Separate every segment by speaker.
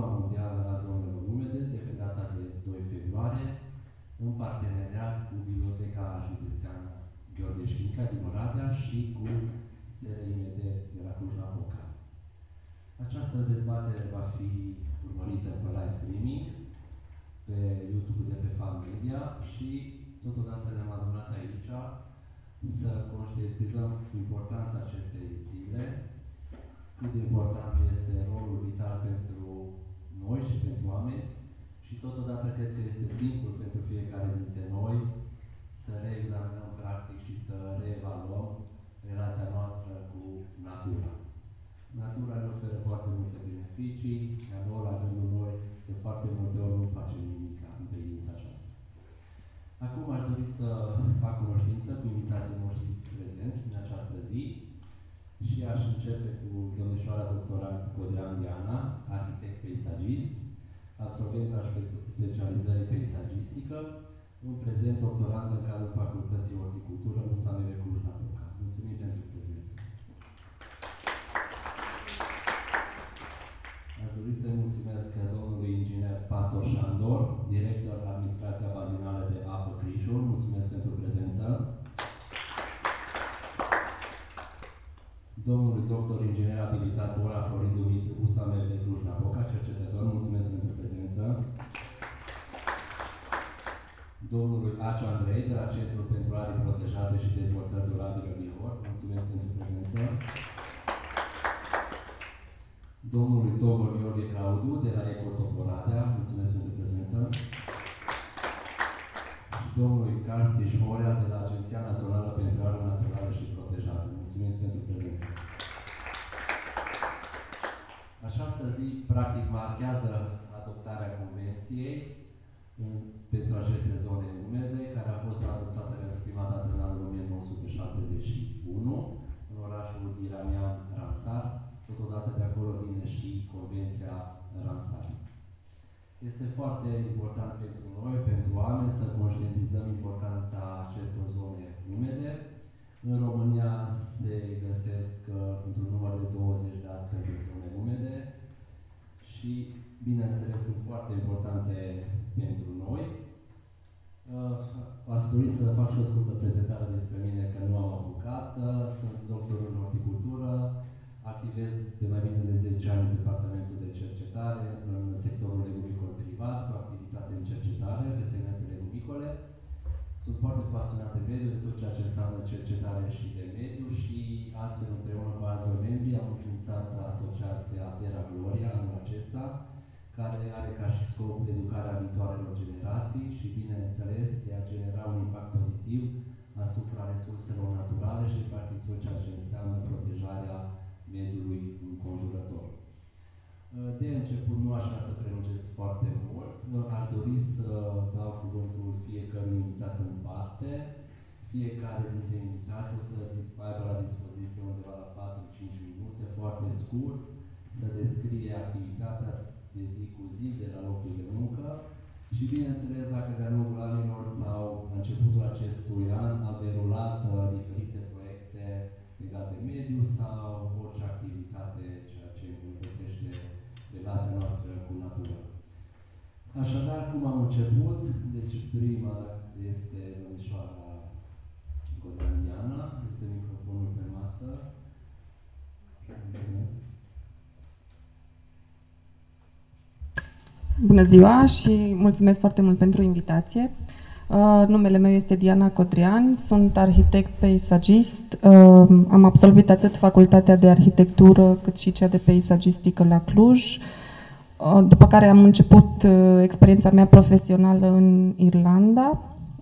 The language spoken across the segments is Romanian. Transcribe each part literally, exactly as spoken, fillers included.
Speaker 1: Mondială a Zonelor Umede, de pe data de doi februarie, în parteneriat cu Biblioteca Județeană Gheorghe Știinca din Oradea și cu S R I M D de la Cluj-Napoca. Această dezbatere va fi urmărită pe live streaming, pe YouTube de pe Fan Media și totodată ne-am adunat aici să conștientizăm importanța acestei zile, cât de important este rolul vital pentru noi și pentru oameni și totodată cred că este timpul pentru fiecare dintre noi să reexaminăm practic și să reevaluăm relația noastră cu natura. Natura ne oferă foarte multe beneficii, iar noi, la rândul noi, de foarte multe ori nu facem nimic în privința aceasta. Acum aș dori să fac cunoștință cu invitații noștri prezenți în această zi și aș începe cu domnișoara doctorant Codrean Diana, arhitect peisagist, absolvent al specializării peisagistică, în prezent doctorand în cadrul Facultății Horticultură U S A M V Cluj-Napoca. Mulțumim pentru prezență. Aș dori să-i mulțumesc domnului inginer Pastor Șandor, director la Administrația Bazinală de Apă Crișul. Mulțumesc pentru prezență. Domnului doctor inginer abilitat Ora Florin Dumitru, U S A M V Cluj-Napoca, cercetător. Mulțumesc pentru prezență. Domnului Aci Andrei, de la Centrul pentru Arii Protejate și Dezvoltări Durabile Bihor. Mulțumesc pentru prezență. Domnului Togor Gheorghe Claudiu, de la Ecotoporadea. Mulțumesc pentru prezență. Domnului Carțiș Horea, de la Agenția Națională pentru Arii Naturale și Protejate. Mulțumesc pentru prezență. Această zi, practic, marchează adoptarea Convenției în, pentru aceste zone umede, care a fost adoptată pentru prima dată în anul o mie nouă sute șaptezeci și unu, în orașul iranian Ramsar. Totodată de acolo vine și Convenția Ramsar. Este foarte important pentru noi, pentru oameni, să conștientizăm importanța acestor zone umede. În România se găsesc într-un număr de douăzeci de astfel de zone umede și, bineînțeles, sunt foarte importante pentru noi. Aș dori să fac și o scurtă prezentare despre mine, că nu am apucat. Sunt doctor în horticultură, activez de mai bine de zece ani în Departamentul de Cercetare, în sectorul legumicol privat, cu activitate în cercetare pe segmente legumicole. Sunt foarte pasionat de mediu, de tot ceea ce înseamnă cercetare și de mediu și astfel, împreună cu alți membri, am înființat asociația Terra Gloria anul acesta, care are ca și scop educarea viitoarelor generații și, bineînțeles, de a genera un impact pozitiv asupra resurselor naturale și, practic, tot ceea ce înseamnă protejarea mediului înconjurător. De început, nu aș vrea să prelungesc foarte mult. Aș dori să dau cuvântul fiecărui invitat în parte. Fiecare dintre invitați o să aibă la dispoziție undeva la patru-cinci minute, foarte scurt, să descrie activitatea de zi cu zi, de la locul de muncă și, bineînțeles, dacă de-a lungul anilor sau la începutul acestui an am derulat diferite proiecte legate de mediu sau orice activitate, ceea ce îmbunătățește relația noastră cu natura. Așadar, cum am început, deci prima este domnișoara Codrean Diana, este microfonul pe masă. Mulțumesc.
Speaker 2: Bună ziua și mulțumesc foarte mult pentru invitație. Uh, numele meu este Diana Codrean, sunt arhitect peisagist. Uh, am absolvit atât facultatea de arhitectură cât și cea de peisagistică la Cluj, uh, după care am început uh, experiența mea profesională în Irlanda.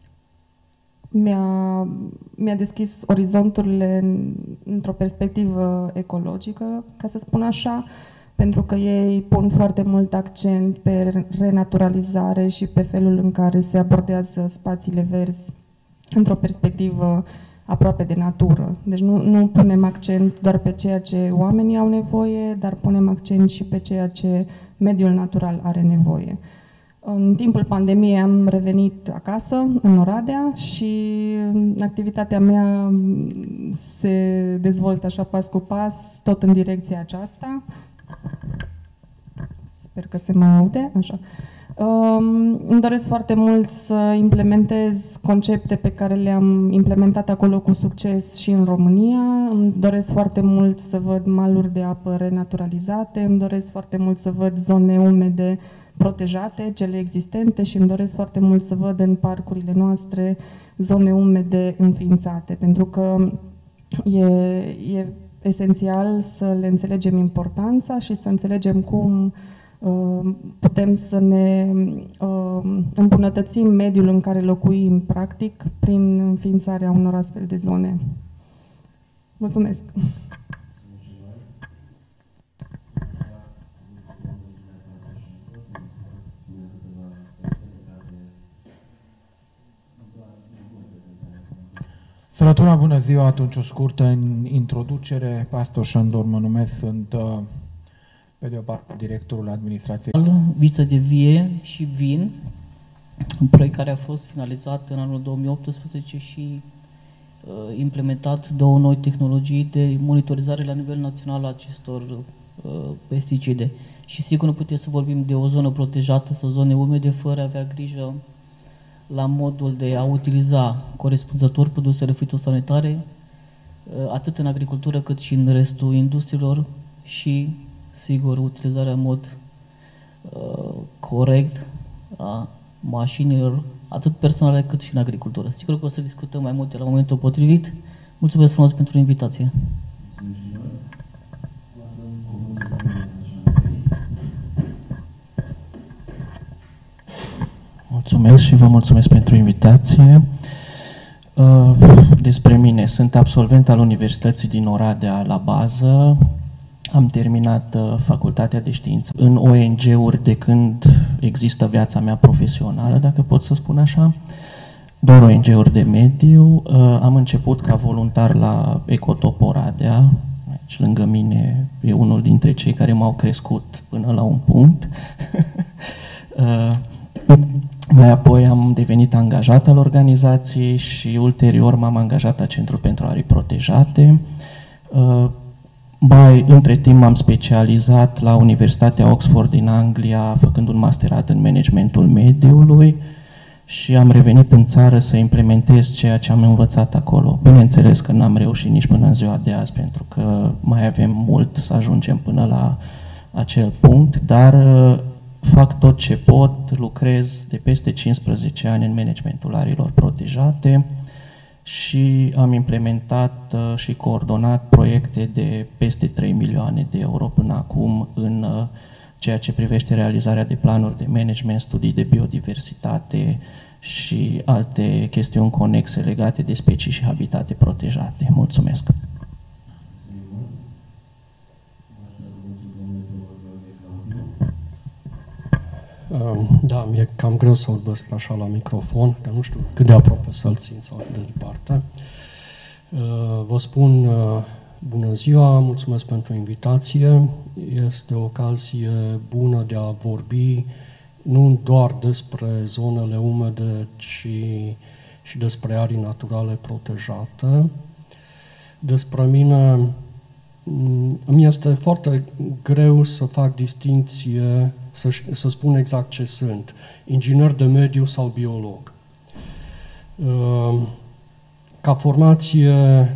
Speaker 2: Mi-a, mi-a deschis orizonturile în, într-o perspectivă ecologică, ca să spun așa, pentru că ei pun foarte mult accent pe renaturalizare și pe felul în care se abordează spațiile verzi într-o perspectivă aproape de natură. Deci nu, nu punem accent doar pe ceea ce oamenii au nevoie, dar punem accent și pe ceea ce mediul natural are nevoie. În timpul pandemiei am revenit acasă, în Oradea, și activitatea mea se dezvoltă așa pas cu pas, tot în direcția aceasta. Sper că se mai aude, așa. Um, îmi doresc foarte mult să implementez concepte pe care le-am implementat acolo cu succes și în România. Îmi doresc foarte mult să văd maluri de apă renaturalizate, îmi doresc foarte mult să văd zone umede protejate, cele existente, și îmi doresc foarte mult să văd în parcurile noastre zone umede înființate, pentru că e, e esențial să le înțelegem importanța și să înțelegem cum uh, putem să ne uh, îmbunătățim mediul în care locuim, practic, prin înființarea unor astfel de zone. Mulțumesc!
Speaker 3: Sărătura, bună ziua! Atunci o scurtă introducere. Pastor Șandor mă numesc, sunt pe de o parte directorul administrației.
Speaker 4: Viță de vie și vin, un proiect care a fost finalizat în anul două mii optsprezece și uh, implementat două noi tehnologii de monitorizare la nivel național a acestor uh, pesticide. Și sigur nu putem să vorbim de o zonă protejată sau zone umede fără a avea grijă la modul de a utiliza corespunzător produsele fitosanitare, atât în agricultură cât și în restul industriilor și, sigur, utilizarea în mod uh, corect a mașinilor, atât personale cât și în agricultură. Sigur că o să discutăm mai multe la momentul potrivit. Mulțumesc frumos pentru invitație.
Speaker 5: Mulțumesc și vă mulțumesc pentru invitație. Despre mine, sunt absolvent al Universității din Oradea la bază. Am terminat facultatea de știință în O N G-uri de când există viața mea profesională, dacă pot să spun așa, doar O N G-uri de mediu. Am început ca voluntar la Ecotop Oradea, aici lângă mine e unul dintre cei care m-au crescut până la un punct. Mai apoi am devenit angajat al organizației și ulterior m-am angajat la Centrul pentru Arii Protejate. Mai între timp m-am specializat la Universitatea Oxford din Anglia, făcând un masterat în managementul mediului și am revenit în țară să implementez ceea ce am învățat acolo. Bineînțeles că n-am reușit nici până în ziua de azi, pentru că mai avem mult să ajungem până la acel punct, dar fac tot ce pot, lucrez de peste cincisprezece ani în managementul arilor protejate și am implementat uh, și coordonat proiecte de peste trei milioane de euro până acum în uh, ceea ce privește realizarea de planuri de management, studii de biodiversitate și alte chestiuni conexe legate de specii și habitate protejate. Mulțumesc!
Speaker 6: Da, mi-e cam greu să vorbesc așa la microfon, că nu știu cât de aproape să-l țin sau cât de departe. Vă spun bună ziua, mulțumesc pentru invitație. Este o ocazie bună de a vorbi nu doar despre zonele umede, ci și despre arii naturale protejate. Despre mine, îmi este foarte greu să fac distinție, să, să spun exact ce sunt, inginer de mediu sau biolog. Ca formație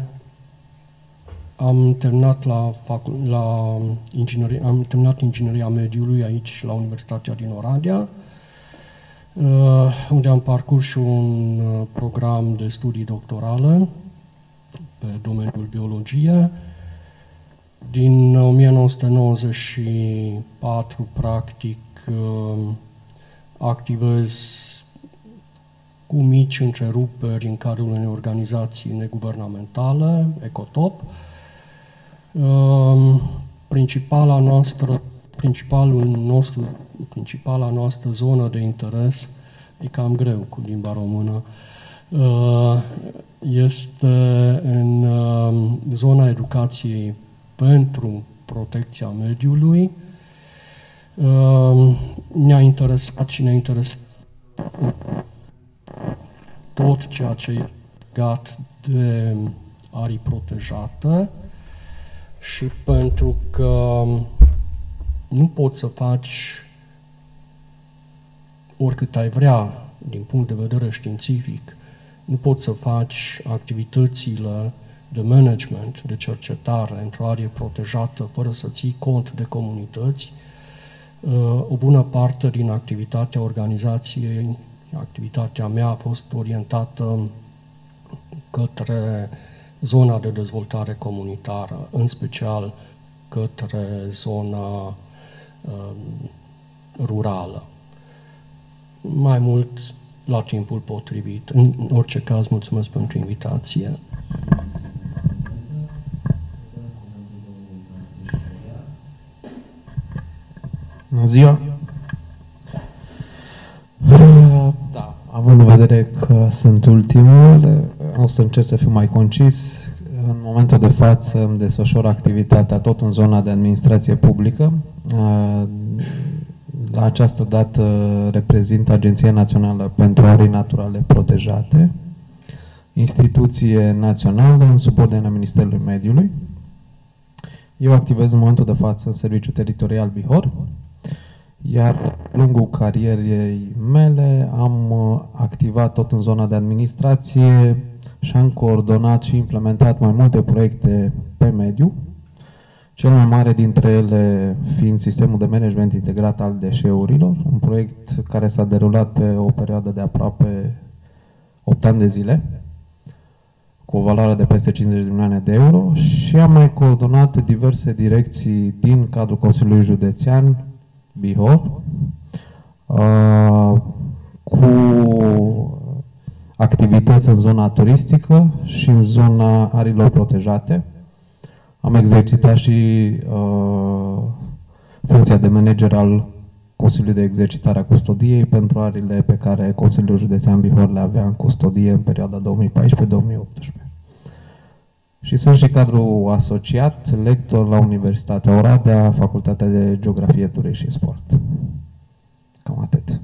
Speaker 6: am terminat la, la inginerie, am terminat ingineria mediului aici la Universitatea din Oradea, unde am parcurs și un program de studii doctorale pe domeniul biologie. Din o mie nouă sute nouăzeci și patru, practic, activez cu mici întreruperi în cadrul unei organizații neguvernamentale, Ecotop. Principala noastră, principalul nostru, principala noastră zonă de interes, e cam greu cu limba română, este în zona educației pentru protecția mediului. Ne-a interesat și ne-a interesat tot ceea ce e legat de arii protejate și pentru că nu poți să faci oricât ai vrea din punct de vedere științific, nu poți să faci activitățile de management, de cercetare într-o arie protejată fără să ții cont de comunități. O bună parte din activitatea organizației, activitatea mea a fost orientată către zona de dezvoltare comunitară, în special către zona um, rurală. Mai mult la timpul potrivit. În orice caz, mulțumesc pentru invitație.
Speaker 7: Bună ziua! Da, având în vedere că sunt ultimul, o să încerc să fiu mai concis. În momentul de față îmi desfășor activitatea tot în zona de administrație publică. La această dată reprezint Agenția Națională pentru Arii Naturale Protejate, instituție națională în subordinea Ministerului Mediului. Eu activez în momentul de față în Serviciul Teritorial Bihor, iar lungul carierei mele am activat tot în zona de administrație și am coordonat și implementat mai multe proiecte pe mediu, cel mai mare dintre ele fiind sistemul de management integrat al deșeurilor, un proiect care s-a derulat pe o perioadă de aproape opt ani de zile, cu o valoare de peste cincizeci de milioane de euro, și am mai coordonat diverse direcții din cadrul Consiliului Județean Bihor, uh, cu activități în zona turistică și în zona arilor protejate. Am exercitat și uh, funcția de manager al Consiliului de Exercitare a Custodiei pentru arile pe care Consiliul Județean Bihor le avea în custodie în perioada două mii paisprezece două mii optsprezece. Și sunt și cadru asociat, lector la Universitatea Oradea, Facultatea de Geografie, Turism și Sport. Cam atât.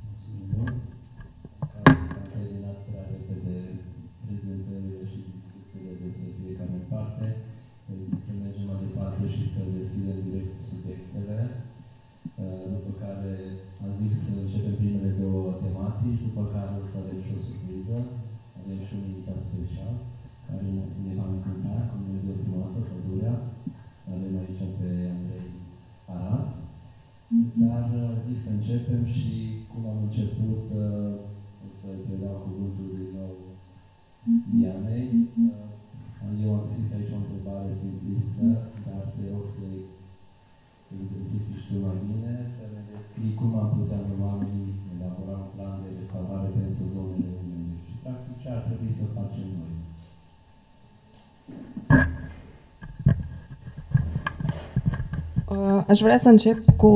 Speaker 1: După care am zis să începem primele două tematici, după care o să avem și o surpriză. Avem și un invitat special care ne va încânta, cum ne dă frumoasă, pădurea. Avem aici pe Andrei Arad. Dar zic să începem și cum am început, o să-i predau cuvântul din nou Dianei. Eu am scris aici o întrebare simplistă, dar te rog să-i exemplifici tu mai bine, să ne descrii cum am putea noi oamenii elabora un plan de restaurare pentru zonele umede și practic ce ar trebui să facem noi.
Speaker 2: Aș vrea să încep cu,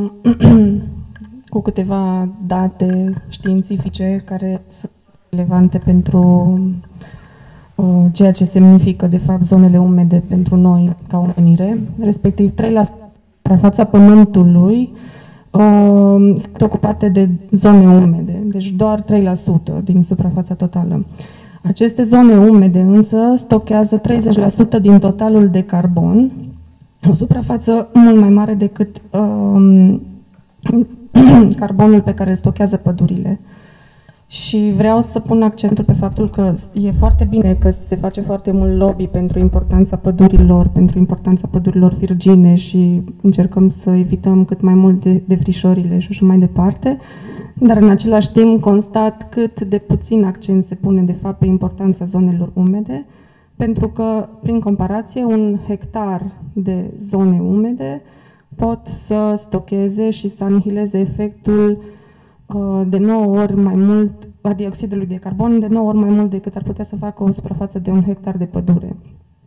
Speaker 2: cu câteva date științifice care sunt relevante pentru uh, ceea ce semnifică, de fapt, zonele umede pentru noi ca omenire, respectiv trei la sută suprafața Pământului uh, sunt ocupate de zone umede, deci doar trei la sută din suprafața totală. Aceste zone umede însă stochează treizeci la sută din totalul de carbon, o suprafață mult mai mare decât uh, carbonul pe care îl stochează pădurile. Și vreau să pun accentul pe faptul că e foarte bine că se face foarte mult lobby pentru importanța pădurilor, pentru importanța pădurilor virgine și încercăm să evităm cât mai mult de defrișările și așa mai departe, dar în același timp constat cât de puțin accent se pune de fapt pe importanța zonelor umede, pentru că, prin comparație, un hectar de zone umede pot să stocheze și să anihileze efectul de nouă ori mai mult a dioxidului de carbon, de nouă ori mai mult decât ar putea să facă o suprafață de un hectar de pădure.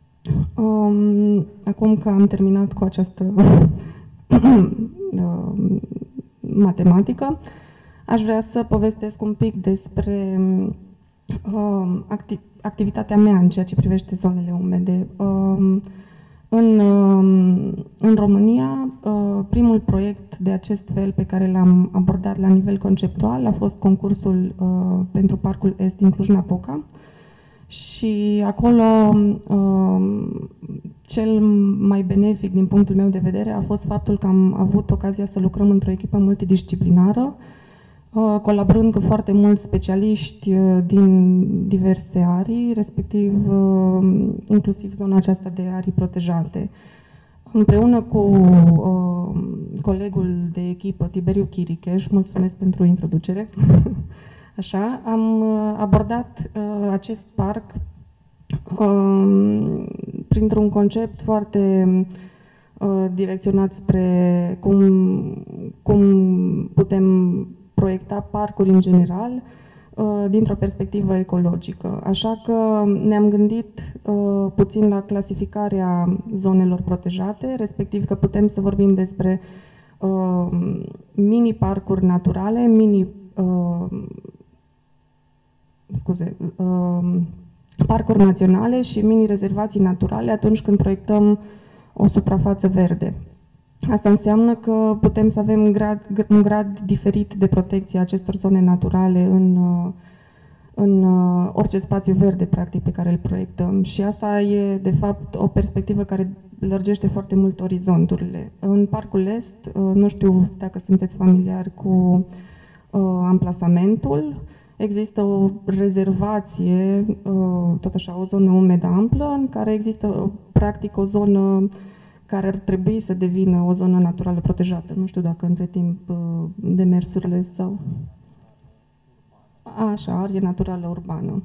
Speaker 2: Acum că am terminat cu această matematică, aș vrea să povestesc un pic despre activitatea mea în ceea ce privește zonele umede. În, în România, primul proiect de acest fel pe care l-am abordat la nivel conceptual a fost concursul pentru Parcul Est din Cluj-Napoca și acolo cel mai benefic din punctul meu de vedere a fost faptul că am avut ocazia să lucrăm într-o echipă multidisciplinară colaborând cu foarte mulți specialiști din diverse arii, respectiv inclusiv zona aceasta de arii protejate. Împreună cu uh, colegul de echipă, Tiberiu Chiricheș, mulțumesc pentru introducere, așa, am abordat uh, acest parc uh, printr-un concept foarte uh, direcționat spre cum, cum putem proiecta parcuri în general, dintr-o perspectivă ecologică. Așa că ne-am gândit uh, puțin la clasificarea zonelor protejate, respectiv că putem să vorbim despre uh, mini-parcuri naturale, mini, uh, scuze, uh, parcuri naționale și mini-rezervații naturale atunci când proiectăm o suprafață verde. Asta înseamnă că putem să avem grad, un grad diferit de protecție a acestor zone naturale în, în orice spațiu verde, practic, pe care îl proiectăm. Și asta e, de fapt, o perspectivă care lărgește foarte mult orizonturile. În Parcul Est, nu știu dacă sunteți familiari cu amplasamentul, există o rezervație, tot așa, o zonă umedă amplă, în care există, practic, o zonă care ar trebui să devină o zonă naturală protejată. Nu știu dacă între timp demersurile sau... Așa, arie naturală urbană.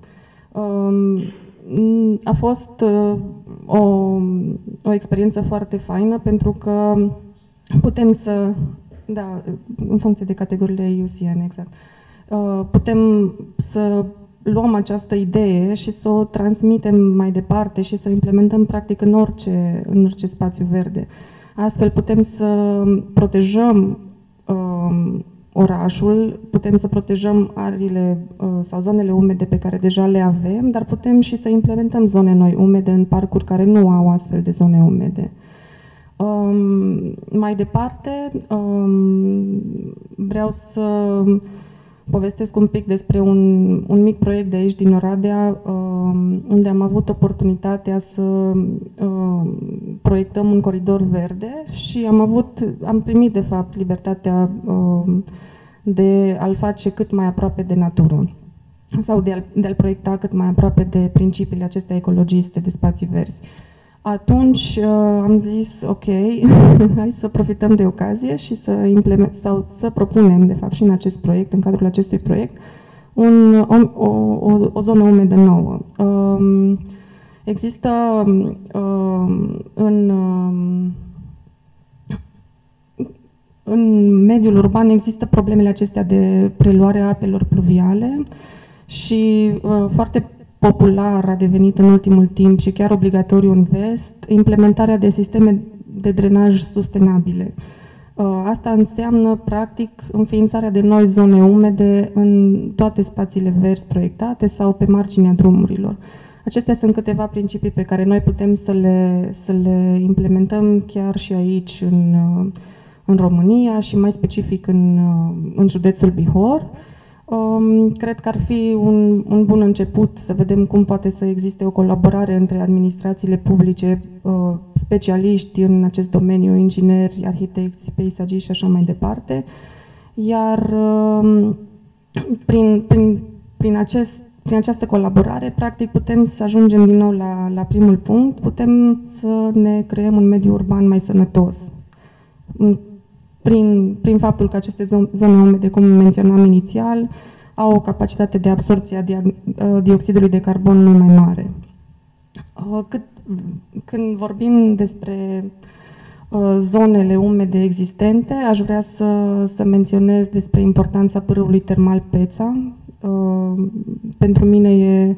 Speaker 2: A fost o, o experiență foarte faină pentru că putem să... Da, în funcție de categoriile I U C N, exact. Putem să luăm această idee și să o transmitem mai departe și să o implementăm practic în orice, în orice spațiu verde. Astfel putem să protejăm uh, orașul, putem să protejăm ariile uh, sau zonele umede pe care deja le avem, dar putem și să implementăm zone noi umede în parcuri care nu au astfel de zone umede. Um, mai departe, um, vreau să povestesc un pic despre un, un mic proiect de aici, din Oradea, uh, unde am avut oportunitatea să uh, proiectăm un coridor verde și am avut, am primit, de fapt, libertatea uh, de a-l face cât mai aproape de natură sau de a-l, de a-l proiecta cât mai aproape de principiile acestea ecologiste de spații verzi. Atunci uh, am zis, ok, hai să profităm de ocazie și să implement, sau să propunem, de fapt, și în acest proiect, în cadrul acestui proiect, un, o, o, o zonă umedă nouă. Um, există um, în, um, în mediul urban există problemele acestea de preluare a apelor pluviale și uh, foarte popular a devenit în ultimul timp și chiar obligatoriu în vest, implementarea de sisteme de drenaj sustenabile. Asta înseamnă, practic, înființarea de noi zone umede în toate spațiile verzi proiectate sau pe marginea drumurilor. Acestea sunt câteva principii pe care noi putem să le, să le implementăm chiar și aici, în, în România și mai specific în, în județul Bihor. Um, cred că ar fi un, un bun început să vedem cum poate să existe o colaborare între administrațiile publice, uh, specialiști în acest domeniu, ingineri, arhitecți, peisagiști și așa mai departe. Iar uh, prin, prin, prin, acest, prin această colaborare, practic, putem să ajungem din nou la, la primul punct, putem să ne creăm un mediu urban mai sănătos. Prin, prin faptul că aceste zone umede, cum menționam inițial, au o capacitate de absorbție a dioxidului de carbon mult mai mare. Cât, când vorbim despre zonele umede existente, aș vrea să, să menționez despre importanța pârâului termal Peța. Pentru mine e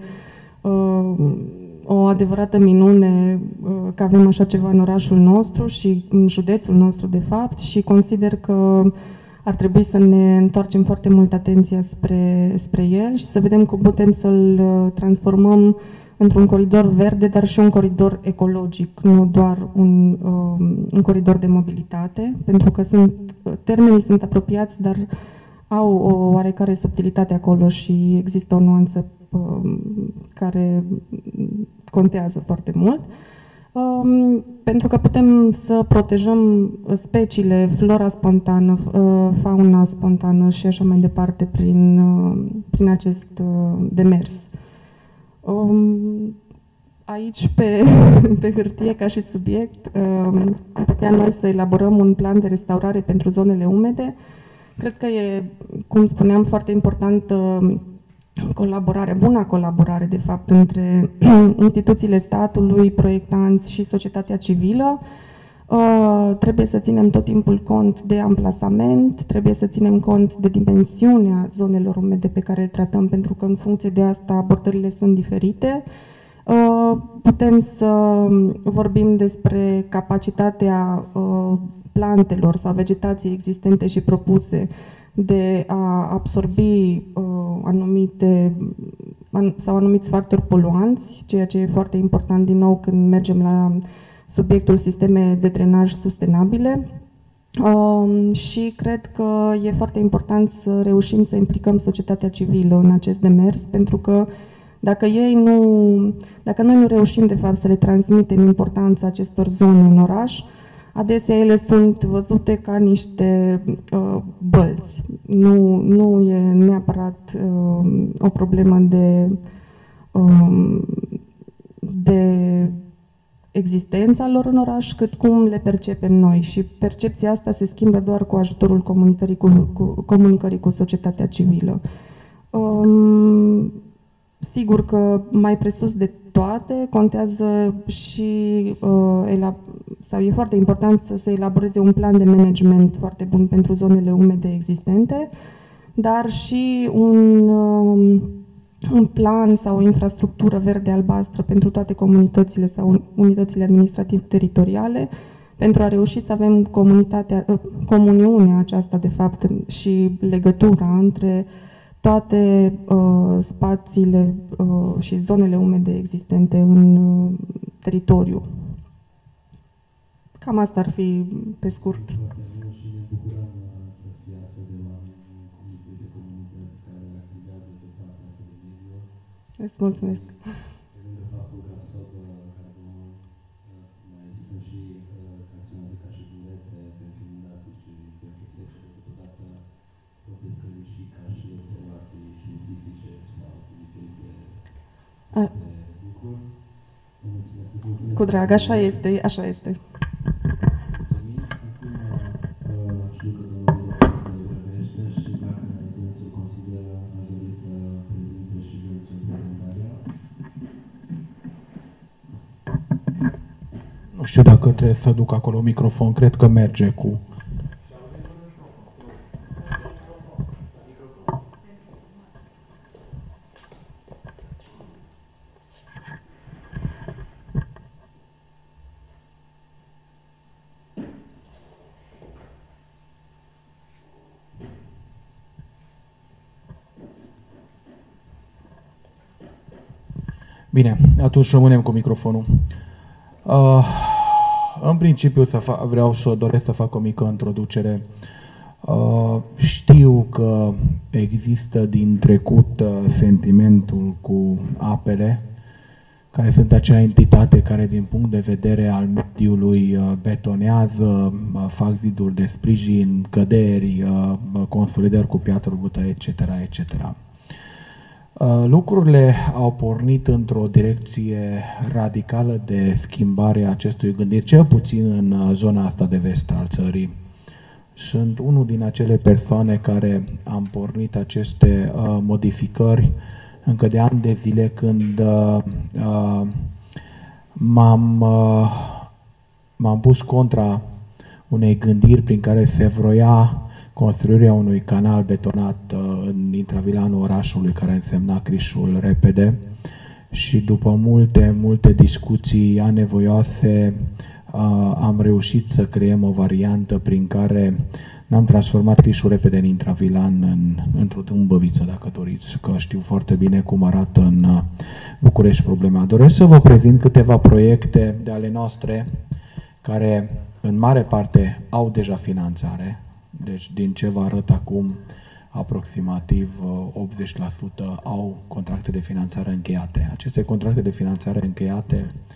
Speaker 2: o adevărată minune că avem așa ceva în orașul nostru și în județul nostru, de fapt, și consider că ar trebui să ne întoarcem foarte mult atenția spre, spre el și să vedem cum putem să-l transformăm într-un coridor verde, dar și un coridor ecologic, nu doar un, un coridor de mobilitate, pentru că sunt, termenii sunt apropiați, dar au o oarecare subtilitate acolo și există o nuanță care contează foarte mult. Um, pentru că putem să protejăm speciile, flora spontană, uh, fauna spontană și așa mai departe prin, uh, prin acest uh, demers. Um, aici, pe, pe hârtie, ca și subiect, um, puteam noi să elaborăm un plan de restaurare pentru zonele umede. Cred că e, cum spuneam, foarte important uh, colaborare, bună colaborare, de fapt, între instituțiile statului, proiectanți și societatea civilă. Uh, trebuie să ținem tot timpul cont de amplasament, trebuie să ținem cont de dimensiunea zonelor umede pe care le tratăm, pentru că în funcție de asta abordările sunt diferite. Uh, putem să vorbim despre capacitatea uh, plantelor sau vegetației existente și propuse de a absorbi uh, anumite an, sau anumiți factori poluanți, ceea ce e foarte important din nou când mergem la subiectul sisteme de drenaj sustenabile. Uh, și cred că e foarte important să reușim să implicăm societatea civilă în acest demers, pentru că dacă ei nu, dacă noi nu reușim de fapt să le transmitem importanța acestor zone în oraș, adesea ele sunt văzute ca niște uh, bălți. Nu, nu e neapărat uh, o problemă de, uh, de existența lor în oraș, cât cum le percepem noi. Și percepția asta se schimbă doar cu ajutorul comunicării cu, cu, comunicării cu societatea civilă. Um, Sigur că mai presus de toate contează și uh, sau e foarte important să se elaboreze un plan de management foarte bun pentru zonele umede existente, dar și un, uh, un plan sau o infrastructură verde-albastră pentru toate comunitățile sau unitățile administrativ-teritoriale, pentru a reuși să avem comunitatea, uh, comuniunea aceasta, de fapt, și legătura între toate uh, spațiile uh, și zonele umede existente în uh, teritoriu. Cam asta ar fi pe scurt.
Speaker 1: Și ne bucurăm să fie astfel de oameni de comunități care activează pe partea asta de mediu.
Speaker 2: Îți mulțumesc.
Speaker 1: Pe lângă faptul că absorbă carbonul, mai sunt și acționează ca și burete pentru inundații și pentru secere, totodată pot descări și ca și observații științifice sau diferite lucruri.
Speaker 2: Cu drag, așa este, așa este.
Speaker 1: Mulțumim. Acum știu că domnul director se grăbește și dacă dânsul consideră, aș dori să prezinte și dânsul prezentarea.
Speaker 3: Nu știu dacă trebuie să duc acolo microfon, cred că merge cu... Bine, atunci rămânem cu microfonul. Uh, în principiu să fac, vreau să doresc să fac o mică introducere. Uh, știu că există din trecut uh, sentimentul cu apele, care sunt acea entitate care din punct de vedere al mediului uh, betonează, uh, fac ziduri de sprijin, căderi, uh, consolidări cu piatră brută, et cetera, et cetera. Lucrurile au pornit într-o direcție radicală de schimbare a acestui gândiri, cel puțin în zona asta de vest al țării. Sunt unul din acele persoane care am pornit aceste uh, modificări încă de ani de zile, când uh, uh, m-am uh, m-am pus contra unei gândiri prin care se vroia construirea unui canal betonat uh, în intravilanul orașului, care însemna Crișul repede, și după multe, multe discuții anevoioase uh, am reușit să creăm o variantă prin care n-am transformat Crișul repede în intravilan în, într-o tâmbăviță, dacă doriți, că știu foarte bine cum arată în uh, București problema. Doresc să vă prezint câteva proiecte de ale noastre care în mare parte au deja finanțare. Deci, din ce vă arăt acum, aproximativ optzeci la sută au contracte de finanțare încheiate. Aceste contracte de finanțare încheiate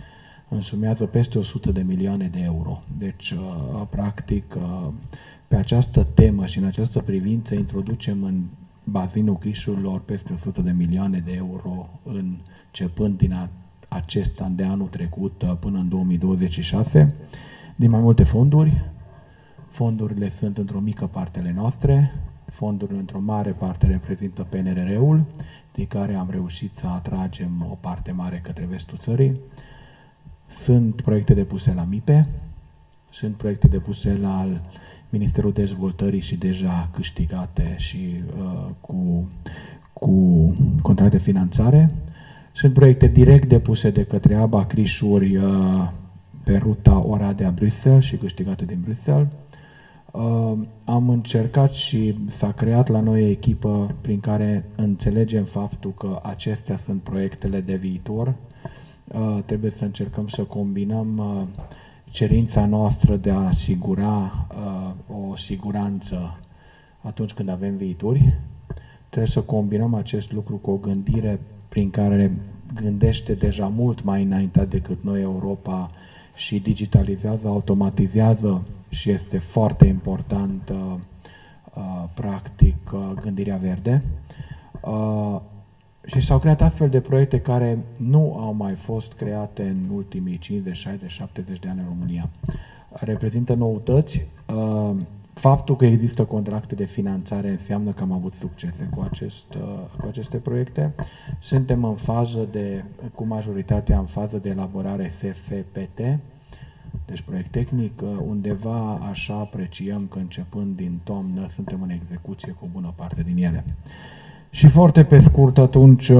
Speaker 3: însumează peste o sută de milioane de euro. Deci, practic, pe această temă și în această privință introducem în bazinul Crișurilor peste o sută de milioane de euro începând din acest an de anul trecut până în două mii douăzeci și șase, din mai multe fonduri. Fondurile sunt într-o mică parte ale noastre, fondurile într-o mare parte reprezintă P N R R-ul, din care am reușit să atragem o parte mare către vestul țării. Sunt proiecte depuse la M I P E, sunt proiecte depuse la Ministerul Dezvoltării și deja câștigate și uh, cu, cu contract de finanțare. Sunt proiecte direct depuse de către A B A Crișuri uh, pe ruta Oradea-Bruxelles și câștigate din Bruxelles. Uh, am încercat și s-a creat la noi o echipă prin care înțelegem faptul că acestea sunt proiectele de viitor. Uh, trebuie să încercăm să combinăm uh, cerința noastră de a asigura uh, o siguranță atunci când avem viituri. Trebuie să combinăm acest lucru cu o gândire prin care gândește deja mult mai înaintat decât noi Europa și digitalizează, automatizează și este foarte important uh, uh, practic uh, gândirea verde. Uh, și s-au creat astfel de proiecte care nu au mai fost create în ultimii cincizeci, șaizeci, șaptezeci de ani în România. Reprezintă noutăți. Uh, faptul că există contracte de finanțare înseamnă că am avut succese cu, acest, uh, cu aceste proiecte. Suntem în fază de, cu majoritatea în fază de elaborare S F P T, deci proiect tehnic, undeva așa apreciem că începând din toamnă suntem în execuție cu o bună parte din ele. Și foarte pe scurt atunci,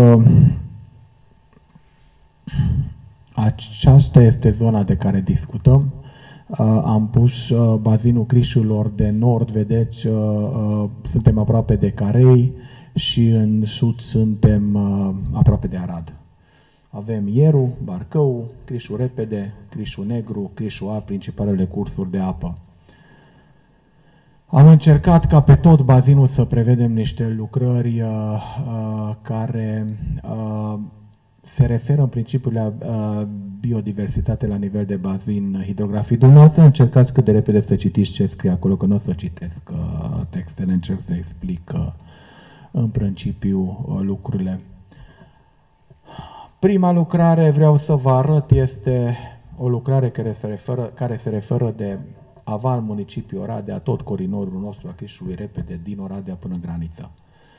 Speaker 3: aceasta este zona de care discutăm. Am pus bazinul Crișurilor de nord, vedeți, suntem aproape de Carei și în sud suntem aproape de Arad. Avem Ieru, Barcău, Crișul Repede, Crișul Negru, Crișul A, principalele cursuri de apă. Am încercat ca pe tot bazinul să prevedem niște lucrări uh, uh, care uh, se referă în principiu la uh, biodiversitate la nivel de bazin hidrografic. Dumneavoastră încercați cât de repede să citiți ce scrie acolo, că nu o să citesc uh, textele, încerc să explic uh, în principiu uh, lucrurile. Prima lucrare, vreau să vă arăt, este o lucrare care se referă, care se referă de aval municipiul Oradea, tot coridorul nostru a Crișului Repede, din Oradea până în graniță.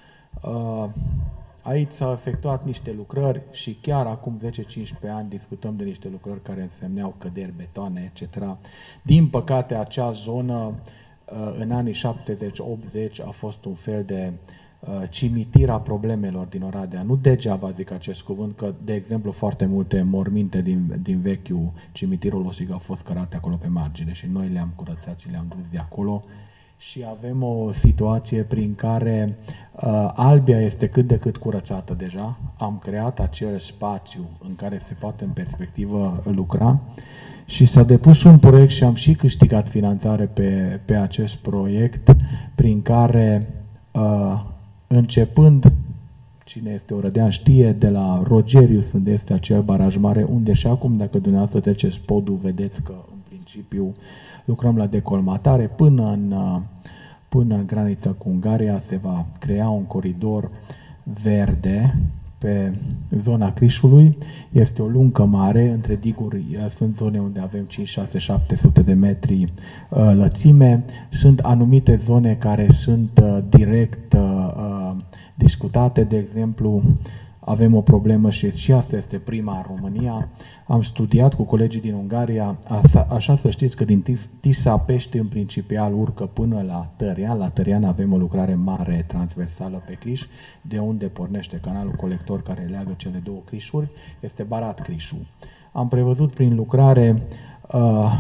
Speaker 3: Aici s-au efectuat niște lucrări și chiar acum zece cincisprezece ani discutăm de niște lucrări care însemneau căderi, betoane, et cetera. Din păcate, acea zonă, în anii șaptezeci optzeci, a fost un fel de cimitira problemelor din Oradea. Nu degeaba zic acest cuvânt, că, de exemplu, foarte multe morminte din, din vechiul cimitirul Osig au fost cărate acolo pe margine și noi le-am curățat și le-am dus de acolo și avem o situație prin care uh, Albia este cât de cât curățată deja. Am creat acel spațiu în care se poate în perspectivă lucra și s-a depus un proiect și am și câștigat finanțare pe, pe acest proiect prin care uh, începând, cine este orădean știe, de la Rogerius, unde este acel baraj mare, unde și acum, dacă dumneavoastră treceți podul, vedeți că, în principiu, lucrăm la decolmatare, până în, până în granița cu Ungaria se va crea un coridor verde pe zona Crișului. Este o lungă mare, între diguri sunt zone unde avem cinci, șase, șapte sute de metri uh, lățime. Sunt anumite zone care sunt uh, direct uh, discutate, de exemplu, avem o problemă și, și asta este prima în România. Am studiat cu colegii din Ungaria, așa, așa să știți că din Tisa Pești în principial urcă până la Tărian. La Tărian avem o lucrare mare transversală pe Criș, de unde pornește canalul colector care leagă cele două Crișuri, este Barat Crișul. Am prevăzut prin lucrare uh,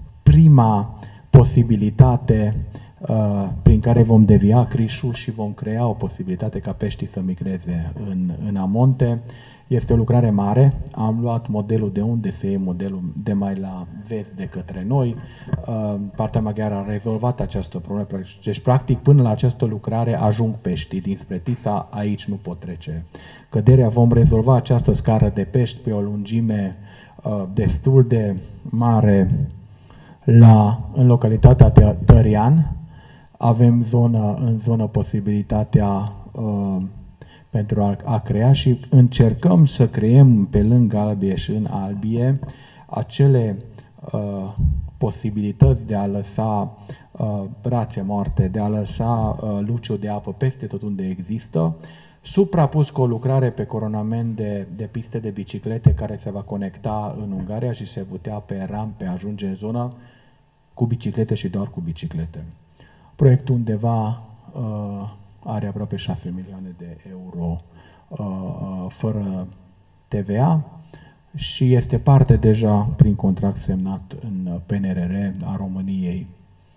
Speaker 3: prima posibilitate Uh, prin care vom devia Crișul și vom crea o posibilitate ca peștii să migreze în, în amonte. Este o lucrare mare. Am luat modelul de unde se e modelul de mai la vest de către noi. Uh, partea maghiară a rezolvat această problemă. Deci, practic, până la această lucrare ajung peștii dinspre Tisa, aici nu pot trece căderea. Vom rezolva această scară de pești pe o lungime destul de mare la, în localitatea Tărian. Avem zonă, în zonă posibilitatea uh, pentru a, a crea și încercăm să creăm pe lângă Albie și în Albie acele uh, posibilități de a lăsa uh, brațe moarte, de a lăsa uh, luciu de apă peste tot unde există, suprapus cu o lucrare pe coronament de, de piste de biciclete care se va conecta în Ungaria și se putea pe rampe ajunge în zonă cu biciclete și doar cu biciclete. Proiectul undeva uh, are aproape șase milioane de euro uh, fără T V A și este parte deja prin contract semnat în P N R R a României.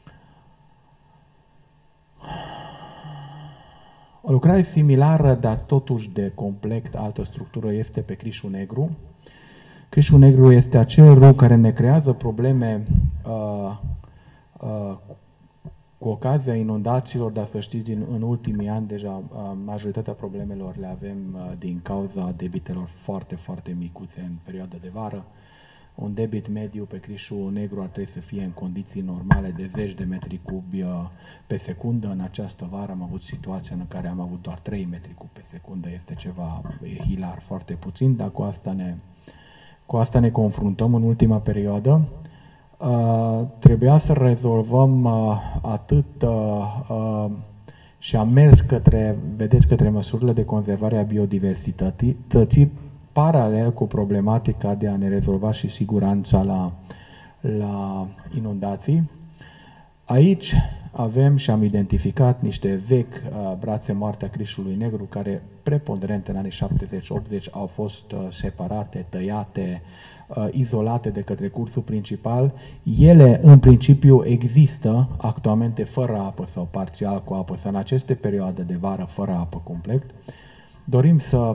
Speaker 3: O lucrare similară, dar totuși de complet altă structură, este pe Crișul Negru. Crișul Negru este acel râu care ne creează probleme uh, uh, cu ocazia inundațiilor, dar să știți, din, în ultimii ani deja uh, majoritatea problemelor le avem uh, din cauza debitelor foarte, foarte micuțe în perioada de vară. Un debit mediu pe Crișul Negru ar trebui să fie în condiții normale de zeci de metri cubi uh, pe secundă. În această vară am avut situația în care am avut doar trei metri cubi pe secundă. Este ceva e hilar, foarte puțin, dar cu asta ne, cu asta ne confruntăm în ultima perioadă. Uh, trebuia să rezolvăm uh, atât uh, uh, și am mers către, vedeți, către măsurile de conservare a biodiversității, paralel cu problematica de a ne rezolva și siguranța la, la inundații. Aici avem și am identificat niște vechi uh, brațe moarte a Crișului Negru, care preponderent în anii șaptezeci optzeci au fost uh, separate, tăiate, uh, izolate de către cursul principal. Ele, în principiu, există actualmente fără apă sau parțial cu apă, sau în aceste perioade de vară fără apă complet. Dorim să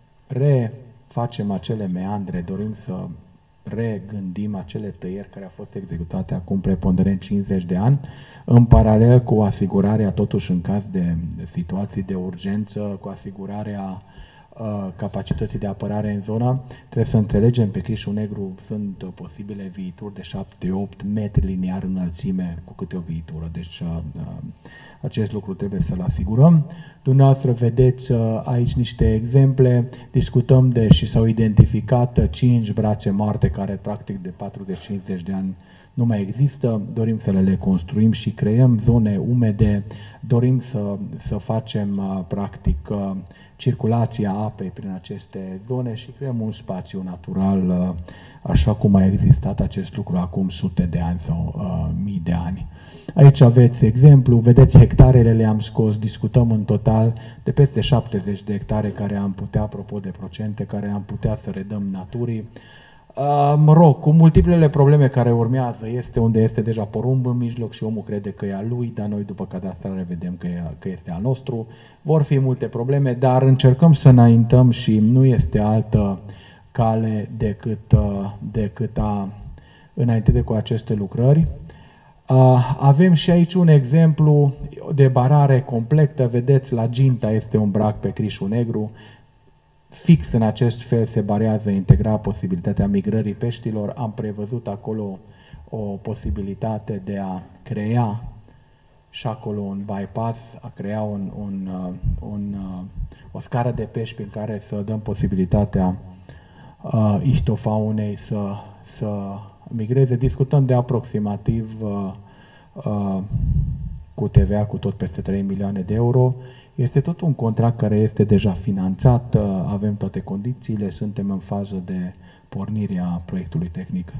Speaker 3: refacem acele meandre, dorim să regândim acele tăieri care au fost executate acum preponderent cincizeci de ani, în paralel cu asigurarea, totuși în caz de situații de urgență, cu asigurarea uh, capacității de apărare în zonă. Trebuie să înțelegem, pe Crișul Negru sunt posibile viituri de șapte opt metri liniar înălțime cu câte o viitură, deci uh, acest lucru trebuie să-l asigurăm. Dumneavoastră vedeți uh, aici niște exemple, discutăm de și s-au identificat cinci brațe moarte care practic de patruzeci cincizeci de ani nu mai există, dorim să le construim și creăm zone umede, dorim să, să facem uh, practic uh, circulația apei prin aceste zone și creăm un spațiu natural uh, așa cum a existat acest lucru acum sute de ani sau uh, mii de ani. Aici aveți exemplu, vedeți hectarele le-am scos, discutăm în total de peste șaptezeci de hectare care am putea, apropo de procente, care am putea să redăm naturii. Uh, mă rog, cu multiplele probleme care urmează, este unde este deja porumb în mijloc și omul crede că e al lui, dar noi după cadastrare vedem că, e, că este al nostru. Vor fi multe probleme, dar încercăm să înaintăm și nu este altă cale decât, uh, decât a înainte de cu aceste lucrări. Uh, avem și aici un exemplu de barare completă, vedeți, la Ginta este un brac pe Crișul Negru, fix în acest fel se barează integral posibilitatea migrării peștilor. Am prevăzut acolo o posibilitate de a crea și acolo un bypass, a crea un, un, un, o scară de pești prin care să dăm posibilitatea uh, ichtofaunei să, să migreze. Discutăm de aproximativ uh, uh, cu T V A cu tot peste trei milioane de euro. Este tot un contract care este deja finanțat, avem toate condițiile, suntem în fază de pornire a proiectului tehnic.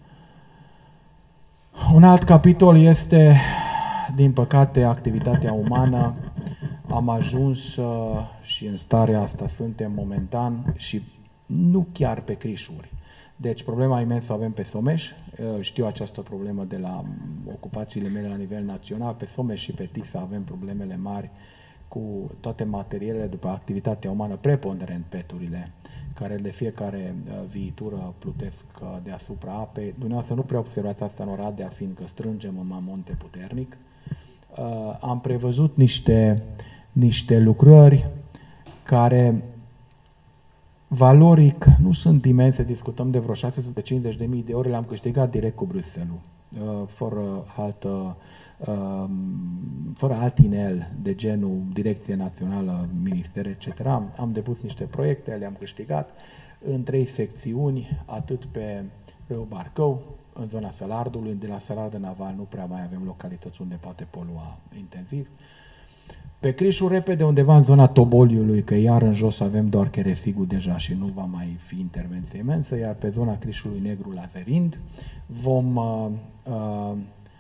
Speaker 3: Un alt capitol este, din păcate, activitatea umană. Am ajuns uh, și în starea asta suntem momentan și nu chiar pe Crișuri. Deci problema imensă avem pe Someș, știu această problemă de la ocupațiile mele la nivel național, pe Someș și pe Tisa avem problemele mari cu toate materialele după activitatea umană, preponderent peturile, care de fiecare uh, viitură plutesc uh, deasupra apei. Dumneavoastră nu prea observați asta în Oradea, fiindcă strângem în Mamonte puternic. Uh, am prevăzut niște, niște lucrări care Valoric nu sunt imense, discutăm de vreo șase sute cincizeci de mii de ore, le-am câștigat direct cu Bruxelles, fără altă, fără alt inel de genul Direcție Națională, Ministere, et cetera. Am, am depus niște proiecte, le-am câștigat în trei secțiuni, atât pe râul Barcău, în zona Sălardului, de la Sălardă Naval nu prea mai avem localități unde poate polua intensiv. Pe Crișul repede, undeva în zona Toboliului, că iar în jos avem doar Cheresigul deja și nu va mai fi intervenție imensă, iar pe zona Crișului Negru la Zerind vom uh, uh,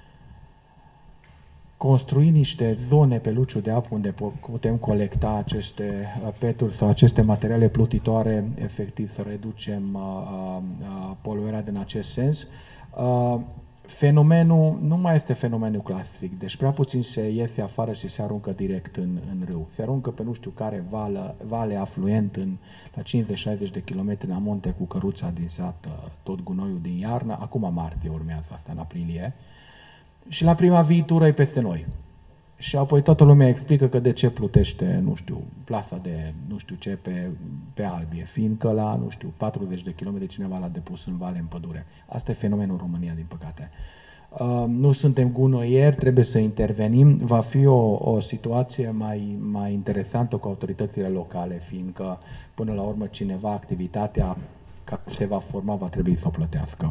Speaker 3: construi niște zone pe luciu de apă unde putem colecta aceste peturi sau aceste materiale plutitoare, efectiv să reducem uh, uh, poluarea din acest sens. Uh, Fenomenul nu mai este fenomenul clasic, deci prea puțin se iese afară și se aruncă direct în, în râu. Se aruncă pe nu știu care vale, vale afluent în, la cincizeci șaizeci de kilometri la munte cu căruța din sat, tot gunoiul din iarnă. Acum martie urmează asta, în aprilie. Și la prima viitură e peste noi. Și apoi toată lumea explică că de ce plutește, nu știu, plasa de nu știu ce pe, pe Albie, fiindcă la, nu știu, patruzeci de kilometri cineva l-a depus în vale, în pădure. Asta e fenomenul în România, din păcate. Uh, nu suntem gunoieri, trebuie să intervenim. Va fi o, o situație mai, mai interesantă cu autoritățile locale, fiindcă, până la urmă, cineva, activitatea care se va forma, va trebui să o plătească.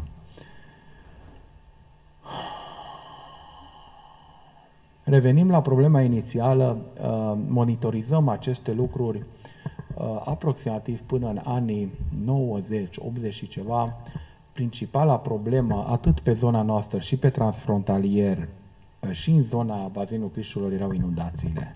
Speaker 3: Revenim la problema inițială, monitorizăm aceste lucruri aproximativ până în anii nouăzeci, optzeci și ceva. Principala problemă, atât pe zona noastră și pe transfrontalier, și în zona bazinului Crișurilor, erau inundațiile.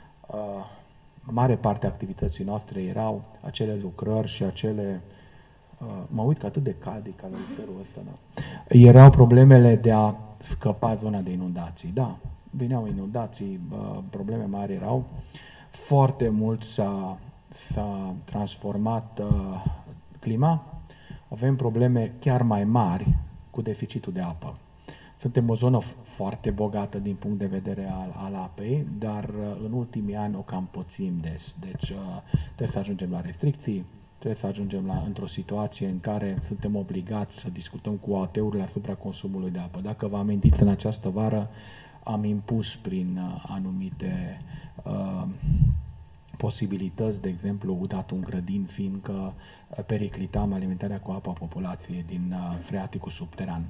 Speaker 3: Mare parte a activității noastre erau acele lucrări și acele... Mă uit că atât de cald e caloriferul ăsta, da? Erau problemele de a scăpa zona de inundații, da. Veneau inundații, probleme mari erau. Foarte mult s-a, s-a transformat uh, clima. Avem probleme chiar mai mari cu deficitul de apă. Suntem o zonă foarte bogată din punct de vedere al, al apei, dar uh, în ultimii ani o cam pățim des. Deci uh, trebuie să ajungem la restricții, trebuie să ajungem la, într-o situație în care suntem obligați să discutăm cu O A T-urile asupra consumului de apă. Dacă vă amintiți, în această vară am impus prin uh, anumite uh, posibilități, de exemplu, dat un grădin, fiindcă periclitam alimentarea cu apă a populației din uh, freaticul subteran.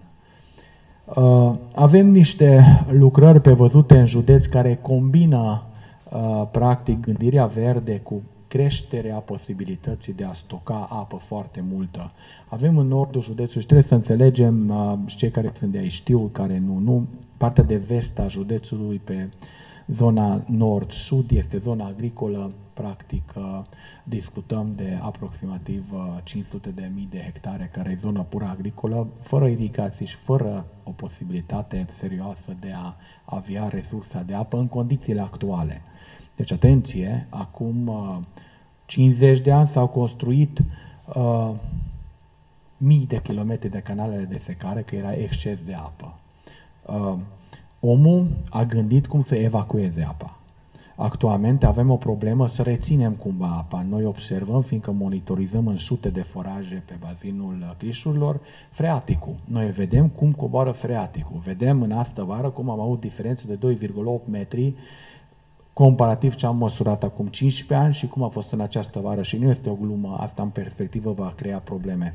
Speaker 3: Uh, avem niște lucrări prevăzute în județ care combină, uh, practic, gândirea verde cu creșterea posibilității de a stoca apă foarte multă. Avem în nordul județului și trebuie să înțelegem, uh, cei care sunt de aici știu, care nu, nu, partea de vest a județului pe zona nord-sud este zona agricolă, practic uh, discutăm de aproximativ uh, cinci sute de mii de hectare care e zonă pură agricolă, fără irigații și fără o posibilitate serioasă de a avea resursa de apă în condițiile actuale. Deci, atenție, acum uh, cincizeci de ani s-au construit uh, mii de kilometri de canalele de secare, că era exces de apă. Uh, omul a gândit cum să evacueze apa. Actualmente avem o problemă să reținem cumva apa. Noi observăm, fiindcă monitorizăm în sute de foraje pe bazinul Crișurilor, freaticul. Noi vedem cum coboară freaticul. Vedem în astă vară cum am avut diferențe de doi virgulă opt metri comparativ ce am măsurat acum cincisprezece ani și cum a fost în această vară. Și nu este o glumă, asta în perspectivă va crea probleme.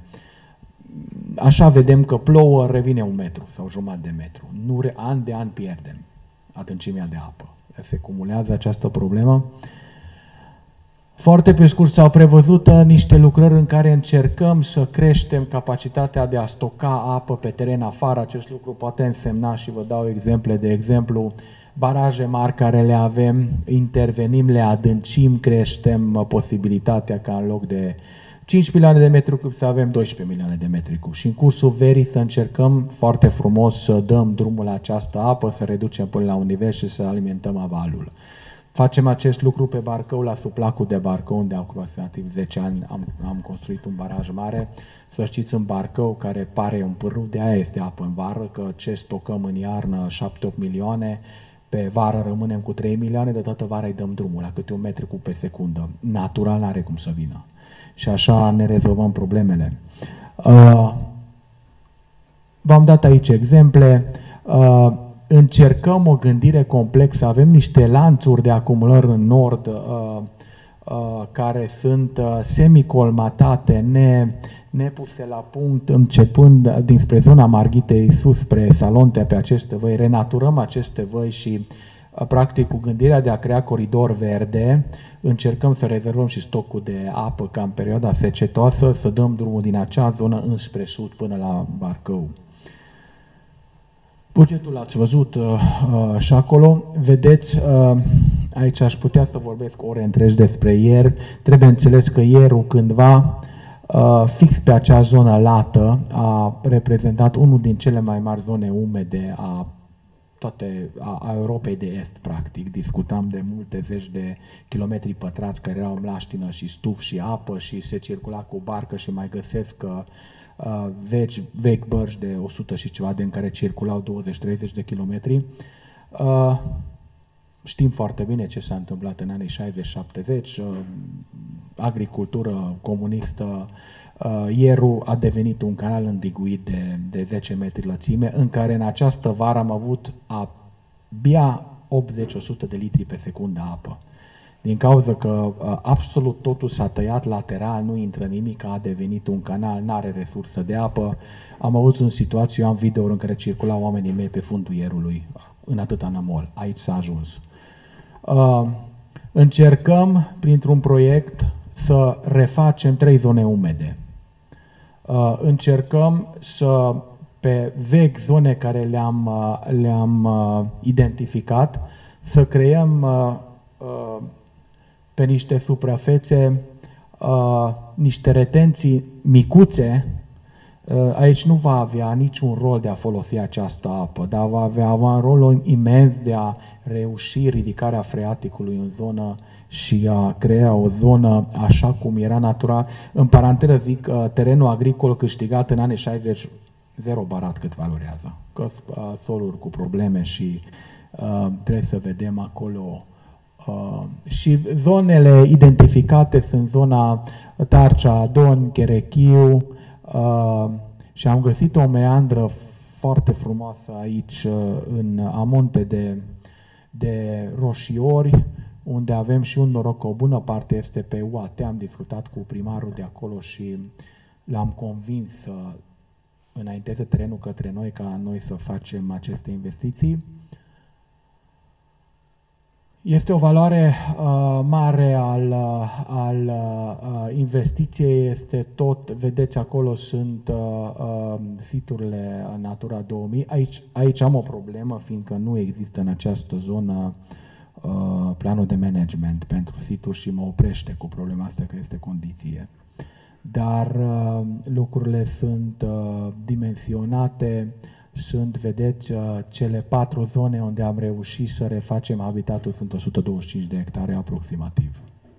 Speaker 3: Așa vedem că plouă, revine un metru sau jumătate de metru. Nu, an de an pierdem adâncimea de apă. Se cumulează această problemă. Foarte pe scurt s-au prevăzut niște lucrări în care încercăm să creștem capacitatea de a stoca apă pe teren afară. Acest lucru poate însemna, și vă dau exemple, de exemplu, baraje mari care le avem, intervenim, le adâncim, creștem posibilitatea ca în loc de cinci milioane de metri cub să avem doisprezece milioane de metri cub. Și în cursul verii să încercăm foarte frumos să dăm drumul la această apă, să reducem până la un nivel și să alimentăm avalul. Facem acest lucru pe Barcău, la suplacul de Barcău, unde aproximativ zece ani am, am construit un baraj mare. Să știți, în Barcău, care pare un pârâu, de aia este apă în vară, că ce stocăm în iarnă șapte opt milioane, pe vară rămânem cu trei milioane, de toată vara îi dăm drumul la câte un metru cub pe secundă. Natural n-are cum să vină. și așa ne rezolvăm problemele. Uh, v-am dat aici exemple. Uh, încercăm o gândire complexă, avem niște lanțuri de acumulări în nord uh, uh, care sunt uh, semicolmatate, ne, nepuse la punct, începând dinspre zona Marghitei sus spre Salonte pe aceste văi, renaturăm aceste văi și uh, practic cu gândirea de a crea coridor verde, încercăm să rezervăm și stocul de apă ca în perioada secetoasă, să dăm drumul din acea zonă înspre sud până la Barcău. Bugetul ați văzut uh, uh, și acolo, vedeți, uh, aici aș putea să vorbesc ore întregi despre ier, trebuie înțeles că ierul cândva, uh, fix pe acea zonă lată, a reprezentat unul din cele mai mari zone umede a toate a, a Europei de Est, practic. Discutam de multe zeci de kilometri pătrați care erau mlaștină și stuf și apă și se circula cu barcă și mai găsesc că Uh, vechi, vechi bărci de o sută și ceva de în care circulau douăzeci treizeci de kilometri. Uh, știm foarte bine ce s-a întâmplat în anii șaizeci șaptezeci, uh, agricultură comunistă, uh, ierul a devenit un canal îndiguit de, de zece metri lățime, în care în această vară am avut abia optzeci la o sută de litri pe secundă apă. Din cauza că uh, absolut totul s-a tăiat lateral, nu intră nimic, a devenit un canal, nu are resursă de apă. Am avut în situație, eu am videouri în care circulau oamenii mei pe fundul ierului, în atâta nămol. Aici s-a ajuns. Uh, încercăm, printr-un proiect, să refacem trei zone umede. Uh, încercăm să, pe vechi zone care le-am uh, le-am uh, identificat, să creăm uh, uh, pe niște suprafețe, uh, niște retenții micuțe. Uh, aici nu va avea niciun rol de a folosi această apă, dar va avea, avea un rol imens de a reuși ridicarea freaticului în zonă și a crea o zonă așa cum era natural. În paranteză zic, uh, terenul agricol câștigat în anii șaizeci, zero barat cât valorează. Că uh, soluri cu probleme și uh, trebuie să vedem acolo. Uh, și zonele identificate sunt zona Tarcea, Don, Cherechiu uh, și am găsit o meandră foarte frumoasă aici uh, în amonte de, de roșiori, unde avem și un noroc că o bună parte este pe U A T. Am discutat cu primarul de acolo și l-am convins să înainteze terenul către noi ca noi să facem aceste investiții. Este o valoare uh, mare al, uh, al uh, investiției, este tot, vedeți acolo sunt uh, uh, siturile Natura două mii. Aici, aici am o problemă, fiindcă nu există în această zonă uh, planul de management pentru situri și mă oprește cu problema asta că este condiție. Dar uh, lucrurile sunt uh, dimensionate. Sunt, vedeți, cele patru zone unde am reușit să refacem habitatul, sunt o sută douăzeci și cinci de hectare aproximativ.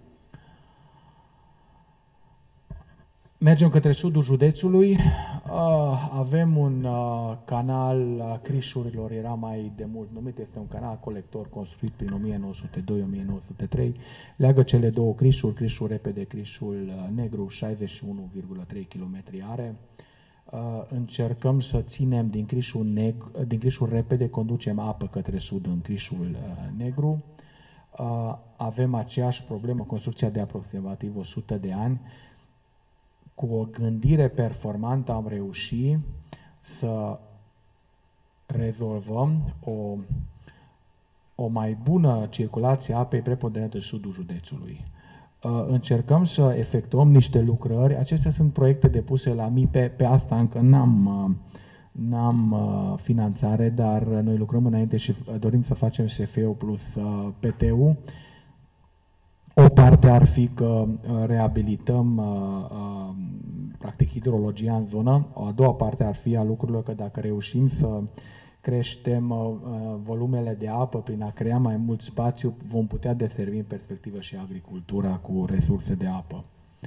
Speaker 3: Mergem către sudul județului, avem un canal a Crișurilor, era mai de mult numit, este un canal colector construit prin o mie nouă sute doi - o mie nouă sute trei, leagă cele două Crișuri, Crișul Repede, Crișul Negru, șaizeci și unu virgulă trei kilometri are. Uh, încercăm să ținem din Crișul, Negru, din Crișul Repede, conducem apă către sud în Crișul uh, Negru. Uh, avem aceeași problemă, construcția de aproximativ o sută de ani. Cu o gândire performantă am reușit să rezolvăm o, o mai bună circulație a apei preponderentă în sudul județului. Încercăm să efectuăm niște lucrări. Acestea sunt proiecte depuse la M I P E. Pe asta încă n-am, n-am finanțare, dar noi lucrăm înainte și dorim să facem S F U plus P T U. O parte ar fi că reabilităm practic hidrologia în zonă. O a doua parte ar fi a lucrurilor că dacă reușim să creștem uh, volumele de apă prin a crea mai mult spațiu, vom putea deservi în perspectivă și agricultura cu resurse de apă.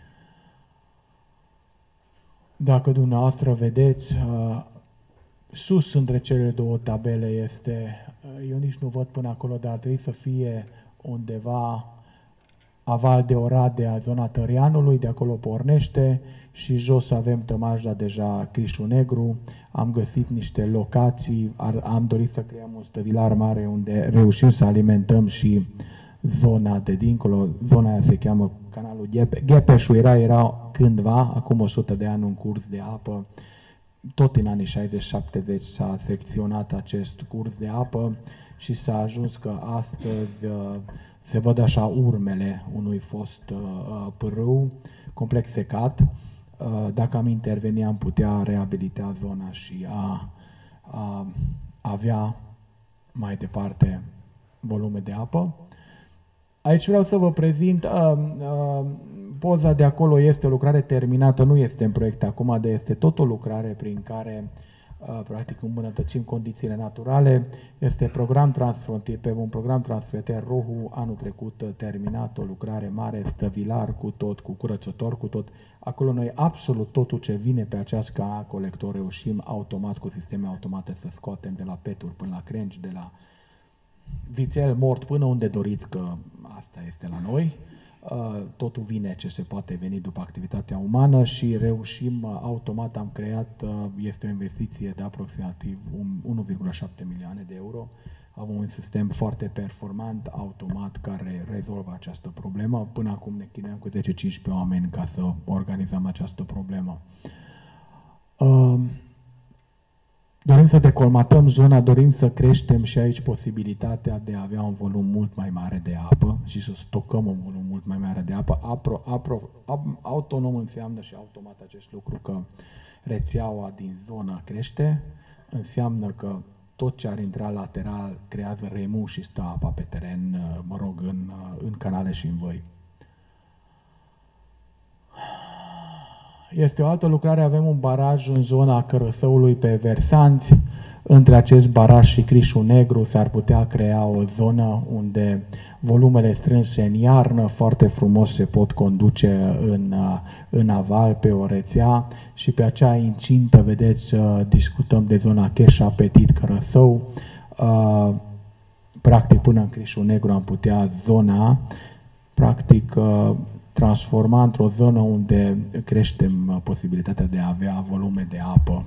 Speaker 3: Dacă dumneavoastră vedeți, uh, sus între cele două tabele este, uh, eu nici nu văd până acolo, dar ar trebui să fie undeva aval de Oradea, zona Tărianului, de acolo pornește, și jos avem Tămajda, deja Crișul Negru. Am găsit niște locații, am dorit să creăm un stăvilar mare unde reușim să alimentăm și zona de dincolo. Zona aia se cheamă canalul Ghepe. Ghepeșul era, era cândva, acum o sută de ani, un curs de apă. Tot în anii șaizeci șaptezeci s-a secționat acest curs de apă și s-a ajuns că astăzi uh, se văd așa urmele unui fost uh, pârâu complex secat. Uh, dacă am interveni, am putea reabilita zona și a, a avea mai departe volume de apă. Aici vreau să vă prezint, uh, uh, poza de acolo este o lucrare terminată, nu este în proiect acum, dar este tot o lucrare prin care uh, practic îmbunătățim condițiile naturale. Este program transfrontier, pe un program transfrontier Rohu, anul trecut terminat o lucrare mare, stăvilar cu tot, cu curățător, cu tot. Acolo noi absolut totul ce vine pe această canal colector reușim automat, cu sisteme automate, să scoatem de la peturi până la crengi, de la vițel mort până unde doriți, că asta este la noi. Totul vine ce se poate veni după activitatea umană și reușim automat, am creat, este o investiție de aproximativ unu virgulă șapte milioane de euro. Avem un sistem foarte performant, automat, care rezolvă această problemă. Până acum ne chinuim cu zece cincisprezece oameni ca să organizăm această problemă. Dorim să decolmatăm zona, dorim să creștem și aici posibilitatea de a avea un volum mult mai mare de apă și să stocăm un volum mult mai mare de apă. Apro, apro, autonom înseamnă și automat acest lucru că rețeaua din zonă crește, înseamnă că tot ce ar intra lateral creează remuu și stă apa pe teren, mă rog, în, în canale și în văi. Este o altă lucrare, avem un baraj în zona Cărăsăului pe versanți. Între acest baraj și Crișul Negru s-ar putea crea o zonă unde volumele strânse în iarnă foarte frumos se pot conduce în, în aval pe o rețea și pe acea incintă, vedeți, discutăm de zona Cheșa, Petit, Cărăsău. Practic până în Crișul Negru am putea zona, practic, transforma într-o zonă unde creștem posibilitatea de a avea volume de apă.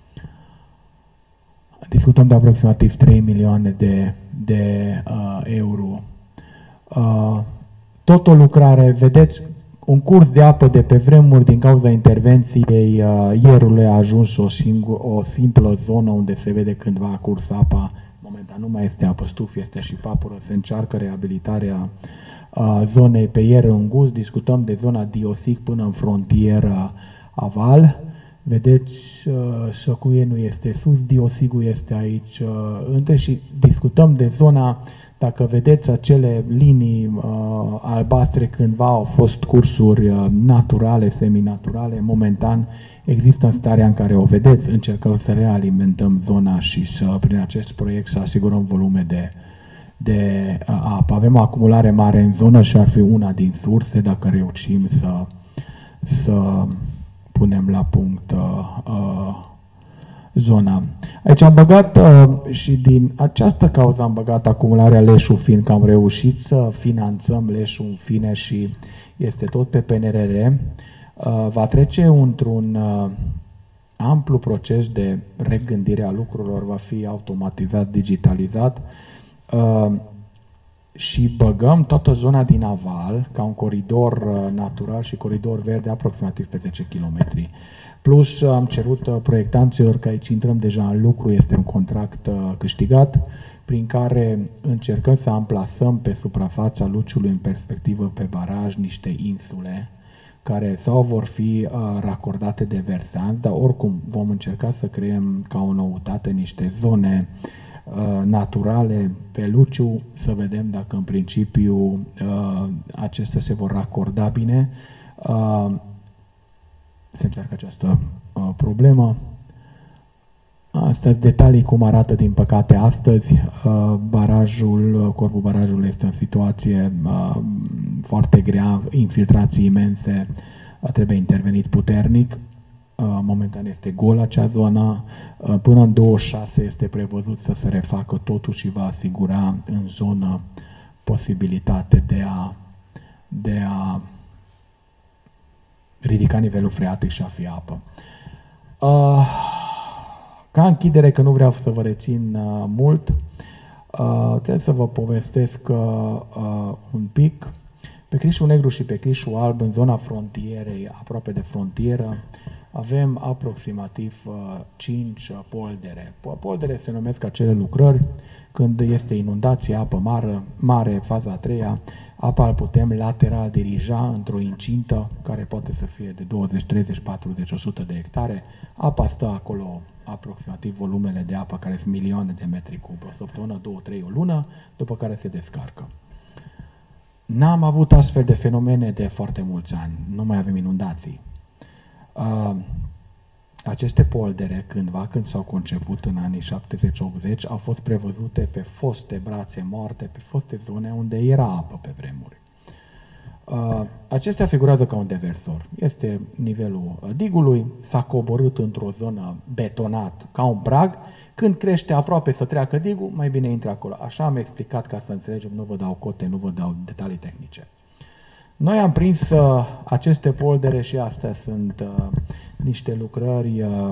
Speaker 3: Discutăm de aproximativ trei milioane de, de uh, euro. Uh, tot o lucrare, vedeți, un curs de apă de pe vremuri, din cauza intervenției uh, ierului, a ajuns o, singur, o simplă zonă unde se vede cândva a curs apa. Momentan nu mai este apă stuf, este și papură, se încearcă reabilitarea zonei pe ier îngust, discutăm de zona Diosic până în frontieră aval. Vedeți, Săcuienul este sus, Diosicul este aici între și discutăm de zona, dacă vedeți acele linii uh, albastre, cândva au fost cursuri uh, naturale, seminaturale, momentan există în starea în care o vedeți, încercăm să realimentăm zona și să, prin acest proiect, să asigurăm volume de de apă. Avem o acumulare mare în zonă și ar fi una din surse dacă reușim să, să punem la punct uh, zona. Aici am băgat uh, și din această cauză am băgat acumularea Leșu, fiindcă am reușit să finanțăm Leșu în fine și este tot pe P N R R. Uh, va trece într-un uh, amplu proces de regândire a lucrurilor, va fi automatizat, digitalizat. Uh, și băgăm toată zona din aval ca un coridor uh, natural și coridor verde aproximativ pe zece kilometri. Plus uh, am cerut uh, proiectanților, că aici intrăm deja în lucru, este un contract uh, câștigat, prin care încercăm să amplasăm pe suprafața Luciului în perspectivă pe baraj niște insule care sau vor fi uh, racordate de versanți, dar oricum vom încerca să creăm ca o noutate niște zone naturale pe Luciu, să vedem dacă în principiu uh, acestea se vor racorda bine. Uh, se încearcă această uh, problemă. Astea detalii cum arată din păcate astăzi. Uh, barajul, corpul barajului este în situație uh, foarte grea, infiltrații imense, uh, trebuie intervenit puternic. Momentan este gol acea zonă, până în douăzeci și șase este prevăzut să se refacă totul și va asigura în zonă posibilitate de a, de a ridica nivelul freatic și a fi apă. Uh, ca închidere, că nu vreau să vă rețin uh, mult, uh, trebuie să vă povestesc uh, uh, un pic. Pe Crișul Negru și pe Crișul Alb, în zona frontierei, aproape de frontieră, avem aproximativ uh, cinci poldere. Poldere se numesc acele lucrări când este inundație, apă mare, mare, faza a treia, apa îl putem lateral dirija într-o incintă care poate să fie de douăzeci, treizeci, patruzeci, o sută de hectare. Apa stă acolo, aproximativ volumele de apă, care sunt milioane de metri cub, o săptămână, două, trei, o lună, după care se descarcă. N-am avut astfel de fenomene de foarte mulți ani, nu mai avem inundații. Uh, aceste poldere, cândva, când s-au conceput în anii șaptezeci optzeci, au fost prevăzute pe foste brațe moarte, pe foste zone unde era apă pe vremuri. Uh, acestea figurează ca un deversor. Este nivelul digului, s-a coborât într-o zonă betonat, ca un prag. Când crește aproape să treacă digul, mai bine intre acolo. Așa am explicat ca să înțelegem, nu vă dau cote, nu vă dau detalii tehnice. Noi am prins uh, aceste poldere și astea sunt uh, niște lucrări, uh,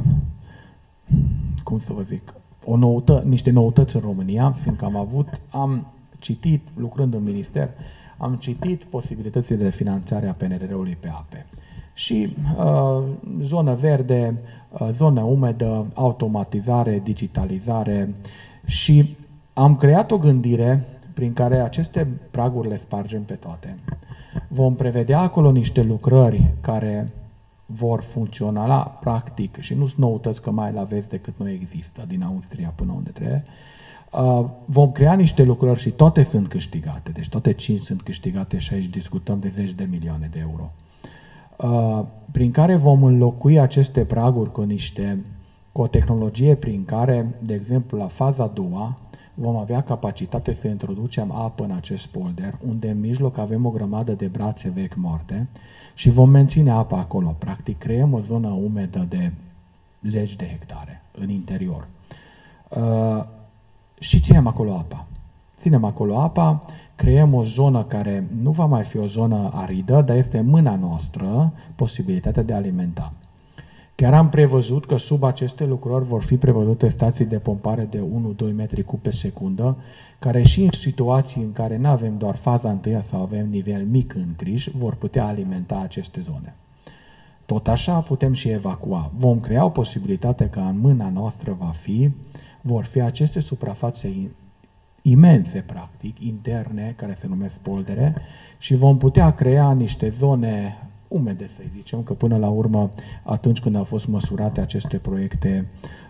Speaker 3: cum să vă zic, o noută, niște noutăți în România, fiindcă am avut, am citit, lucrând în minister, am citit posibilitățile de finanțare a P N R R-ului pe ape. Și uh, zonă verde, uh, zonă umedă, automatizare, digitalizare și am creat o gândire prin care aceste praguri le spargem pe toate. Vom prevedea acolo niște lucrări care vor funcționa la practic și nu sunt noutăți că mai la vezi decât nu există din Austria până unde trebuie. Uh, vom crea niște lucrări și toate sunt câștigate, deci toate cinci sunt câștigate și aici discutăm de zeci de milioane de euro. Uh, prin care vom înlocui aceste praguri cu niște, cu o tehnologie prin care, de exemplu, la faza a doua, vom avea capacitate să introducem apă în acest polder, unde în mijloc avem o grămadă de brațe vechi moarte și vom menține apa acolo. Practic, creăm o zonă umedă de zeci de hectare în interior. Uh, și ținem acolo apa. Ținem acolo apa, creăm o zonă care nu va mai fi o zonă aridă, dar este în mâna noastră posibilitatea de a alimenta. Chiar am prevăzut că sub aceste lucrări vor fi prevăzute stații de pompare de unu doi metri cub pe secundă, care și în situații în care nu avem doar faza întâia sau avem nivel mic în Criș, vor putea alimenta aceste zone. Tot așa putem și evacua. Vom crea o posibilitate că în mâna noastră va fi, vor fi aceste suprafațe imense, practic, interne, care se numesc poldere, și vom putea crea niște zone umede, să zicem, că până la urmă, atunci când au fost măsurate aceste proiecte,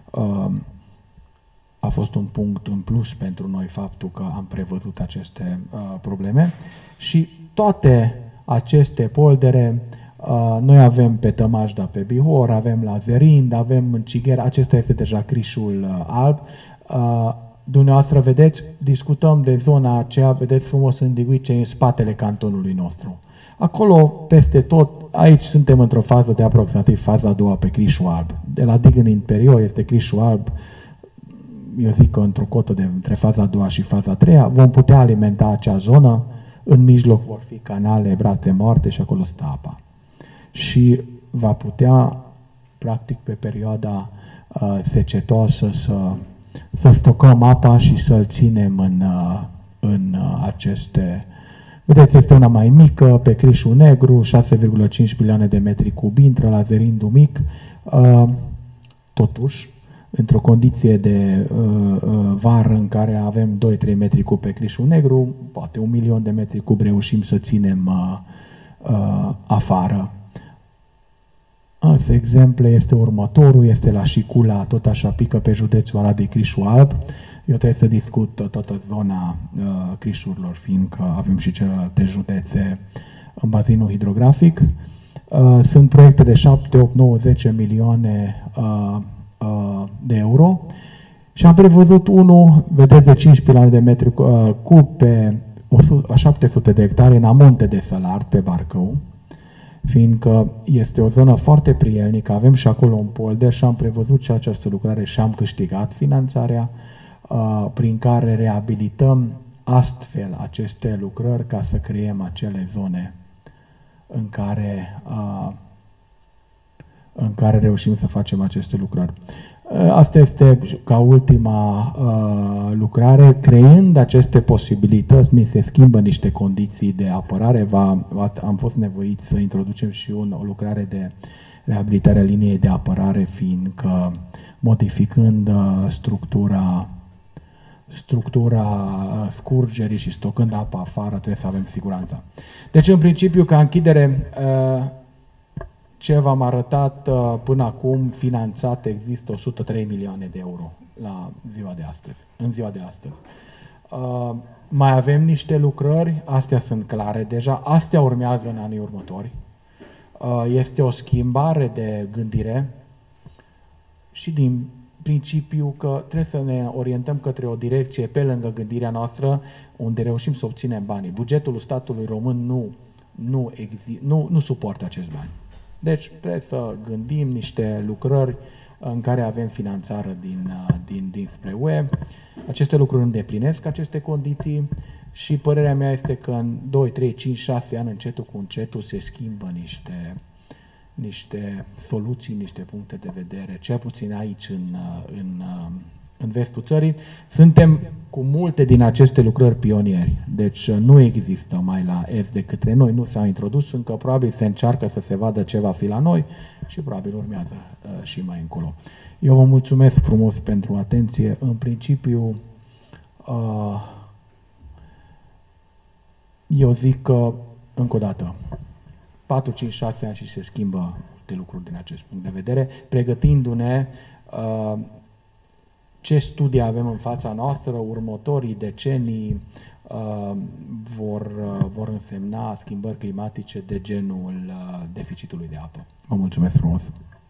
Speaker 3: a fost un punct în plus pentru noi faptul că am prevăzut aceste probleme și toate aceste poldere noi avem pe Tămașda, pe Bihor, avem la Zerind, avem în Cigher, acesta este deja Crișul Alb. Dumneavoastră, vedeți, discutăm de zona aceea, vedeți frumos în Diguice, în spatele cantonului nostru. Acolo, peste tot, aici suntem într-o fază de aproximativ faza a doua pe Crișul Alb. De la dig în interior este Crișul Alb, eu zic că într-o cotă de între faza a doua și faza a treia, vom putea alimenta acea zonă, în mijloc vor fi canale, brațe moarte și acolo stă apa. Și va putea, practic, pe perioada uh, secetoasă să, să stocăm apa și să-l ținem în, uh, în uh, aceste. Vedeți, este una mai mică, pe Crișul Negru, șase virgulă cinci milioane de metri cubi, intră la Zerindu mic, uh, totuși, într-o condiție de uh, uh, vară în care avem doi trei metri cub pe Crișul Negru, poate un milion de metri cub reușim să ținem uh, uh, afară. Alte exemple este următorul, este la Șicula, tot așa pică pe județul Arad, Crișul Alb. Eu trebuie să discut toată zona uh, Crișurilor, fiindcă avem și celelalte județe în bazinul hidrografic. Uh, sunt proiecte de șapte, opt, nouă, zece milioane uh, uh, de euro și am prevăzut unul, vedeți, de cinci milioane de metri uh, cub pe șapte sute de hectare în amonte de Sălart, pe Barcău, fiindcă este o zonă foarte prielnică, avem și acolo un polder și am prevăzut și această lucrare și am câștigat finanțarea uh, prin care reabilităm astfel aceste lucrări ca să creăm acele zone în care, uh, în care reușim să facem aceste lucrări. Asta este ca ultima uh, lucrare. Creând aceste posibilități, ni se schimbă niște condiții de apărare. Va, va, am fost nevoiți să introducem și un, o lucrare de reabilitare a liniei de apărare, fiindcă modificând uh, structura, structura scurgerii și stocând apa afară, trebuie să avem siguranța. Deci, în principiu, ca închidere, uh, ce v-am arătat uh, până acum, finanțat, există o sută trei milioane de euro la ziua de astăzi, în ziua de astăzi. Uh, mai avem niște lucrări, astea sunt clare deja, astea urmează în anii următori. Uh, este o schimbare de gândire și din principiu că trebuie să ne orientăm către o direcție pe lângă gândirea noastră, unde reușim să obținem banii. Bugetul statului român nu, nu, exi, nu, nu suportă acești bani. Deci trebuie să gândim niște lucrări în care avem finanțare din, din, dinspre U E. Aceste lucruri îndeplinesc aceste condiții și părerea mea este că în doi, trei, cinci, șase ani, încetul cu încetul, se schimbă niște, niște soluții, niște puncte de vedere, cel puțin aici în, în, în vestul țării. Suntem cu multe din aceste lucrări pionieri, deci nu există mai la est decât noi, nu s-au introdus încă, probabil se încearcă să se vadă ce va fi la noi și probabil urmează uh, și mai încolo. Eu vă mulțumesc frumos pentru atenție. În principiu, uh, eu zic că, încă o dată, patru, cinci, șase ani și se schimbă multe lucruri din acest punct de vedere, pregătindu-ne uh, ce studii avem în fața noastră, următorii decenii uh, vor, uh, vor însemna schimbări climatice de genul uh, deficitului de apă. Vă mulțumesc frumos!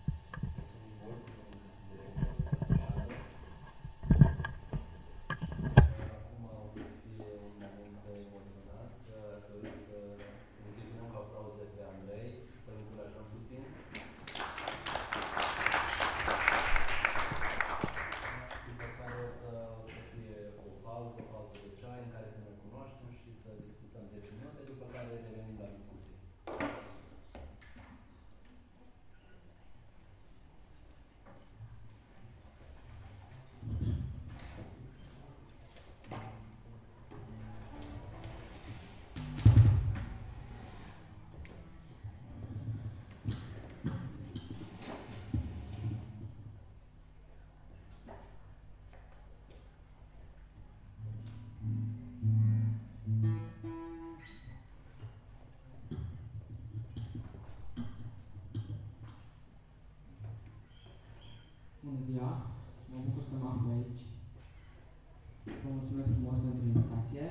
Speaker 8: Bună ziua! Mă bucur să mă aflu aici. Vă mulțumesc frumos pentru invitație.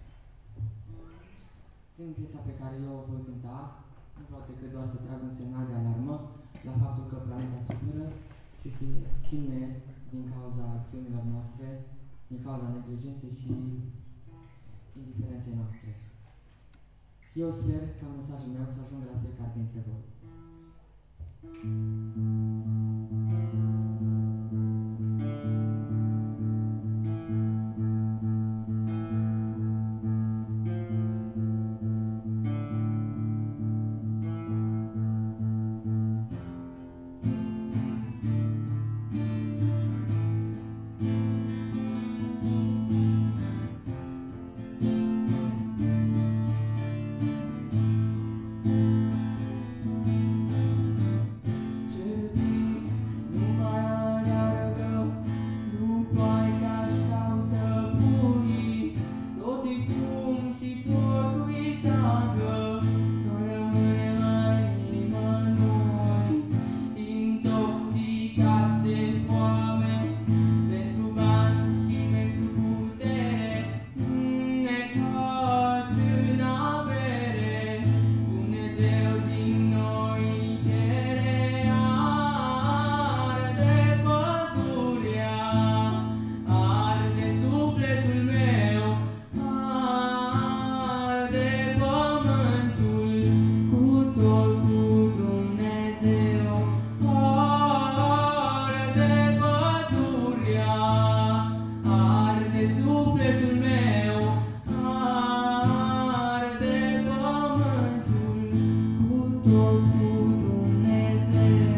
Speaker 8: Prin piesa pe care eu o voi cânta, nu vreau decât doar să trag un semnal de alarmă la faptul că planeta suferă și se chinuie din cauza acțiunilor noastre, din cauza neglijenței și indiferenței noastre. Eu sper ca mesajul meu să ajungă la fiecare dintre voi.
Speaker 9: Cer tot cu Dumnezeu.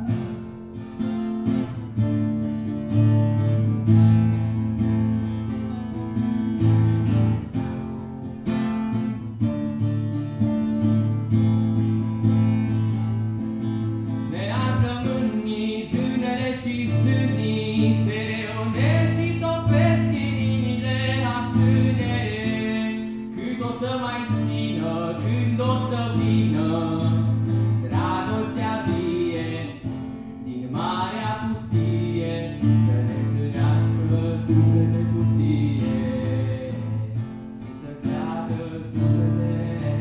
Speaker 10: Ne aflăm în nii, zânele și zânii se reunesc și topesc inimile acțiune. Cât o să mai țină, când o să vină dragostea vie din marea pustie, să ne întâlnească suflete pustie și să creadă suflete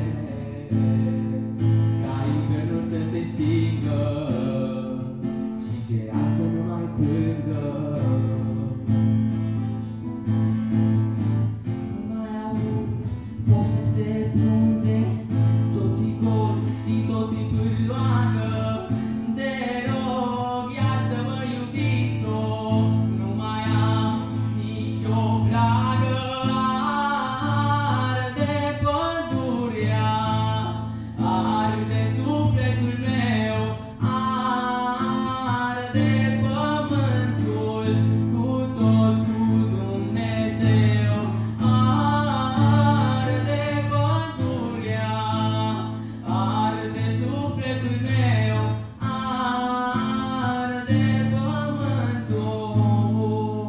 Speaker 10: ca infernul să se stingă și gea să nu mai plângă. Nu mai aud foșnet de frunze, toți-i goli și toți-i pârloagă. Te rog, iartă-mă, iubito, nu mai am nicio plagă. Arde pădurea, arde sufletul meu, arde pământul cu tot cu Dumnezeu. Arde pădurea, arde sufletul meu, arde pământul.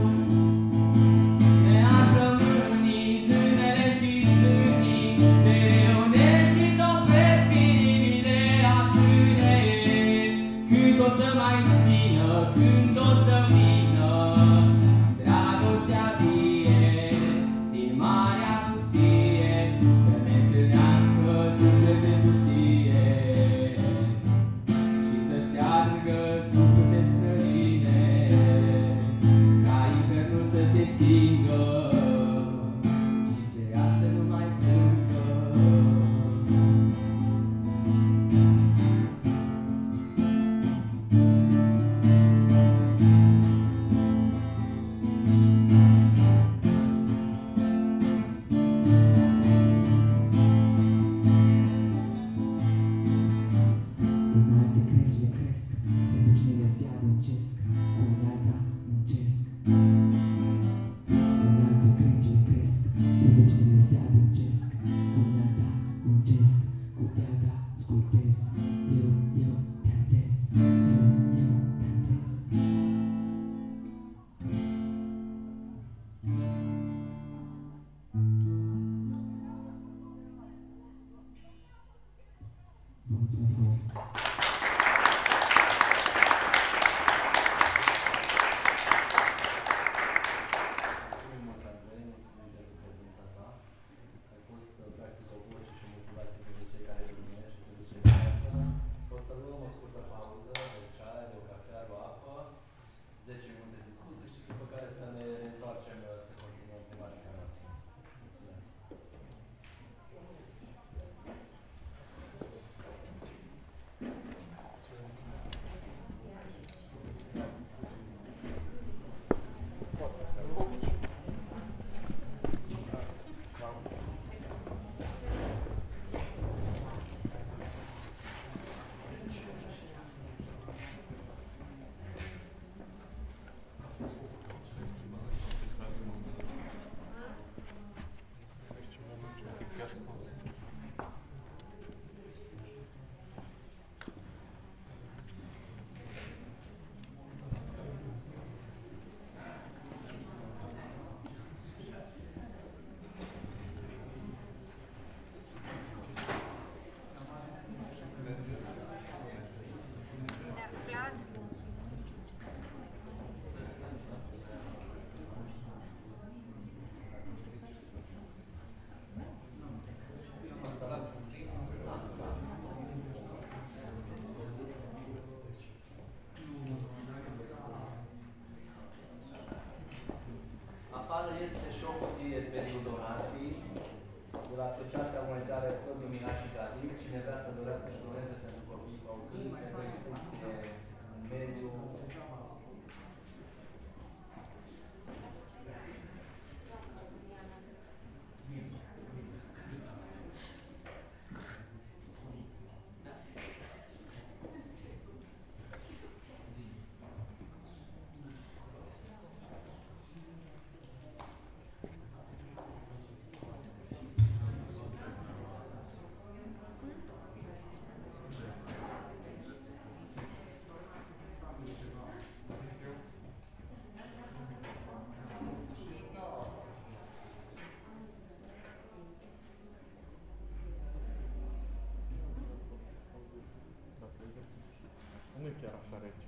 Speaker 10: Ne aflăm unii, zânele și zânii se reunesc și topesc inimile acțiune. Cât o să mai țină, când o să vină dragostea vie din marea pustie, să ne întâlnească suflete pustie și să șteargă suflete străine ca infernul să se stingă și gea să nu mai plângă. Înalte crengile cresc, rădăcinile se adâncesc, cu unealta muncesc. Înalte crengile cresc, rădăcinile se adâncesc, cu unealta muncesc, cu teata sculptez. Eu, eu cantez, eu, eu cantez. Vă mulțumesc frumos!
Speaker 1: Mulțumim mult, Andrei, mulțumim pentru prezența ta. Ai fost, practic, o voce și o motivație pentru cei care urmăresc și pentru cei de acasă. O să luăm o scurtă pauză, de ceai, de o cafea, de o apă, zece minute de discuție și după care să ne întoarcem să continuăm tematica noastră. Mulțumesc! Afară este și o cutie pentru donații de la Asociația Umanitară Sfânt Lumina și Galiu. Cine vrea să dorească și doneze pentru copiii caucâzi, pentru excursie în mediu.
Speaker 5: chiar așa rece.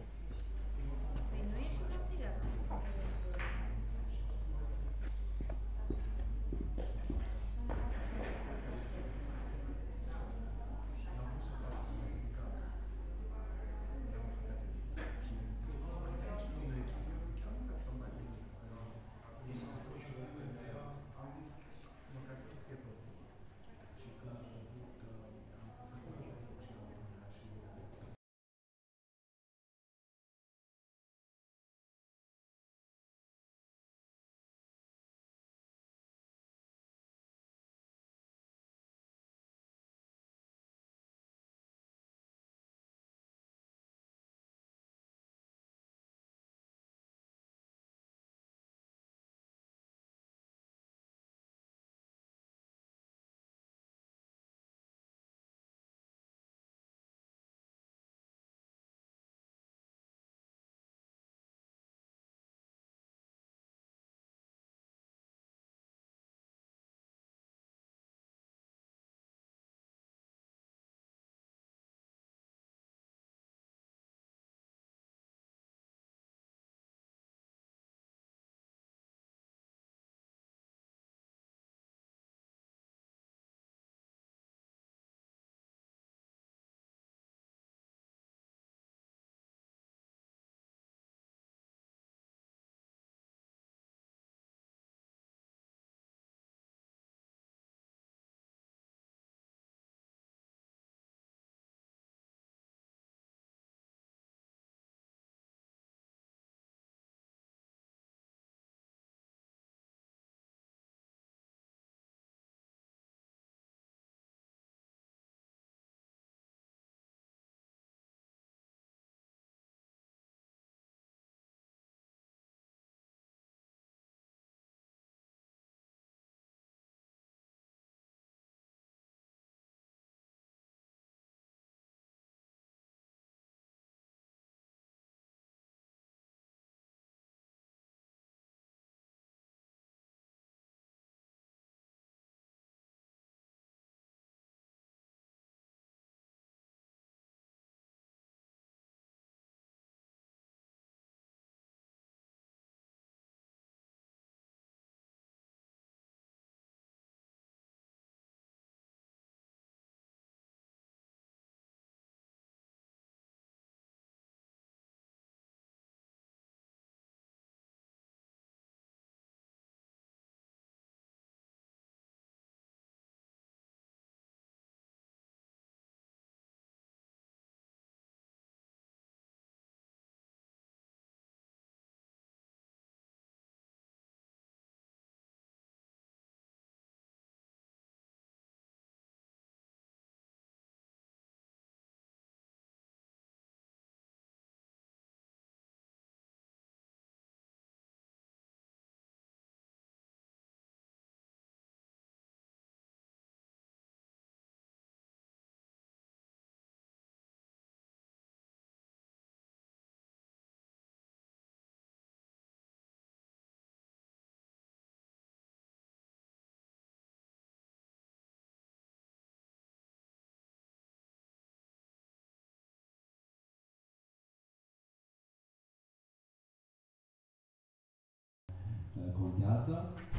Speaker 1: contează.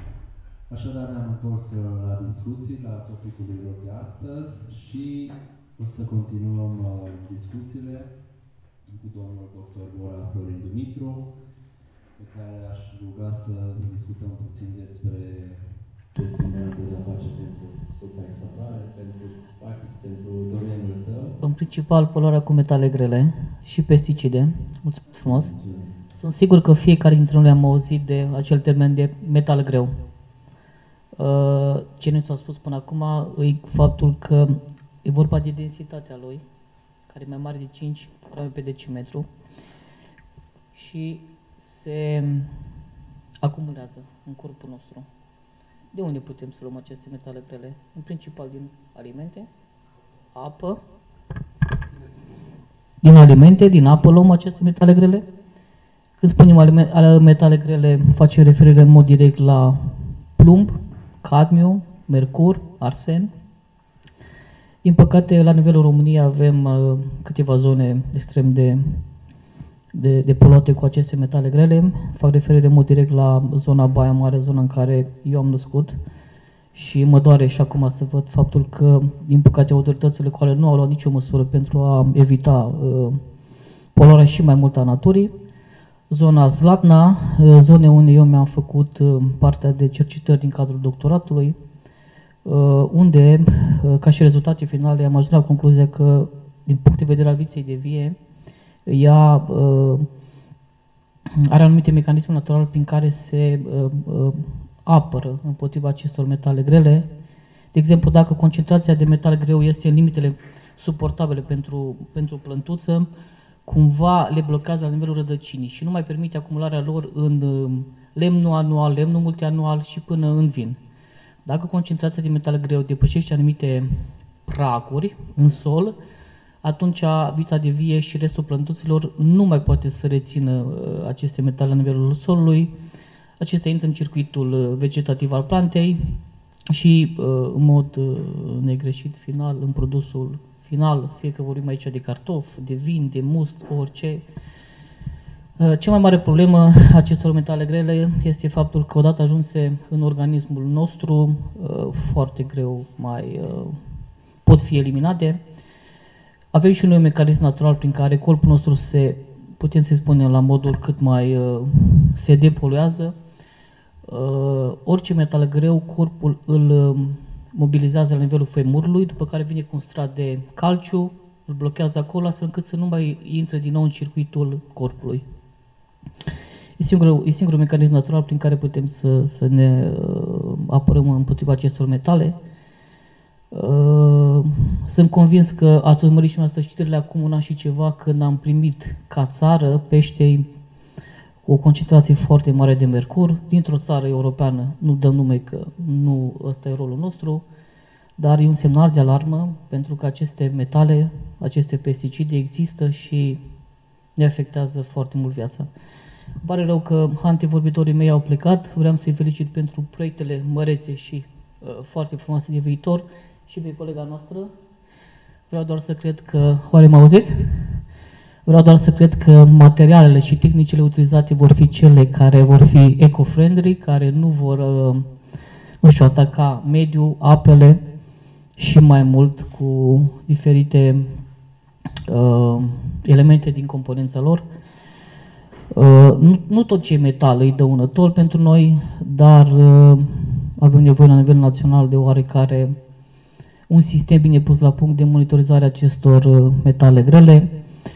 Speaker 1: Așadar ne-am întors la discuții, la topicul de astăzi și o să continuăm uh, discuțiile cu domnul doctor Bora Florin Dumitru, pe care aș ruga să discutăm puțin despre despre modul de a face pentru supraexploatare, pentru, practic, pentru domeniul tău.
Speaker 4: În principal, poluarea cu metale grele și pesticide. Mulțumesc frumos. Mulțumesc. Sunt sigur că fiecare dintre noi am auzit de acel termen de metal greu. Ce nu s-a spus până acum e faptul că e vorba de densitatea lui, care e mai mare de cinci grame pe decimetru și se acumulează în corpul nostru. De unde putem să luăm aceste metale grele? În principal din alimente, apă. Din alimente, din apă luăm aceste metale grele. Când spunem metale grele, facem referire în mod direct la plumb, cadmiu, mercur, arsen. Din păcate, la nivelul României avem uh, câteva zone extrem de, de, de poluate cu aceste metale grele. Fac referire în mod direct la zona Baia Mare, zona în care eu am născut. Și mă doare și acum să văd faptul că, din păcate, autoritățile locale nu au luat nicio măsură pentru a evita uh, poluarea și mai mult a naturii. Zona Zlatna, uh, zone unde eu mi-am făcut uh, partea de cercetări din cadrul doctoratului, uh, unde, uh, ca și rezultate finale, am ajuns la concluzia că, din punct de vedere al viței de vie, ea uh, are anumite mecanisme naturale prin care se uh, uh, apără împotriva acestor metale grele. De exemplu, dacă concentrația de metal greu este în limitele suportabile pentru, pentru plântuță, cumva le blochează la nivelul rădăcinii și nu mai permite acumularea lor în lemnul anual, lemnul multianual și până în vin. Dacă concentrația de metal greu depășește anumite praguri în sol, atunci vița de vie și restul plântuților nu mai poate să rețină aceste metale la nivelul solului. Acestea intră în circuitul vegetativ al plantei și, în mod negreșit, final, în produsul final, fie că vorbim aici de cartofi, de vin, de must, orice. Cea mai mare problemă a acestor metale grele este faptul că, odată ajunse în organismul nostru, foarte greu mai pot fi eliminate. Avem și noi un mecanism natural prin care corpul nostru se, putem să spunem la modul cât mai se depoluează. Uh, orice metal greu, corpul îl uh, mobilizează la nivelul femurului, după care vine cu un strat de calciu, îl blochează acolo, astfel încât să nu mai intre din nou în circuitul corpului. E singurul, e singurul mecanism natural prin care putem să, să ne uh, apărăm împotriva acestor metale. Uh, sunt convins că ați urmărit și dumneavoastră știrile acum un an și ceva, când am primit ca țară pește o concentrație foarte mare de mercur dintr-o țară europeană. Nu dăm nume că nu ăsta e rolul nostru, dar e un semnal de alarmă pentru că aceste metale, aceste pesticide există și ne afectează foarte mult viața. Îmi pare rău că antevorbitorii mei au plecat. Vreau să-i felicit pentru proiectele mărețe și uh, foarte frumoase de viitor și pe colega noastră. Vreau doar să cred că... Oare mă auziți? Vreau doar să cred că materialele și tehnicile utilizate vor fi cele care vor fi eco-friendly, care nu vor, nu știu, ataca mediul, apele și mai mult cu diferite uh, elemente din componența lor. Uh, nu, nu tot ce e metal e dăunător pentru noi, dar uh, avem nevoie la nivel național de oarecare un sistem bine pus la punct de monitorizare a acestor uh, metale grele.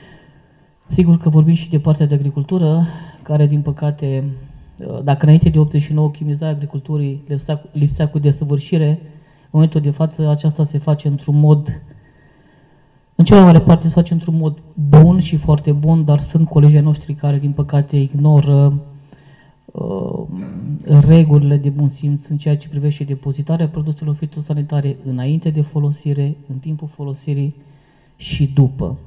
Speaker 4: Sigur că vorbim și de partea de agricultură, care, din păcate, dacă înainte de optzeci și nouă chimizarea agriculturii lipsea, lipsea cu desăvârșire, în momentul de față aceasta se face într-un mod, în cea mai mare parte se face într-un mod bun și foarte bun, dar sunt colegii noștri care, din păcate, ignoră uh, regulile de bun simț în ceea ce privește depozitarea produselor fitosanitare înainte de folosire, în timpul folosirii și după.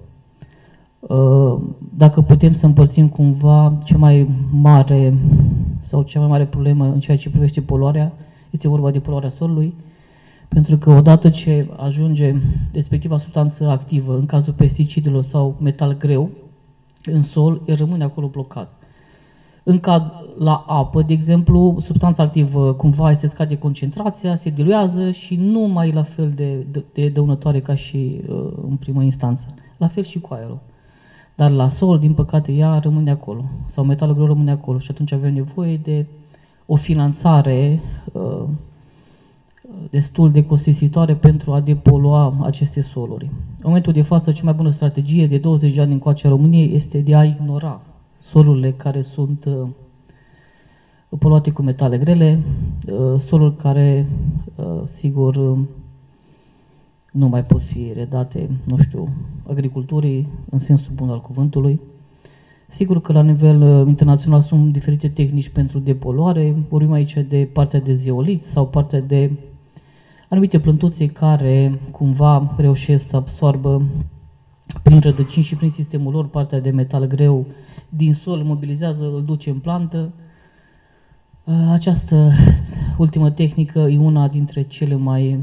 Speaker 4: Dacă putem să împărțim cumva cea mai mare sau cea mai mare problemă în ceea ce privește poluarea, este vorba de poluarea solului, pentru că odată ce ajunge respectiva substanță activă, în cazul pesticidelor sau metal greu, în sol, el rămâne acolo blocat. În caz la apă, de exemplu, substanța activă cumva se scade concentrația, se diluează și nu mai e la fel de, de, de dăunătoare ca și uh, în primă instanță. La fel și cu aerul. Dar la sol, din păcate, ea rămâne acolo, sau metalul greu rămâne acolo și atunci avem nevoie de o finanțare uh, destul de costisitoare pentru a depolua aceste soluri. În momentul de față, cea mai bună strategie de douăzeci de ani încoace a României este de a ignora solurile care sunt uh, poluate cu metale grele, uh, soluri care, uh, sigur, uh, nu mai pot fi redate, nu știu, agriculturii în sensul bun al cuvântului. Sigur că la nivel uh, internațional sunt diferite tehnici pentru depoluare. Vorbim aici de partea de zeoliți sau partea de anumite plântuțe care cumva reușesc să absorbă prin rădăcini și prin sistemul lor partea de metal greu din sol, îl mobilizează, îl duce în plantă. Uh, această ultimă tehnică e una dintre cele mai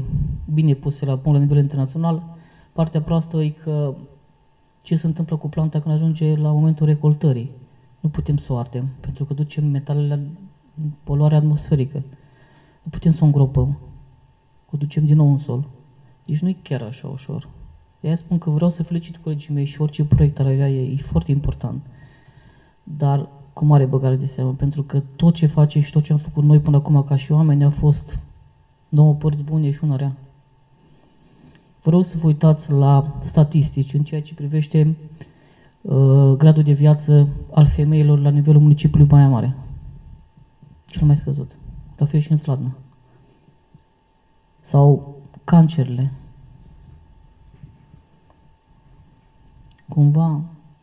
Speaker 4: bine puse la punct la nivel internațional. Partea proastă e că ce se întâmplă cu planta când ajunge la momentul recoltării. Nu putem să o ardem, pentru că ducem metalele la poluare atmosferică. Nu putem să o îngropăm, o ducem din nou în sol. Deci nu e chiar așa ușor. De-aia spun că vreau să felicit colegii mei și orice proiect ar avea e, e foarte important. Dar cu mare băgare de seamă, pentru că tot ce face și tot ce am făcut noi până acum ca și oameni a fost nouă părți bune și una rea. Vreau să vă uitați la statistici în ceea ce privește uh, gradul de viață al femeilor la nivelul municipiului Baia Mare. Cel mai scăzut. La fel și în Sladna. Sau cancerele. Cumva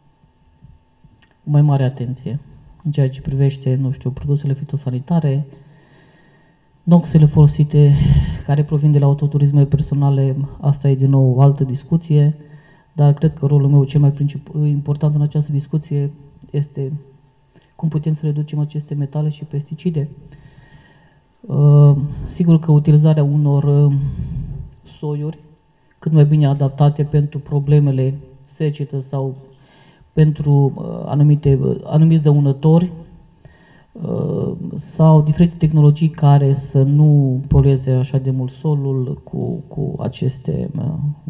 Speaker 4: o mai mare atenție în ceea ce privește, nu știu, produsele fitosanitare, noxele folosite care provin de la autoturismele personale, asta e din nou o altă discuție, dar cred că rolul meu cel mai important în această discuție este cum putem să reducem aceste metale și pesticide. Uh, sigur că utilizarea unor uh, soiuri cât mai bine adaptate pentru problemele secetă sau pentru uh, anumite, uh, anumiți dăunători uh, sau diferite tehnologii care să nu polueze așa de mult solul cu, cu aceste uh,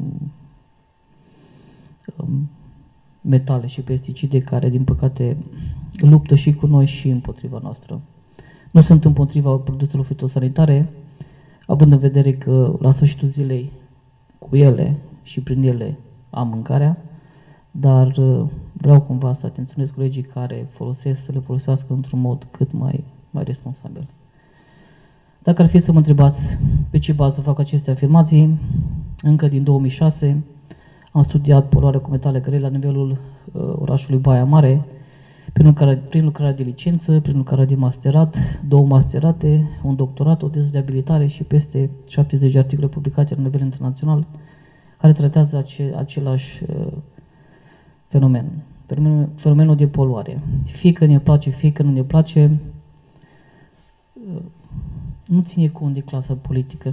Speaker 4: uh, metale și pesticide care, din păcate, luptă și cu noi și împotriva noastră. Nu sunt împotriva produselor fitosanitare, având în vedere că la sfârșitul zilei cu ele și prin ele am mâncarea, dar vreau cumva să atenționez colegii care folosesc să le folosească într-un mod cât mai, mai responsabil. Dacă ar fi să mă întrebați pe ce bază fac aceste afirmații, încă din două mii șase am studiat poluarea cu metale grele la nivelul uh, orașului Baia Mare, prin lucrarea, prin lucrarea de licență, prin lucrarea de masterat, două masterate, un doctorat, o teză de abilitare și peste șaptezeci de articole publicate la nivel internațional, care tratează ace, același uh, fenomen, fenomenul, fenomenul de poluare. Fie că ne place, fie că nu ne place, uh, nu ține cont de clasa politică,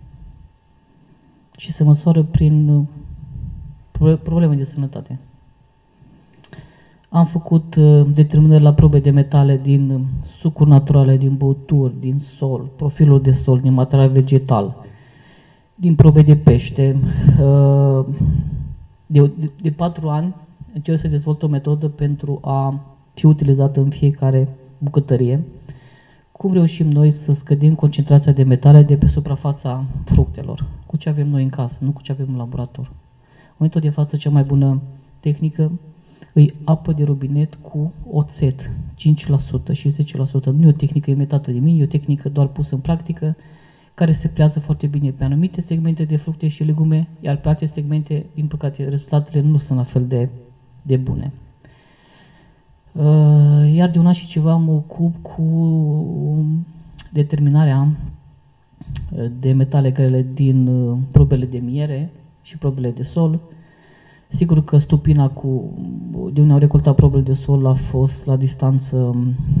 Speaker 4: ci se măsoară prin uh, probleme de sănătate. Am făcut uh, determinări la probe de metale din uh, sucuri naturale, din băuturi, din sol, profilul de sol, din material vegetal, din probe de pește. Uh, de, de, de patru ani încerc să dezvolt o metodă pentru a fi utilizată în fiecare bucătărie. Cum reușim noi să scădim concentrația de metale de pe suprafața fructelor? Cu ce avem noi în casă, nu cu ce avem în laborator. În momentul de față, cea mai bună tehnică îi apă de robinet cu oțet, cinci la sută și zece la sută. Nu e o tehnică imitată de mine, e o tehnică doar pusă în practică, care se plează foarte bine pe anumite segmente de fructe și legume, iar pe alte segmente, din păcate, rezultatele nu sunt la fel de, de bune. Iar de un an și ceva mă ocup cu determinarea de metale grele din probele de miere și probele de sol. Sigur că stupina cu, de unde au recoltat probele de sol a fost la distanță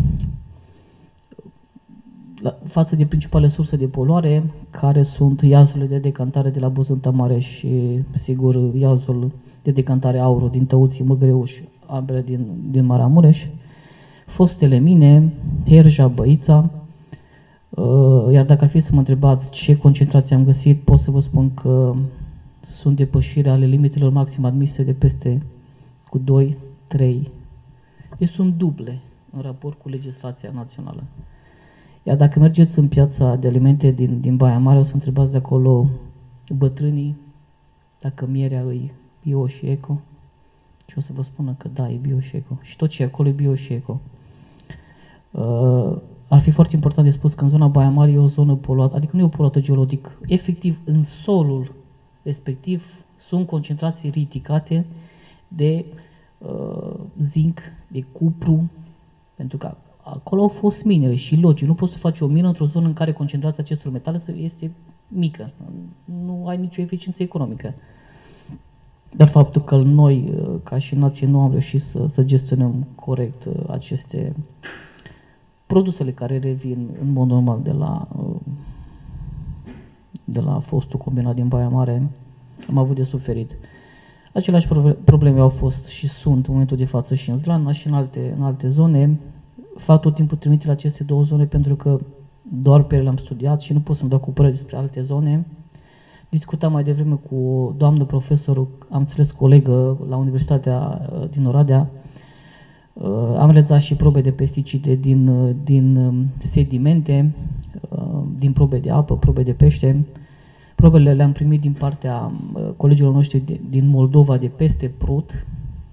Speaker 4: la, față de principale surse de poluare, care sunt iazurile de decantare de la Bozânta Mare și, sigur, iazul de decantare Auro din Tăuții, Măgreuș, ambele din, din Maramureș, fostele mine, Herja, Băița. Iar dacă ar fi să mă întrebați ce concentrație am găsit, pot să vă spun că sunt depășiri ale limitelor maxime admise de peste cu doi trei. Deci sunt duble în raport cu legislația națională. Iar dacă mergeți în piața de alimente din, din Baia Mare, o să întrebați de acolo bătrânii dacă mierea îi bio și eco. Și o să vă spună că da, e bio și eco. Și tot ce e acolo e bio și eco. Uh, ar fi foarte important de spus că în zona Baia Mare e o zonă poluată, adică nu e o poluată geologic. Efectiv, în solul respectiv sunt concentrații ridicate de uh, zinc, de cupru, pentru că acolo au fost minele și logic. Nu poți să faci o mină într-o zonă în care concentrația acestor metale este mică. Nu ai nicio eficiență economică. Dar faptul că noi, ca și nație, nu am reușit să, să gestionăm corect aceste produsele care revin în mod normal de la, de la fostul combinat din Baia Mare, am avut de suferit. Aceleași probleme au fost și sunt în momentul de față și în Zlana și în alte, în alte zone. Fac tot timpul trimite la aceste două zone pentru că doar pe ele le-am studiat și nu pot să-mi dau cu păreri despre alte zone. Discutam mai devreme cu o doamnă profesor, am înțeles colegă la Universitatea din Oradea. Am realizat și probe de pesticide din, din sedimente, din probe de apă, probe de pește. Probele le-am primit din partea colegilor noștri din Moldova de peste Prut.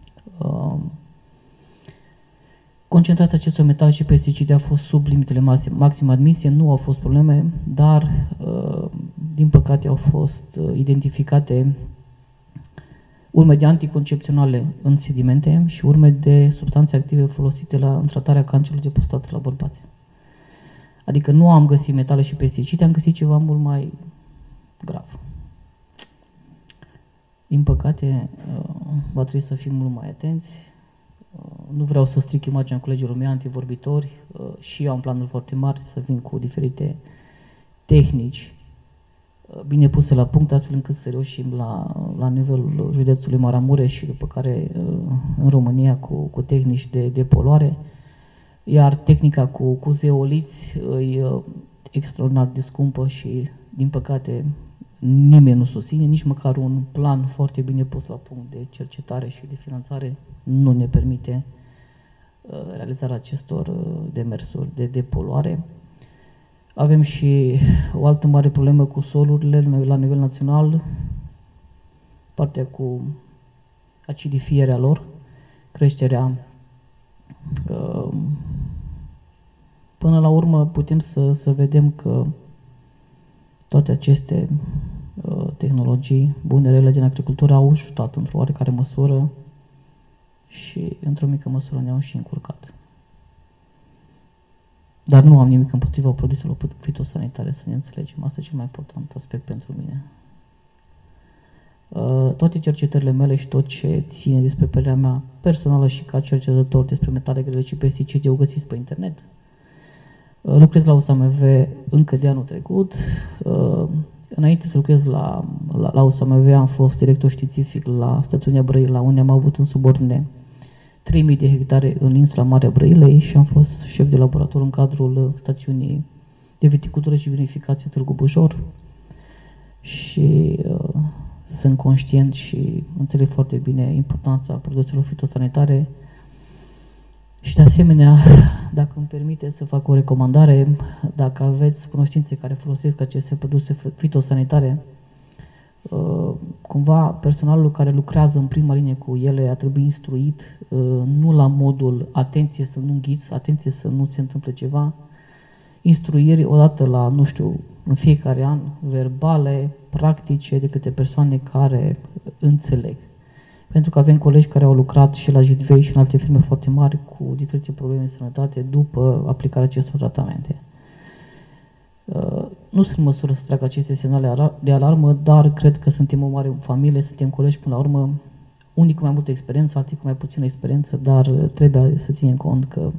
Speaker 4: Concentrația acestor metale și pesticide a fost sub limitele maxime admise, nu au fost probleme, dar din păcate au fost identificate urme de anticoncepționale în sedimente și urme de substanțe active folosite la, în tratarea cancerului de prostată la bărbați. Adică nu am găsit metale și pesticide, am găsit ceva mult mai grav. Din păcate, va trebui să fim mult mai atenți. Nu vreau să stric imaginea colegilor mei antivorbitori și eu am planuri foarte mari să vin cu diferite tehnici bine puse la punct, astfel încât să reușim la, la nivelul județului Maramureș și după care în România cu, cu tehnici de, de poluare. Iar tehnica cu, cu zeoliți e extraordinar de scumpă și, din păcate, nimeni nu susține, nici măcar un plan foarte bine pus la punct de cercetare și de finanțare nu ne permite realizarea acestor demersuri de depoluare. Avem și o altă mare problemă cu solurile la nivel național, partea cu acidifierea lor, creșterea. Până la urmă putem să, să vedem că toate aceste uh, tehnologii bune, rele din agricultură au ajutat într-o oarecare măsură și într-o mică măsură ne-au și încurcat. Dar nu am nimic împotriva produselor fitosanitare, să ne înțelegem. Asta e cel mai important aspect pentru mine. Uh, toate cercetările mele și tot ce ține despre părerea mea personală și ca cercetător despre metale grele și pesticide, o găsiți pe internet. Lucrez la U S A M V încă de anul trecut. Înainte să lucrez la, la, la U S A M V am fost director științific la stațiunea Brăila, unde am avut în subordine trei mii de hectare în insula Marea Brăilei și am fost șef de laborator în cadrul stațiunii de viticultură și vinificație Târgu Bujor. Și uh, sunt conștient și înțeleg foarte bine importanța produselor fitosanitare. Și de asemenea, dacă îmi permite să fac o recomandare, dacă aveți cunoștințe care folosesc aceste produse fitosanitare, cumva personalul care lucrează în prima linie cu ele a trebuit instruit, nu la modul atenție să nu înghiți, atenție să nu se întâmple ceva, instruiri odată la, nu știu, în fiecare an, verbale, practice, de câte persoane care înțeleg. Pentru că avem colegi care au lucrat și la Jidvei și în alte firme foarte mari cu diferite probleme de sănătate după aplicarea acestor tratamente. Nu sunt în măsură să trag aceste semnale de alarmă, dar cred că suntem o mare familie, suntem colegi până la urmă, unii cu mai multă experiență, alții cu mai puțină experiență, dar trebuie să ținem cont că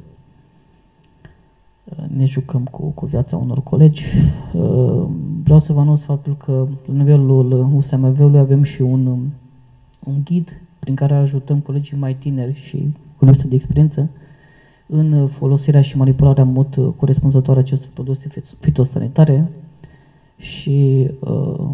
Speaker 4: ne jucăm cu, cu viața unor colegi. Vreau să vă anunț faptul că la nivelul U S M V-ului avem și un, un ghid prin care ajutăm colegii mai tineri și cu lipsă de experiență în folosirea și manipularea în mod corespunzător a acestor produse fitosanitare și uh,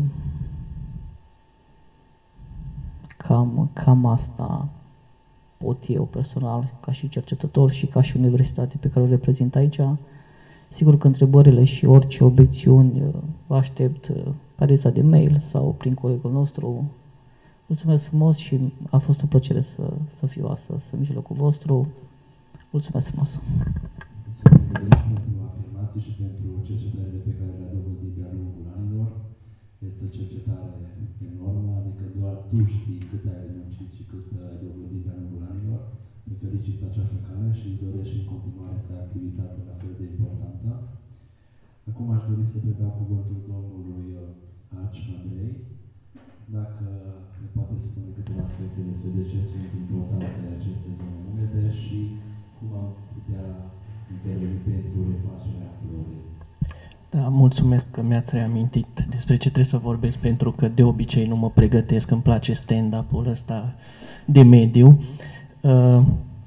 Speaker 4: cam, cam asta pot eu personal, ca și cercetător și ca și universitate pe care o reprezint aici. Sigur că întrebările și orice obiecțiuni vă aștept pe adresa de mail sau prin colegul nostru. Mulțumesc frumos și a fost o plăcere să, să fiu astăzi în mijlocul vostru. Mulțumesc frumos!
Speaker 1: Mulțumesc pentru afirmații și pentru cercetările pe care le-a dobândit de-a lungul anilor. Este o cercetare enormă, adică doar tu știi cât ai muncit și cât ai dobândit de-a lungul anilor. Te felicit pe această cale și îți doresc și în continuare să ai activitate la fel de importantă. Acum aș dori să predau cuvântul domnului Arci Andrei, dacă ne poate spune câteva aspecte despre de ce sunt importante aceste zone umede și cum am putea interveni pentru refacerea florii.
Speaker 5: Da, mulțumesc că mi-ați reamintit despre ce trebuie să vorbesc, pentru că de obicei nu mă pregătesc, îmi place stand-up-ul ăsta de mediu. Uh,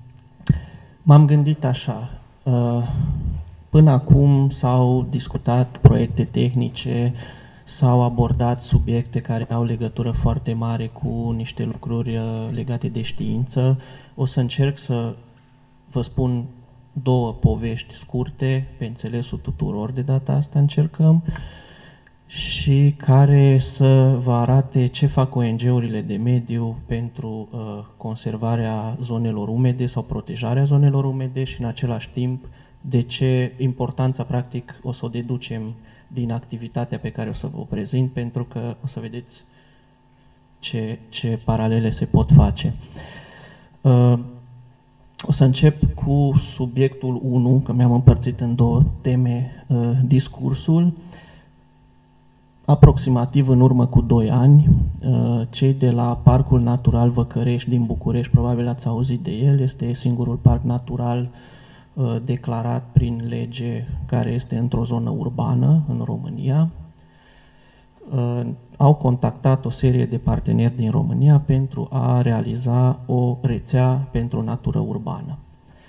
Speaker 5: m-am gândit așa, uh, până acum s-au discutat proiecte tehnice, s-au abordat subiecte care au legătură foarte mare cu niște lucruri uh, legate de știință. O să încerc să vă spun două povești scurte, pe înțelesul tuturor de data asta încercăm, și care să vă arate ce fac O N G-urile de mediu pentru uh, conservarea zonelor umede sau protejarea zonelor umede și în același timp de ce importanța practic o să o deducem din activitatea pe care o să vă o prezint, pentru că o să vedeți ce, ce paralele se pot face. Uh, O să încep cu subiectul unu, că mi-am împărțit în două teme uh, discursul. Aproximativ în urmă cu doi ani, uh, cei de la Parcul Natural Văcărești din București, probabil ați auzit de el, este singurul parc natural uh, declarat prin lege care este într-o zonă urbană în România. Uh, au contactat o serie de parteneri din România pentru a realiza o rețea pentru natură urbană.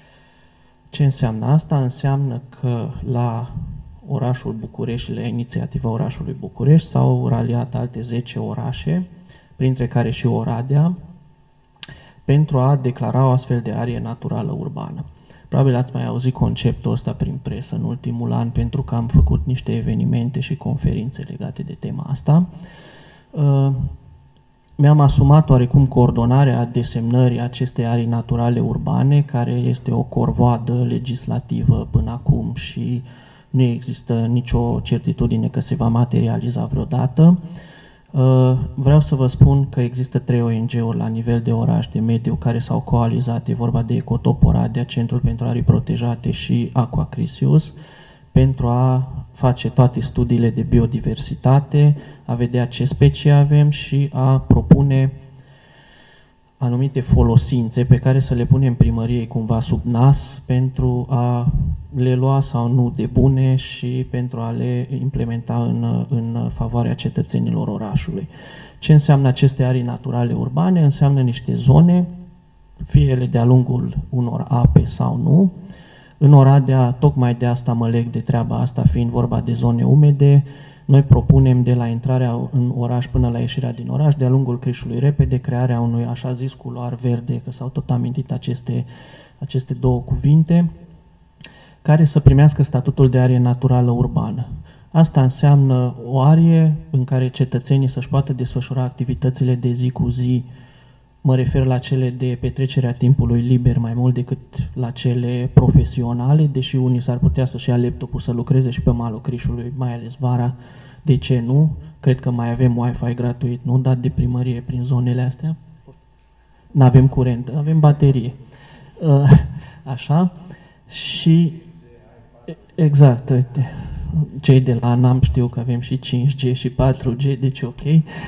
Speaker 5: Ce înseamnă asta? Înseamnă că la orașul București, la inițiativa orașului București, s-au raliat alte zece orașe, printre care și Oradea, pentru a declara o astfel de arie naturală urbană. Probabil ați mai auzit conceptul ăsta prin presă în ultimul an, pentru că am făcut niște evenimente și conferințe legate de tema asta. Uh, mi-am asumat oarecum coordonarea desemnării acestei arii naturale urbane, care este o corvoadă legislativă până acum și nu există nicio certitudine că se va materializa vreodată. Vreau să vă spun că există trei O N G-uri la nivel de oraș de mediu care s-au coalizat, e vorba de Ecotop Oradea, Centrul pentru Arii Protejate și Aqua Crisius, pentru a face toate studiile de biodiversitate, a vedea ce specii avem și a propune anumite folosințe pe care să le punem primăriei cumva sub nas pentru a le lua sau nu de bune și pentru a le implementa în, în favoarea cetățenilor orașului. Ce înseamnă aceste arii naturale urbane? Înseamnă niște zone, fie ele de-a lungul unor ape sau nu. În Oradea, tocmai de asta mă leg de treaba asta, fiind vorba de zone umede, noi propunem de la intrarea în oraș până la ieșirea din oraș, de-a lungul Crișului Repede, crearea unui așa zis culoar verde, că s-au tot amintit aceste, aceste două cuvinte, care să primească statutul de arie naturală urbană. Asta înseamnă o arie în care cetățenii să-și poată desfășura activitățile de zi cu zi. Mă refer la cele de petrecerea timpului liber mai mult decât la cele profesionale, deși unii s-ar putea să-și ia laptopul să lucreze și pe malul Crișului, mai ales vara. De ce nu? Cred că mai avem Wi-Fi gratuit, nu dat de primărie prin zonele astea. N-avem curent, avem baterie. Așa. Și exact, uite, cei de la ANAM știu că avem și cinci G și patru G, deci ok.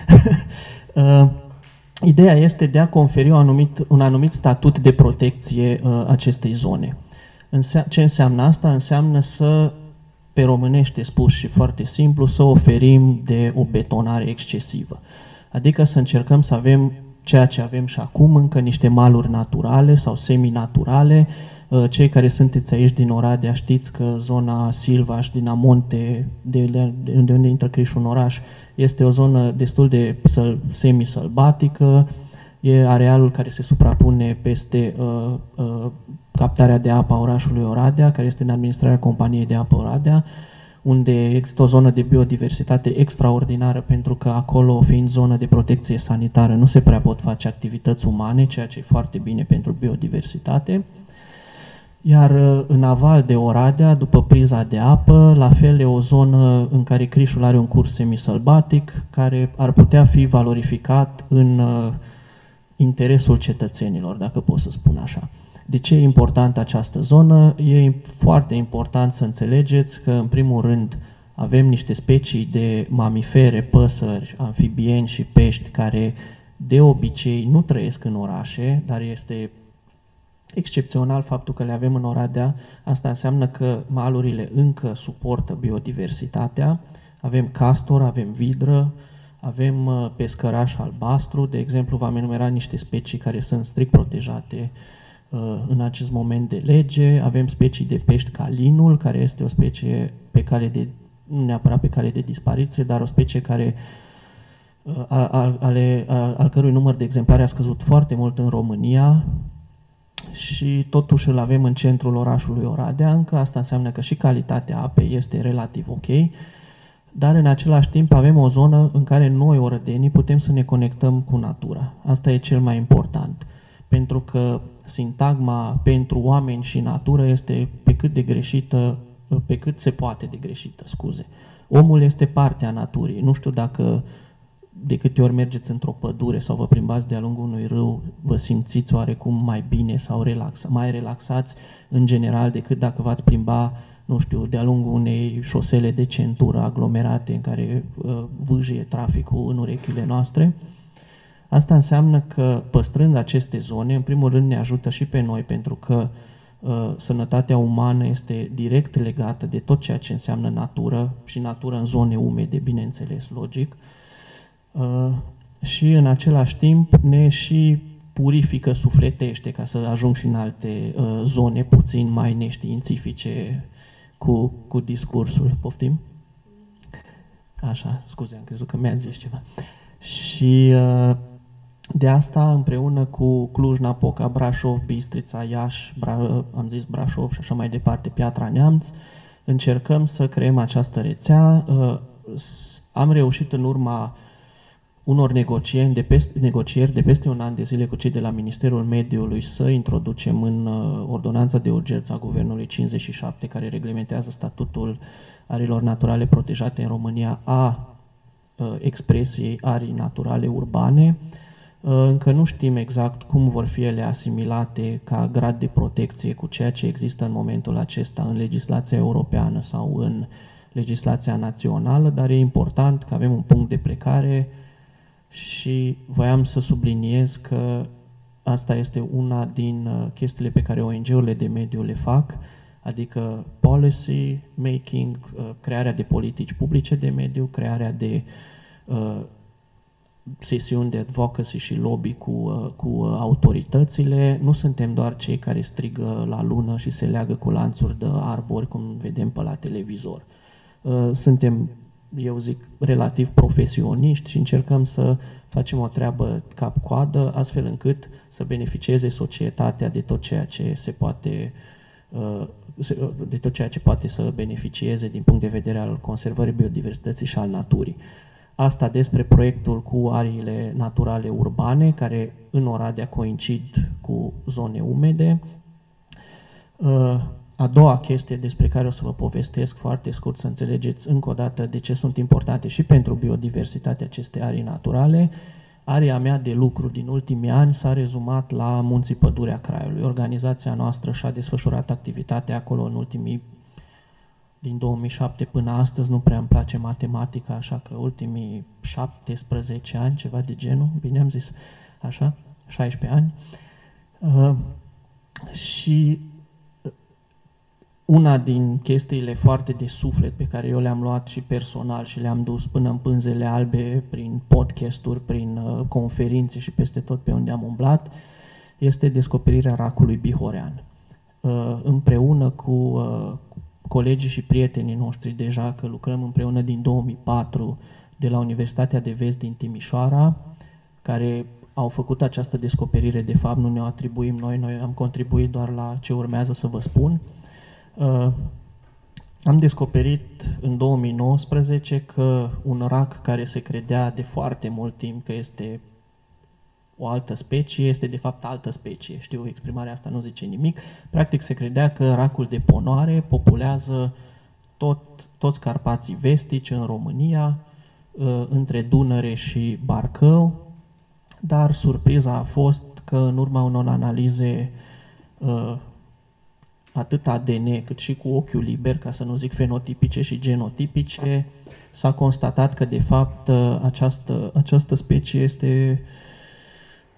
Speaker 5: Ideea este de a conferi un anumit, un anumit statut de protecție uh, acestei zone. Însea, ce înseamnă asta? Înseamnă să, pe românește spus și foarte simplu, să oferim de o betonare excesivă. Adică să încercăm să avem ceea ce avem și acum, încă niște maluri naturale sau semi-naturale. Uh, cei care sunteți aici din Oradea știți că zona Silvaș, din Amonte, de, de, de unde intră Crișul în oraș, este o zonă destul de semi-sălbatică, e arealul care se suprapune peste uh, uh, captarea de apă a orașului Oradea, care este în administrarea companiei de apă Oradea, unde există o zonă de biodiversitate extraordinară, pentru că acolo, fiind zonă de protecție sanitară, nu se prea pot face activități umane, ceea ce e foarte bine pentru biodiversitate. Iar în aval de Oradea, după priza de apă, la fel e o zonă în care Crișul are un curs semisălbatic, care ar putea fi valorificat în uh, interesul cetățenilor, dacă pot să spun așa. De ce e importantă această zonă? E foarte important să înțelegeți că, în primul rând, avem niște specii de mamifere, păsări, amfibieni și pești care de obicei nu trăiesc în orașe, dar este excepțional faptul că le avem în Oradea. Asta înseamnă că malurile încă suportă biodiversitatea. Avem castor, avem vidră, avem pescăraș albastru. De exemplu, v-am enumerat niște specii care sunt strict protejate în acest moment de lege. Avem specii de pești ca linul, care este o specie pe cale de, nu neapărat pe cale de dispariție, dar o specie care al, ale, al, al cărui număr de exemplare a scăzut foarte mult în România și totuși îl avem în centrul orașului Oradea. Încă asta înseamnă că și calitatea apei este relativ ok, dar în același timp avem o zonă în care noi, orădenii, putem să ne conectăm cu natura. Asta e cel mai important, pentru că sintagma pentru oameni și natură este pe cât de greșită, pe cât se poate de greșită, scuze. Omul este partea naturii. Nu știu dacă de câte ori mergeți într-o pădure sau vă plimbați de-a lungul unui râu, vă simțiți oarecum mai bine sau relaxa, mai relaxați în general decât dacă v-ați plimba, nu știu, de-a lungul unei șosele de centură aglomerate în care uh, vâjie traficul în urechile noastre. Asta înseamnă că păstrând aceste zone, în primul rând ne ajută și pe noi, pentru că uh, sănătatea umană este direct legată de tot ceea ce înseamnă natură și natură în zone umede, bineînțeles, logic. Uh, și în același timp ne și purifică sufletește, ca să ajung și în alte uh, zone puțin mai neștiințifice cu, cu discursul. Poftim? Așa, scuze, am crezut că mi-ați zis ceva. Și uh, de asta, împreună cu Cluj-Napoca, Brașov, Bistrița, Iași, Bra- am zis Brașov și așa mai departe, Piatra Neamț, încercăm să creăm această rețea. Uh, am reușit în urma unor negocieri de, peste, negocieri de peste un an de zile cu cei de la Ministerul Mediului să introducem în uh, ordonanța de urgență a Guvernului cincizeci și șapte, care reglementează statutul arilor naturale protejate în România, a uh, expresiei arii naturale urbane. Uh, încă nu știm exact cum vor fi ele asimilate ca grad de protecție cu ceea ce există în momentul acesta în legislația europeană sau în legislația națională, dar e important că avem un punct de plecare. Și voiam să subliniez că asta este una din chestiile pe care O N G-urile de mediu le fac, adică policy making, crearea de politici publice de mediu, crearea de uh, sesiuni de advocacy și lobby cu, uh, cu autoritățile. Nu suntem doar cei care strigă la lună și se leagă cu lanțuri de arbori, cum vedem pe la televizor. Uh, suntem, eu zic, relativ profesioniști și încercăm să facem o treabă cap-coadă, astfel încât să beneficieze societatea de tot ceea ce se poate, de tot ceea ce poate să beneficieze din punct de vedere al conservării biodiversității și al naturii. Asta despre proiectul cu ariile naturale urbane, care în Oradea coincid cu zone umede. A doua chestie despre care o să vă povestesc foarte scurt, să înțelegeți încă o dată de ce sunt importante și pentru biodiversitatea aceste arii naturale. Area mea de lucru din ultimii ani s-a rezumat la Munții Pădurea Craiului. Organizația noastră și-a desfășurat activitatea acolo în ultimii, din două mii șapte până astăzi, nu prea îmi place matematica, așa că ultimii șaptesprezece ani, ceva de genul, bine am zis, așa, șaisprezece ani. Uh, și una din chestiile foarte de suflet pe care eu le-am luat și personal și le-am dus până în Pânzele Albe, prin podcasturi, prin uh, conferințe și peste tot pe unde am umblat, este descoperirea racului Bihorean. Uh, împreună cu uh, colegii și prietenii noștri deja, că lucrăm împreună din două mii patru de la Universitatea de Vest din Timișoara, care au făcut această descoperire, de fapt nu ne-o atribuim noi, noi am contribuit doar la ce urmează să vă spun. Uh, am descoperit în două mii nouăsprezece că un rac care se credea de foarte mult timp că este o altă specie, este de fapt altă specie. Știu, exprimarea asta nu zice nimic. Practic se credea că racul de Ponoare populează tot, toți Carpații vestici în România, uh, între Dunăre și Barcău, dar surpriza a fost că în urma unor analize uh, atât A D N cât și cu ochiul liber, ca să nu zic fenotipice și genotipice, s-a constatat că de fapt această, această specie este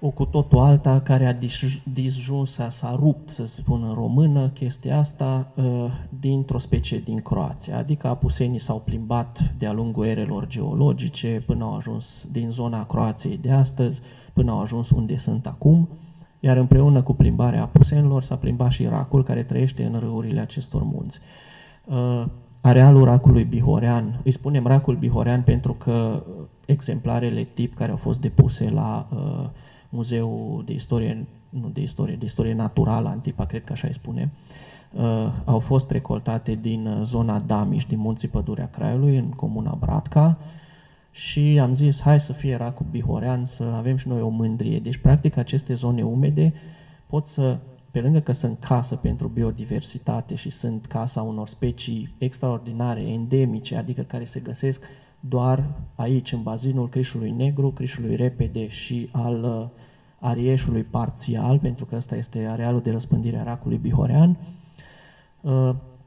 Speaker 5: o cu totul alta care a disjuns, s-a rupt, să spun în română, chestia asta dintr-o specie din Croația. Adică apusenii s-au plimbat de-a lungul erelor geologice până au ajuns din zona Croației de astăzi, până au ajuns unde sunt acum, iar împreună cu plimbarea apusenilor s-a plimbat și racul care trăiește în râurile acestor munți. Arealul racului Bihorean, îi spunem racul Bihorean pentru că exemplarele tip care au fost depuse la uh, Muzeul de Istorie, nu de Istorie, de Istorie Naturală, Antipa, cred că așa îi spune, uh, au fost recoltate din zona Damiș, din Munții Pădurea Craiului, în comuna Bratca, și am zis, hai să fie racul Bihorean, să avem și noi o mândrie. Deci, practic, aceste zone umede pot să, pe lângă că sunt casă pentru biodiversitate și sunt casa unor specii extraordinare, endemice, adică care se găsesc doar aici, în bazinul Crișului Negru, Crișului Repede și al uh, Arieșului parțial, pentru că ăsta este arealul de răspândire a racului Bihorean. Uh,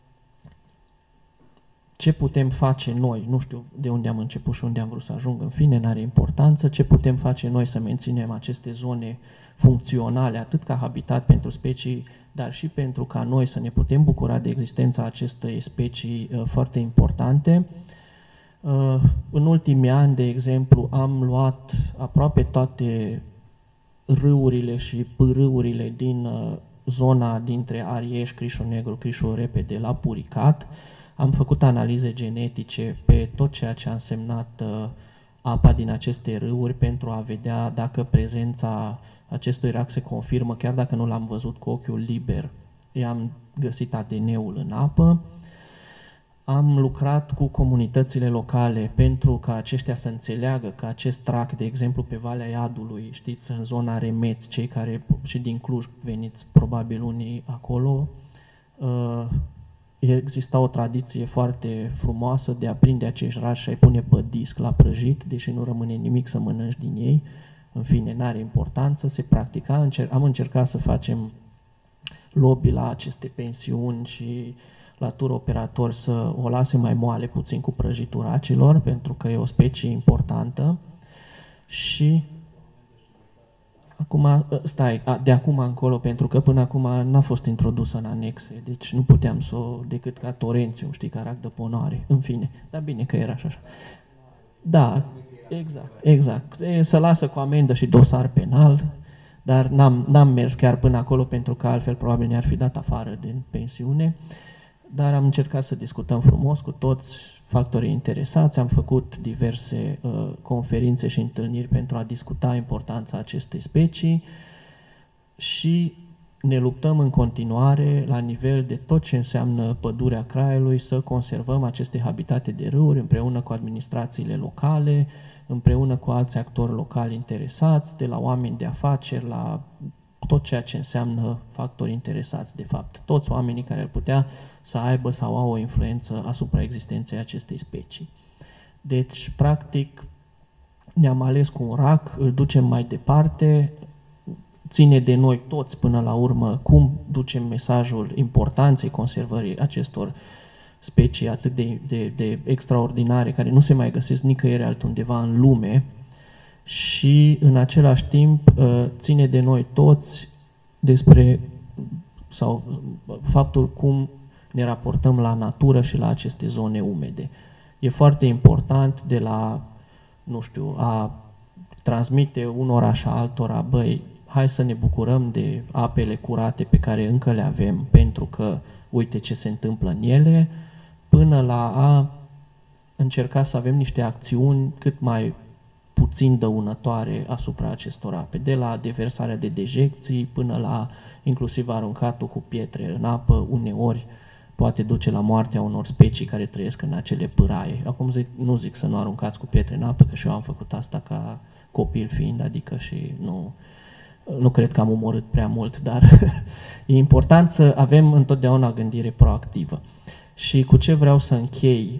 Speaker 5: ce putem face noi, nu știu de unde am început și unde am vrut să ajung, în fine, n-are importanță, ce putem face noi să menținem aceste zone funcționale, atât ca habitat pentru specii, dar și pentru ca noi să ne putem bucura de existența acestei specii uh, foarte importante. Uh, în ultimii ani, de exemplu, am luat aproape toate râurile și pârâurile din uh, zona dintre Arieș, Crișul Negru, Crișul Repede la Puricat. Am făcut analize genetice pe tot ceea ce a însemnat uh, apa din aceste râuri pentru a vedea dacă prezența acestui rac se confirmă, chiar dacă nu l-am văzut cu ochiul liber. I-am găsit A D N-ul în apă. Am lucrat cu comunitățile locale pentru ca aceștia să înțeleagă că acest tract, de exemplu, pe Valea Iadului, știți, în zona Remeț, cei care și din Cluj veniți probabil unii acolo, uh, exista o tradiție foarte frumoasă de a prinde acești rași și a-i pune pe disc la prăjit, deși nu rămâne nimic să mănânci din ei. În fine, n-are importanță, se practica. Am încercat să facem lobby la aceste pensiuni și la tur operatori să o lase mai moale puțin cu prăjitura acelor, pentru că e o specie importantă. Și acum, stai, de acum încolo, pentru că până acum n-a fost introdusă în anexe, deci nu puteam să o, decât ca Torențiu, știi, ca rac de ponoare, în fine, dar bine că era așa. Da, exact, exact. E, să lasă cu amendă și dosar penal, dar n-am, n-am mers chiar până acolo, pentru că altfel probabil ne-ar fi dat afară din pensiune, dar am încercat să discutăm frumos cu toți factorii interesați, am făcut diverse uh, conferințe și întâlniri pentru a discuta importanța acestei specii și ne luptăm în continuare la nivel de tot ce înseamnă pădurea Craiului să conservăm aceste habitate de râuri împreună cu administrațiile locale, împreună cu alți actori locali interesați, de la oameni de afaceri, la tot ceea ce înseamnă factori interesați, de fapt, toți oamenii care ar putea să aibă sau au o influență asupra existenței acestei specii. Deci, practic, ne-am ales cu un rac, îl ducem mai departe, ține de noi toți până la urmă cum ducem mesajul importanței conservării acestor specii atât de, de, de extraordinare, care nu se mai găsesc nicăieri altundeva în lume, și în același timp ține de noi toți despre sau faptul cum ne raportăm la natură și la aceste zone umede. E foarte important de la, nu știu, a transmite unora și altora, băi, hai să ne bucurăm de apele curate pe care încă le avem, pentru că uite ce se întâmplă în ele, până la a încerca să avem niște acțiuni cât mai puțin dăunătoare asupra acestor ape, de la deversarea de dejecții până la inclusiv aruncatul cu pietre în apă, uneori poate duce la moartea unor specii care trăiesc în acele pâraie. Acum zic, nu zic să nu aruncați cu pietre în apă, că și eu am făcut asta ca copil fiind, adică și nu, nu cred că am omorât prea mult, dar e important să avem întotdeauna gândire proactivă. Și cu ce vreau să închei,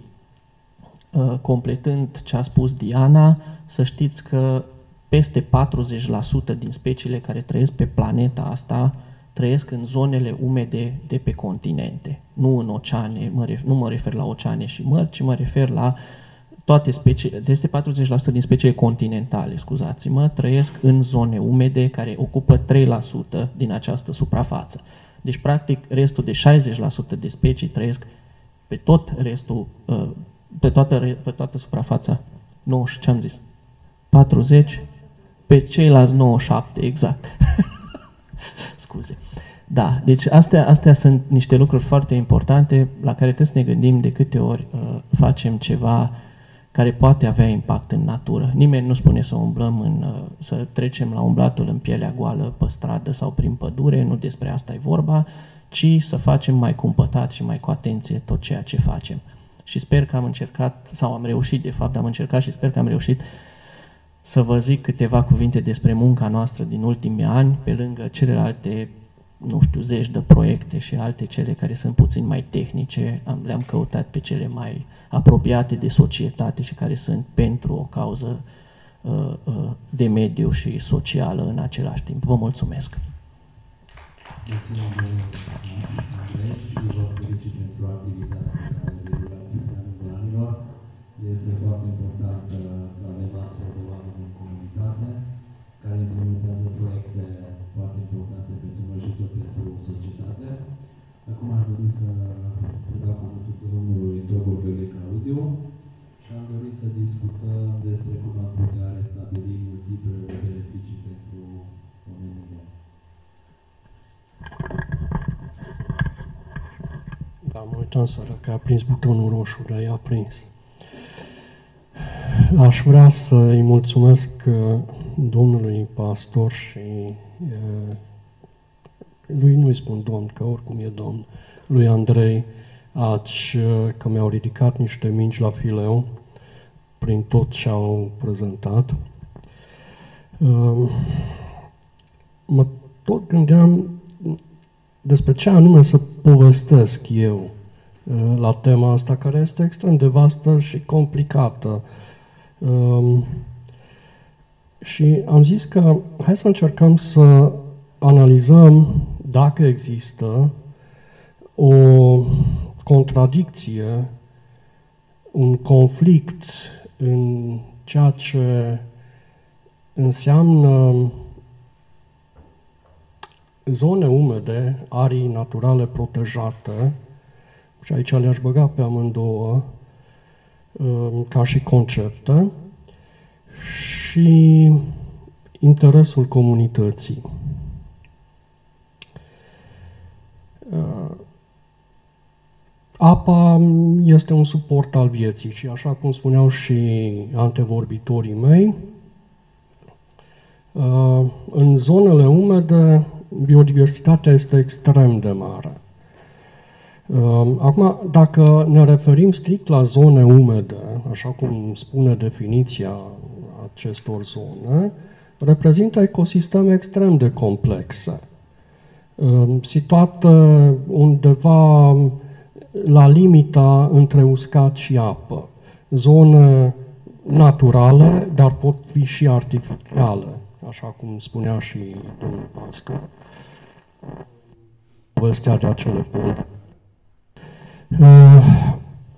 Speaker 5: completând ce a spus Diana, să știți că peste patruzeci la sută din speciile care trăiesc pe planeta asta trăiesc în zonele umede de pe continente, nu în oceane, mă refer, nu mă refer la oceane și mări, ci mă refer la toate specii, peste patruzeci la sută din speciile continentale, scuzați-mă, trăiesc în zone umede care ocupă trei la sută din această suprafață. Deci, practic, restul de șaizeci la sută de specii trăiesc pe tot restul, pe toată, pe toată suprafața, nouăzeci, ce am zis? patruzeci, pe ceilalți nouăzeci și șapte, exact. Scuze. Da, deci astea, astea sunt niște lucruri foarte importante la care trebuie să ne gândim de câte ori uh, facem ceva care poate avea impact în natură. Nimeni nu spune să umblăm în, uh, să trecem la umblatul în pielea goală pe stradă sau prin pădure, nu despre asta e vorba, ci să facem mai cumpătat și mai cu atenție tot ceea ce facem. Și sper că am încercat, sau am reușit, de fapt am încercat și sper că am reușit să vă zic câteva cuvinte despre munca noastră din ultimii ani, pe lângă celelalte, nu știu, zeci de proiecte și alte cele care sunt puțin mai tehnice, am, le-am căutat pe cele mai apropiate de societate și care sunt pentru o cauză uh, uh, de mediu și socială în același timp. Vă mulțumesc!
Speaker 1: Mulțumim, Andrei, și vă felicit pentru activitatea pe care derulați de-a lungul anilor. Este foarte important să avem astfel de oameni în comunitate care implementează proiecte foarte importante pentru noi și tot pentru societate. Acum aș dori să predau cuvântul domnului doctor Gheorghe Claudiu și am dorit să discutăm despre cum am putea restabili multiplele beneficii pentru omenire.
Speaker 6: Da, mă uitam seara că a prins butonul roșu, dar i-a prins. Aș vrea să-i mulțumesc domnului pastor și lui nu-i spun domn, că oricum e domn, lui Andrei Aci, că mi-au ridicat niște mingi la fileu prin tot ce au prezentat. Mă tot gândeam despre ce anume să povestesc eu la tema asta, care este extrem de vastă și complicată. Um, și am zis că hai să încercăm să analizăm dacă există o contradicție, un conflict în ceea ce înseamnă zone umede, arii naturale protejate, și aici le-aș băga pe amândouă ca și concepte, și interesul comunității. Apa este un suport al vieții și, așa cum spuneau și antevorbitorii mei, în zonele umede biodiversitatea este extrem de mare. Acum, dacă ne referim strict la zone umede, așa cum spune definiția acestor zone, reprezintă ecosisteme extrem de complexe, situate undeva la limita între uscat și apă. Zone naturale, dar pot fi și artificiale, așa cum spunea și domnul pastor. Povestea de acele poli. Uh,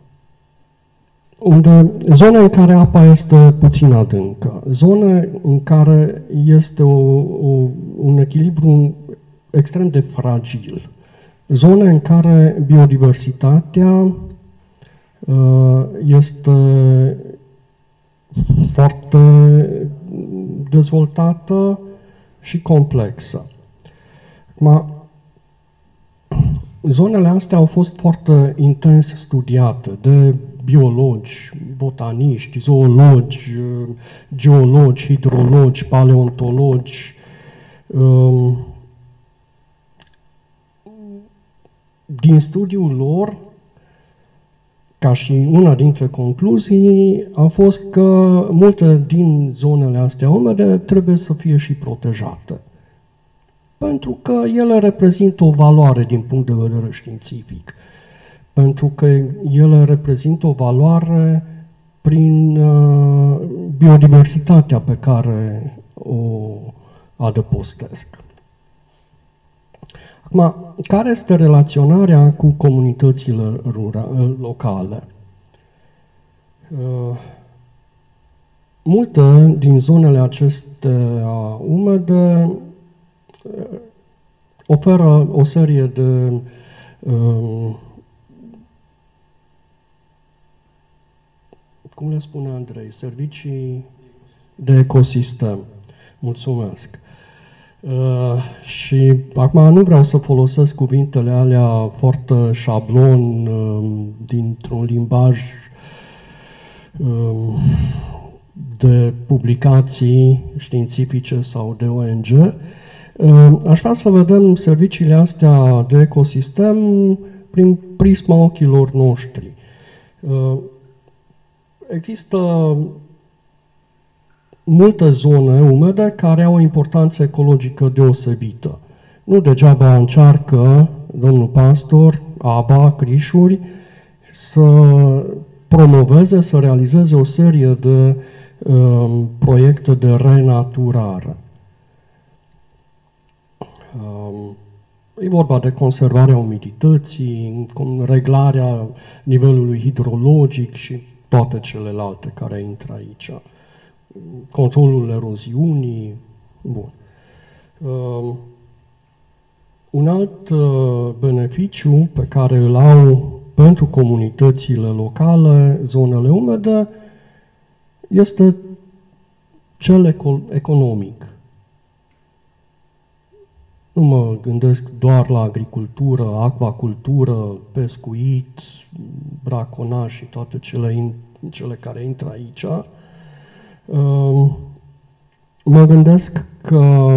Speaker 6: unde, zone în care apa este puțin adâncă, zone în care este o, o, un echilibru extrem de fragil, zone în care biodiversitatea uh, este foarte dezvoltată și complexă. Acum, zonele astea au fost foarte intens studiate de biologi, botaniști, zoologi, geologi, hidrologi, paleontologi. Din studiul lor, ca și una dintre concluzii, a fost că multe din zonele astea umede trebuie să fie și protejate. Pentru că ele reprezintă o valoare din punct de vedere științific. Pentru că ele reprezintă o valoare prin uh, biodiversitatea pe care o adăpostesc. Acum, care este relaționarea cu comunitățile rura, locale? Uh, multe din zonele acestea umede oferă o serie de uh, cum le spune Andrei, servicii de ecosistem. Mulțumesc. Uh, și acum nu vreau să folosesc cuvintele alea foarte șablon uh, dintr-un limbaj uh, de publicații științifice sau de O N G. Uh, aș vrea să vedem serviciile astea de ecosistem prin prisma ochilor noștri. Uh, există multe zone umede care au o importanță ecologică deosebită. Nu degeaba încearcă domnul pastor, ABA, Crișuri, să promoveze, să realizeze o serie de um, proiecte de renaturare. Um, e vorba de conservarea umidității, reglarea nivelului hidrologic și toate celelalte care intră aici. Controlul eroziunii. Bun. Uh, un alt uh, beneficiu pe care îl au pentru comunitățile locale, zonele umede, este cel eco- economic. Nu mă gândesc doar la agricultură, acvacultură, pescuit, braconaj și toate cele, in, cele care intră aici. Mă gândesc că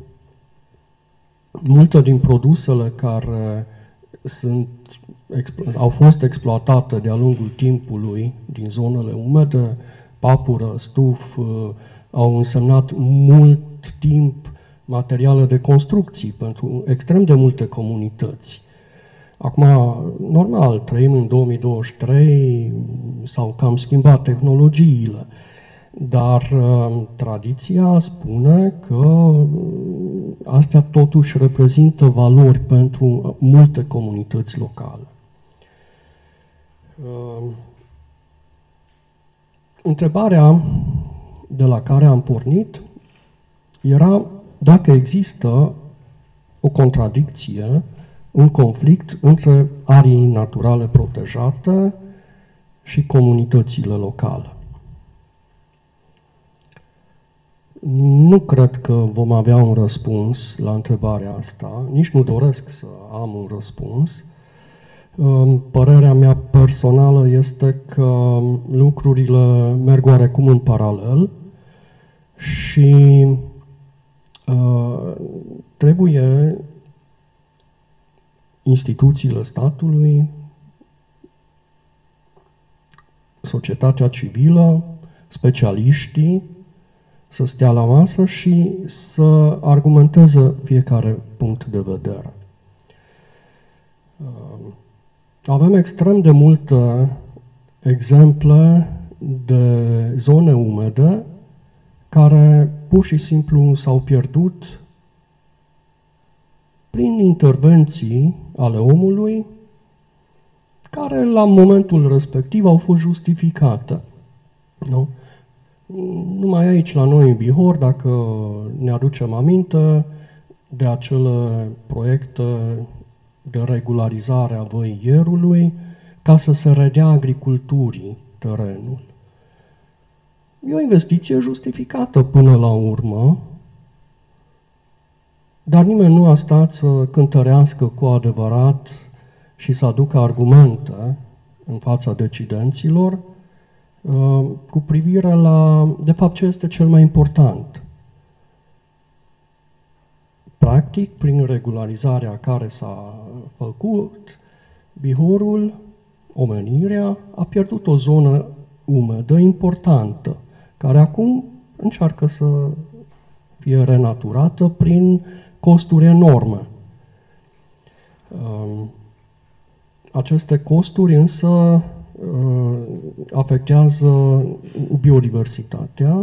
Speaker 6: multe din produsele care sunt, au fost exploatate de-a lungul timpului din zonele umede, papură, stuf, au însemnat mult timp materiale de construcții pentru extrem de multe comunități. Acum, normal, trăim în două mii douăzeci și trei, s-au cam schimbat tehnologiile, dar uh, tradiția spune că uh, astea totuși reprezintă valori pentru multe comunități locale. Uh, întrebarea de la care am pornit era dacă există o contradicție, un conflict între arii naturale protejate și comunitățile locale. Nu cred că vom avea un răspuns la întrebarea asta, nici nu doresc să am un răspuns. Părerea mea personală este că lucrurile merg oarecum în paralel și uh, trebuie instituțiile statului, societatea civilă, specialiștii, să stea la masă și să argumenteze fiecare punct de vedere. Avem extrem de multe exemple de zone umede care pur și simplu s-au pierdut prin intervenții ale omului care la momentul respectiv au fost justificate. Nu? Numai aici, la noi în Bihor, dacă ne aducem aminte de acele proiecte de regularizare a văii Ierului, ca să se redea agriculturii terenul. E o investiție justificată până la urmă, dar nimeni nu a stat să cântărească cu adevărat și să aducă argumente în fața decidenților cu privire la, de fapt, ce este cel mai important. Practic, prin regularizarea care s-a făcut, Bihorul, omenirea, a pierdut o zonă umedă importantă, care acum încearcă să fie renaturată prin costuri enorme. Aceste costuri însă afectează biodiversitatea,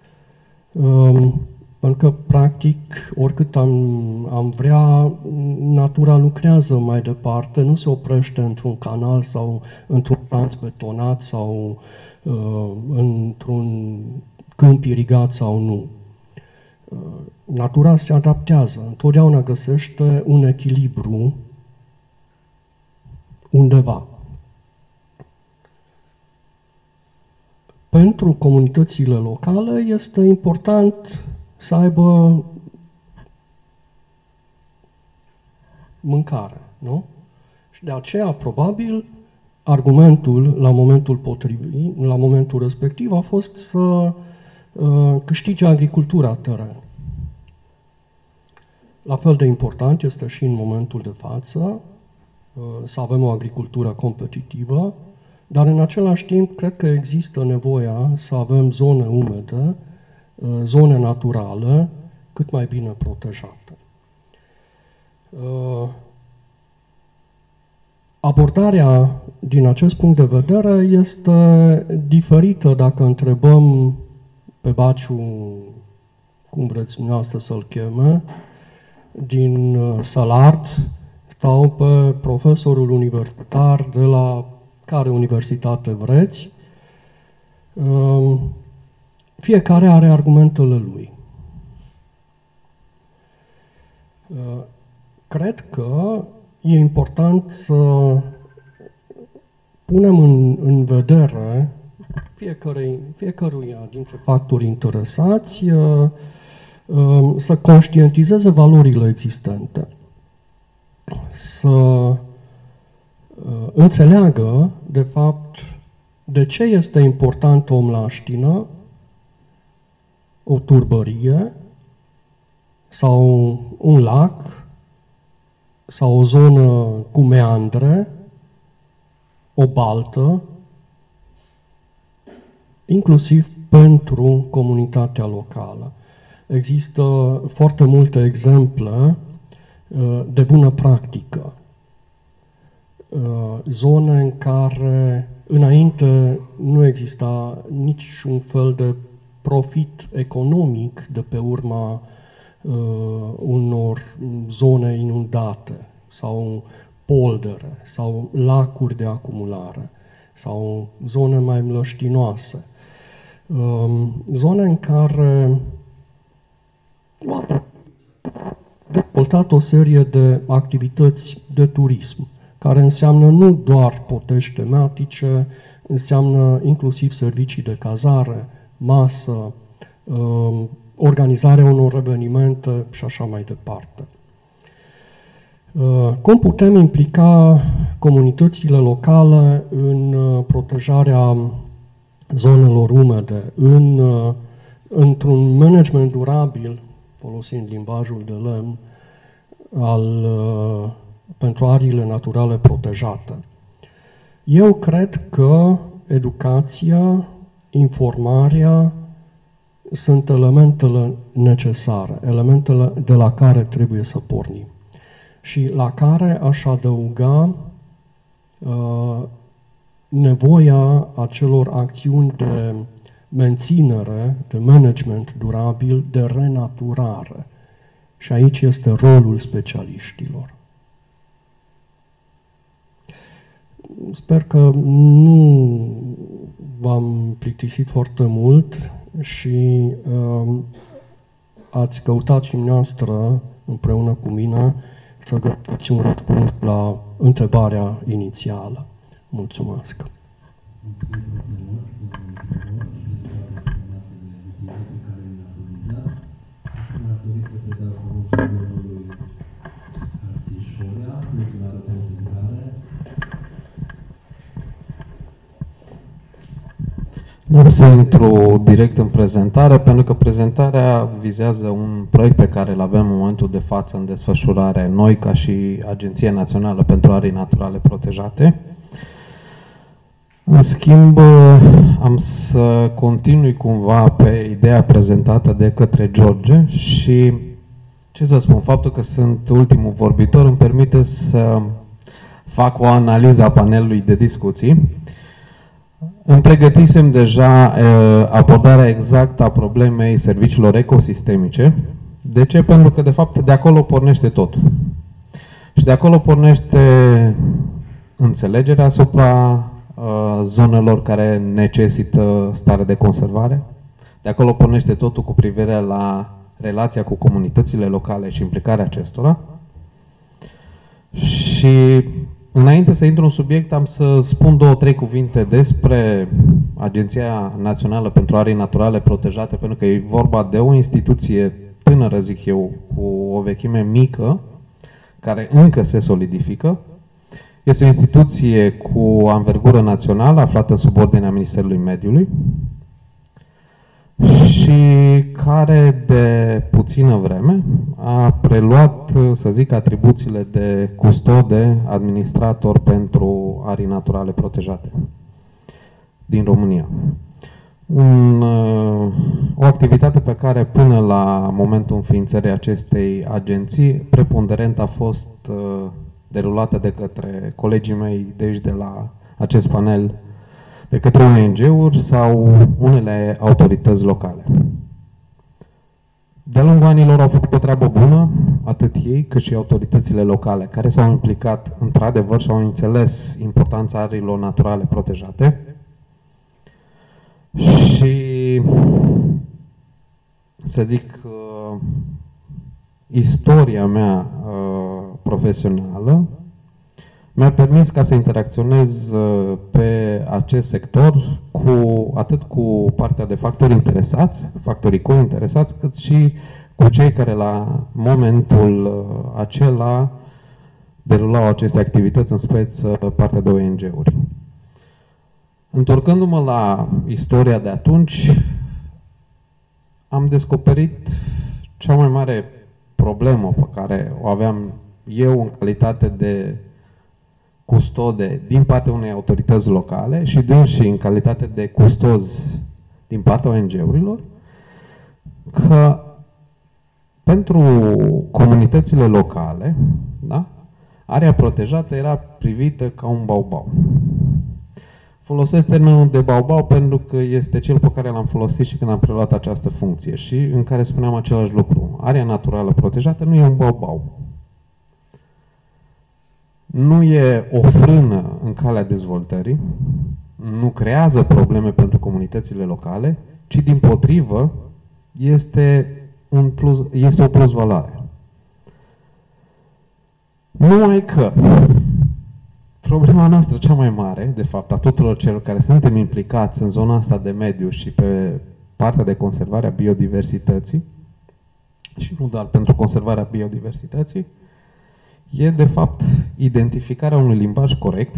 Speaker 6: pentru că, practic, oricât am, am vrea, natura lucrează mai departe, nu se oprește într-un canal sau într-un lanț betonat sau uh, într-un câmp irigat sau nu. Natura se adaptează, întotdeauna găsește un echilibru undeva. Pentru comunitățile locale este important să aibă mâncare, nu? Și de aceea, probabil, argumentul la momentul potrivit, la momentul respectiv, a fost să uh, câștige agricultura teren. La fel de important este și în momentul de față uh, să avem o agricultură competitivă, dar în același timp cred că există nevoia să avem zone umede, uh, zone naturale, cât mai bine protejate. Uh, Abordarea din acest punct de vedere este diferită dacă întrebăm pe Baciu, cum vreți dumneavoastră să-l cheme, din Salard sau pe profesorul universitar de la care universitate vreți. Fiecare are argumentele lui. Cred că e important să punem în, în vedere fiecare, fiecăruia dintre factorii interesați să conștientizeze valorile existente, să înțeleagă, de fapt, de ce este important o mlaștină, o turbărie sau un lac, sau o zonă cu meandre, o baltă, inclusiv pentru comunitatea locală. Există foarte multe exemple de bună practică. Zone în care înainte nu exista niciun fel de profit economic de pe urma Uh, unor zone inundate sau poldere sau lacuri de acumulare sau zone mai mlăștinoase. Uh, zone în care au dezvoltat o serie de activități de turism, care înseamnă nu doar potești tematice, înseamnă inclusiv servicii de cazare, masă, uh, organizarea unor evenimente și așa mai departe. Cum putem implica comunitățile locale în protejarea zonelor umede, în, într-un management durabil, folosind limbajul de lemn, al, pentru ariile naturale protejate? Eu cred că educația, informarea, sunt elementele necesare, elementele de la care trebuie să pornim și la care aș adăuga uh, nevoia acelor acțiuni de menținere, de management durabil, de renaturare. Și aici este rolul specialiștilor. Sper că nu v-am plictisit foarte mult și uh, ați căutat și noastră împreună cu mine să găsiți un răspuns la întrebarea inițială. Mulțumesc!
Speaker 7: Nu am să intru direct în prezentare, pentru că prezentarea vizează un proiect pe care îl avem în momentul de față în desfășurare, noi ca și Agenția Națională pentru Arii Naturale Protejate. În schimb, am să continui cumva pe ideea prezentată de către George și, ce să spun, faptul că sunt ultimul vorbitor îmi permite să fac o analiză a panelului de discuții. Îmi pregătisem deja uh, abordarea exactă a problemei serviciilor ecosistemice. De ce? Pentru că, de fapt, de acolo pornește totul. Și de acolo pornește înțelegerea asupra uh, zonelor care necesită stare de conservare, De acolo pornește totul cu privire la relația cu comunitățile locale și implicarea acestora. Și înainte să intru în subiect, am să spun două, trei cuvinte despre Agenția Națională pentru Arii Naturale Protejate, pentru că e vorba de o instituție tânără, zic eu, cu o vechime mică, care încă se solidifică. Este o instituție cu anvergură națională, aflată în subordinea Ministerului Mediului și care de puțină vreme a preluat, să zic, atribuțiile de custode, administrator pentru arii naturale protejate din România. Un, o activitate pe care până la momentul înființării acestei agenții, preponderent a fost derulată de către colegii mei de aici, de la acest panel, de către O N G-uri sau unele autorități locale. De-a lungul anilor au făcut o treabă bună, atât ei cât și autoritățile locale, care s-au implicat într-adevăr și au înțeles importanța ariilor naturale protejate. Și, să zic, uh, istoria mea uh, profesională mi-a permis ca să interacționez uh, pe acest sector cu, atât cu partea de factori interesați, factorii co-interesați, cât și cu cei care la momentul uh, acela derulau aceste activități, în speță partea de O N G-uri. Întorcându-mă la istoria de atunci, am descoperit cea mai mare problemă pe care o aveam eu în calitate de custode din partea unei autorități locale și dânsi în calitate de custozi din partea O N G-urilor, că pentru comunitățile locale, da, area protejată era privită ca un baubau. Folosesc termenul de baubau pentru că este cel pe care l-am folosit și când am preluat această funcție și în care spuneam același lucru. Area naturală protejată nu e un baubau. Nu e o frână în calea dezvoltării, nu creează probleme pentru comunitățile locale, ci dimpotrivă este, un plus, este o plusvaloare. Numai că problema noastră cea mai mare, de fapt, a tuturor celor care suntem implicați în zona asta de mediu și pe partea de conservare a biodiversității, și nu doar pentru conservarea biodiversității, e, de fapt, identificarea unui limbaj corect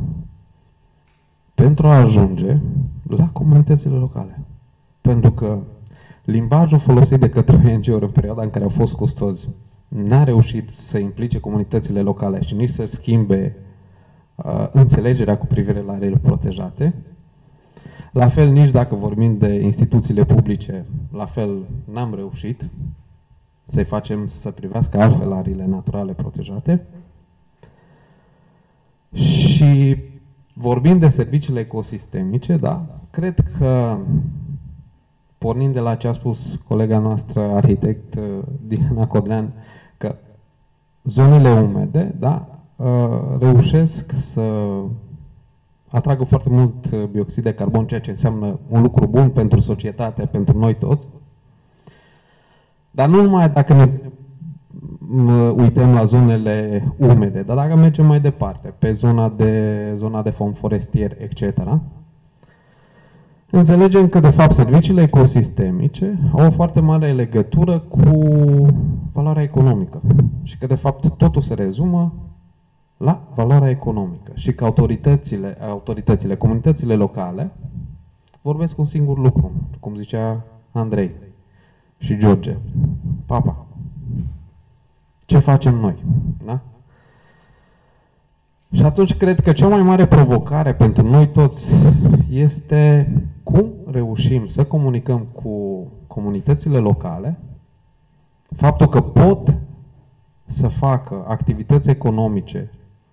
Speaker 7: pentru a ajunge la comunitățile locale. Pentru că limbajul folosit de către O N G-uri în perioada în care au fost custozi n-a reușit să implice comunitățile locale și nici să schimbe uh, înțelegerea cu privire la arele protejate. La fel, nici dacă vorbim de instituțiile publice, la fel n-am reușit să-i facem să privească altfel ariile naturale protejate. Și vorbind de serviciile ecosistemice, da, cred că, pornind de la ce a spus colega noastră, arhitect Diana Codrean, că zonele umede, da, reușesc să atragă foarte mult bioxid de carbon, ceea ce înseamnă un lucru bun pentru societate, pentru noi toți. Dar nu numai dacă ne uităm la zonele umede, dar dacă mergem mai departe, pe zona de, zona de fond forestier, et cetera, înțelegem că, de fapt, serviciile ecosistemice au o foarte mare legătură cu valoarea economică și că, de fapt, totul se rezumă la valoarea economică și că autoritățile, autoritățile, comunitățile locale vorbesc un singur lucru, cum zicea Andrei și George. Papa, ce facem noi? Da? Și atunci cred că cea mai mare provocare pentru noi toți este cum reușim să comunicăm cu comunitățile locale faptul că pot să facă activități economice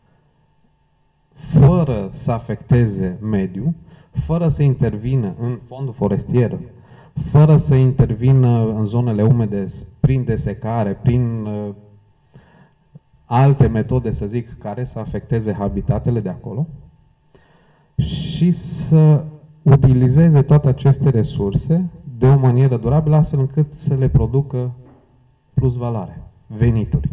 Speaker 7: fără să afecteze mediul, fără să intervină în fondul forestier, fără să intervină în zonele umede prin desecare, prin uh, alte metode, să zic, care să afecteze habitatele de acolo și să utilizeze toate aceste resurse de o manieră durabilă, astfel încât să le producă plus valoare, venituri.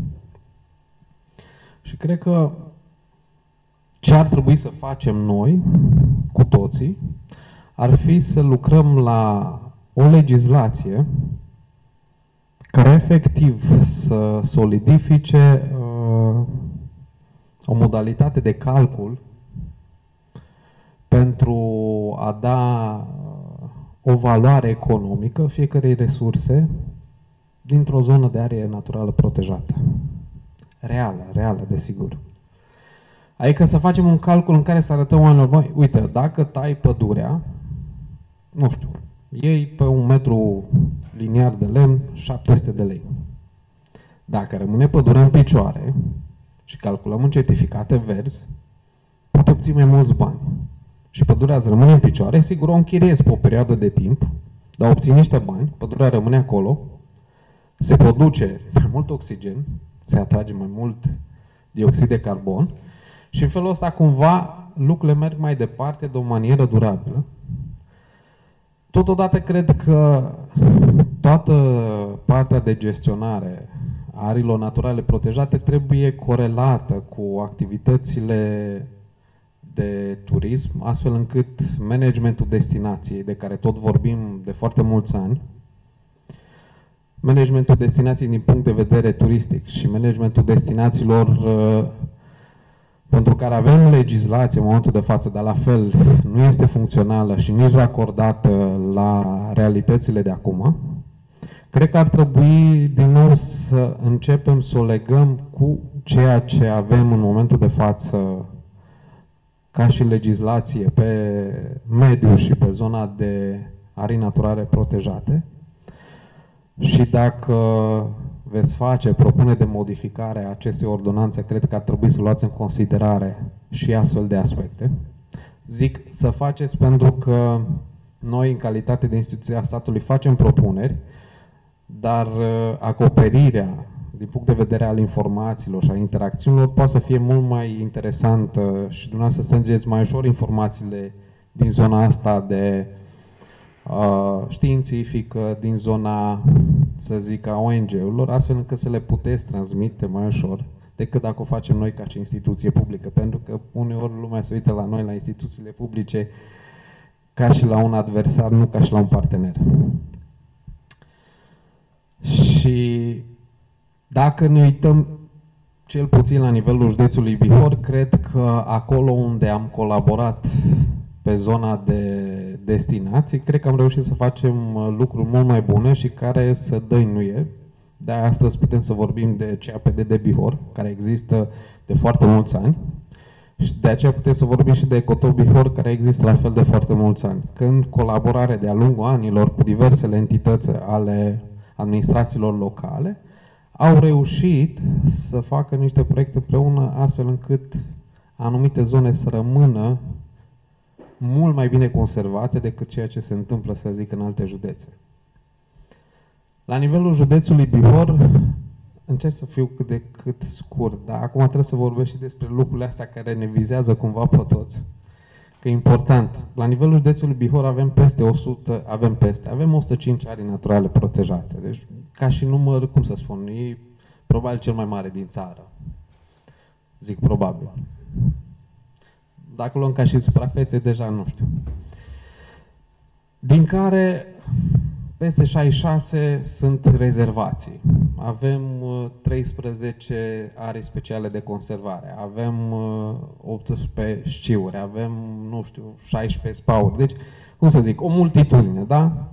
Speaker 7: Și cred că ce ar trebui să facem noi, cu toții, ar fi să lucrăm la o legislație care efectiv să solidifice uh, o modalitate de calcul pentru a da uh, o valoare economică fiecărei resurse dintr-o zonă de arie naturală protejată. Reală, reală, desigur. Adică să facem un calcul în care să arătăm oamenilor, băi, uite, dacă tai pădurea, nu știu, iei pe un metru liniar de lemn șapte sute de lei. Dacă rămâne pădurea în picioare și calculăm în certificate verzi, poate obții mai mulți bani. Și pădurea îți rămâne în picioare, sigur o închiriezi pe o perioadă de timp, dar obții niște bani, pădurea rămâne acolo, se produce mai mult oxigen, se atrage mai mult dioxid de carbon și în felul ăsta cumva lucrurile merg mai departe de o manieră durabilă. Totodată cred că toată partea de gestionare a ariilor naturale protejate trebuie corelată cu activitățile de turism, astfel încât managementul destinației, de care tot vorbim de foarte mulți ani, managementul destinației din punct de vedere turistic și managementul destinațiilor uh, pentru care avem legislație în momentul de față, dar la fel nu este funcțională și nici racordată la realitățile de acum, cred că ar trebui din nou să începem să o legăm cu ceea ce avem în momentul de față ca și legislație pe mediu și pe zona de arii naturale protejate. Și dacă veți face propuneri de modificare a acestei ordonanțe, cred că ar trebui să luați în considerare și astfel de aspecte. Zic să faceți pentru că noi, în calitate de instituție a statului, facem propuneri, dar acoperirea, din punct de vedere al informațiilor și al interacțiunilor, poate să fie mult mai interesantă și dumneavoastră să strângeți mai ușor informațiile din zona asta de Uh, științifică, din zona, să zic, a O N G-urilor, astfel încât să le puteți transmite mai ușor decât dacă o facem noi ca și instituție publică. Pentru că uneori lumea se uită la noi, la instituțiile publice, ca și la un adversar, nu ca și la un partener. Și dacă ne uităm cel puțin la nivelul județului Bihor, cred că acolo unde am colaborat pe zona de destinații, cred că am reușit să facem lucruri mult mai bune și care să dăinuie. De astăzi putem să vorbim de C A P D de Bihor, care există de foarte mulți ani, și de aceea putem să vorbim și de Ecotop Bihor, care există la fel de foarte mulți ani. Când colaborare de-a lungul anilor cu diversele entități ale administrațiilor locale, au reușit să facă niște proiecte împreună, astfel încât anumite zone să rămână mult mai bine conservate decât ceea ce se întâmplă, să zic, în alte județe. La nivelul județului Bihor, încerc să fiu cât de cât scurt, dar acum trebuie să vorbesc și despre lucrurile astea care ne vizează cumva pe toți. Că e important. La nivelul județului Bihor avem peste o sută, avem peste, avem o sută cinci arii naturale protejate. Deci, ca și număr, cum să spun, e probabil cel mai mare din țară. Zic probabil. Dacă luăm ca și suprafețe, deja nu știu. Din care peste șaizeci și șase sunt rezervații. Avem treisprezece arii speciale de conservare, avem optsprezece sciuri, avem, nu știu, șaisprezece spauri. Deci, cum să zic, o multitudine, da?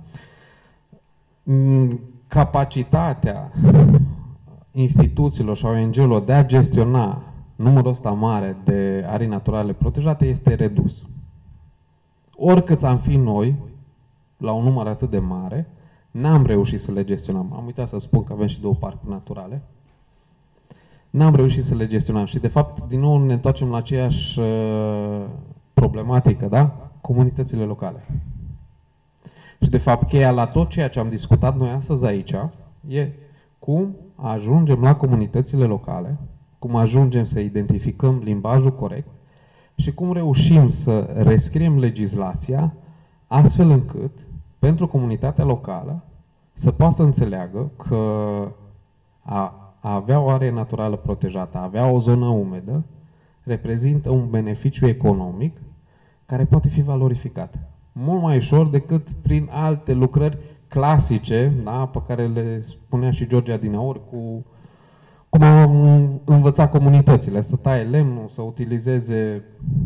Speaker 7: Capacitatea instituțiilor și a O N G-urilor de a gestiona numărul ăsta mare de arii naturale protejate este redus. Oricât am fi noi, la un număr atât de mare, n-am reușit să le gestionăm. Am uitat să spun că avem și două parcuri naturale. N-am reușit să le gestionăm și, de fapt, din nou ne întoarcem la aceeași uh, problematică, da? Comunitățile locale. Și, de fapt, cheia la tot ceea ce am discutat noi astăzi aici e cum ajungem la comunitățile locale, cum ajungem să identificăm limbajul corect și cum reușim să rescriem legislația astfel încât pentru comunitatea locală să poată să înțeleagă că a, a avea o arie naturală protejată, a avea o zonă umedă, reprezintă un beneficiu economic care poate fi valorificat. Mult mai ușor decât prin alte lucrări clasice, da, pe care le spunea și George adineauri, cu cum am învățat comunitățile, să taie lemnul, să utilizeze,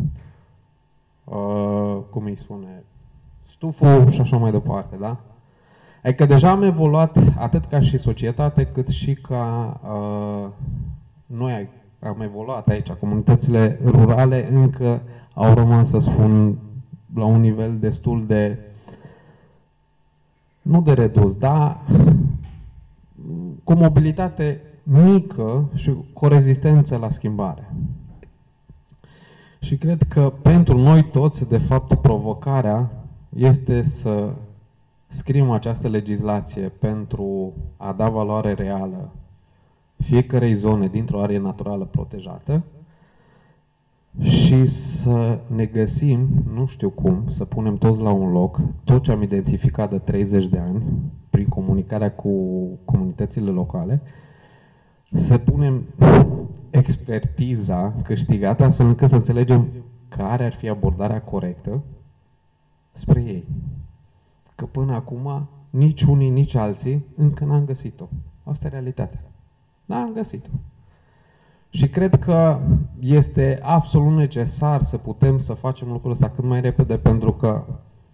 Speaker 7: uh, cum îi spune, stuful și așa mai departe, da? Adică deja am evoluat atât ca și societate, cât și ca uh, noi am evoluat aici. Comunitățile rurale încă au rămas, să spun, la un nivel destul de, nu de redus, dar cu mobilitate mică și cu o rezistență la schimbare. Și cred că pentru noi toți, de fapt, provocarea este să scriem această legislație pentru a da valoare reală fiecarei zone dintr-o arie naturală protejată și să ne găsim, nu știu cum, să punem toți la un loc tot ce am identificat de treizeci de ani prin comunicarea cu comunitățile locale, să punem expertiza câștigată astfel încât să înțelegem care ar fi abordarea corectă spre ei. Că până acum nici unii, nici alții încă n-am găsit-o. Asta e realitatea. N-am găsit-o. Și cred că este absolut necesar să putem să facem lucrul ăsta cât mai repede, pentru că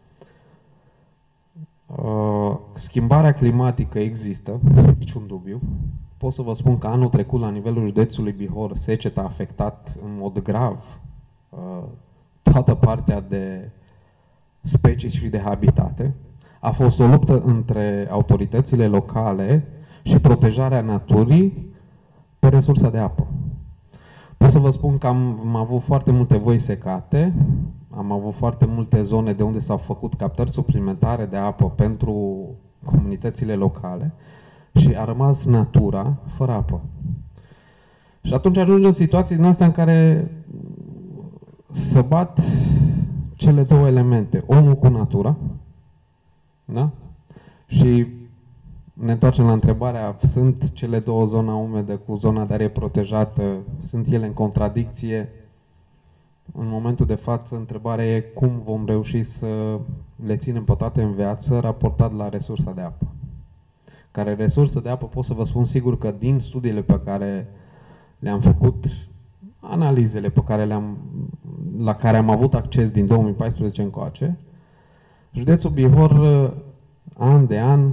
Speaker 7: uh, schimbarea climatică există, niciun dubiu. Pot să vă spun că anul trecut, la nivelul județului Bihor, seceta a afectat în mod grav uh, toată partea de specii și de habitate. A fost o luptă între autoritățile locale și protejarea naturii pe resursa de apă. Pot să vă spun că am, am avut foarte multe voi secate, am avut foarte multe zone de unde s-au făcut captări suplimentare de apă pentru comunitățile locale și a rămas natura fără apă. Și atunci ajungem în situații din astea în care să bat cele două elemente, omul cu natura, da? Și ne întoarcem la întrebarea, sunt cele două zone umede cu zona de arie protejată, sunt ele în contradicție? În momentul de față, întrebarea e cum vom reuși să le ținem pe toate în viață raportat la resursa de apă. Care resursă de apă, pot să vă spun sigur că din studiile pe care le-am făcut, analizele pe care le-am, la care am avut acces din două mii paisprezece încoace, județul Bihor, an de an,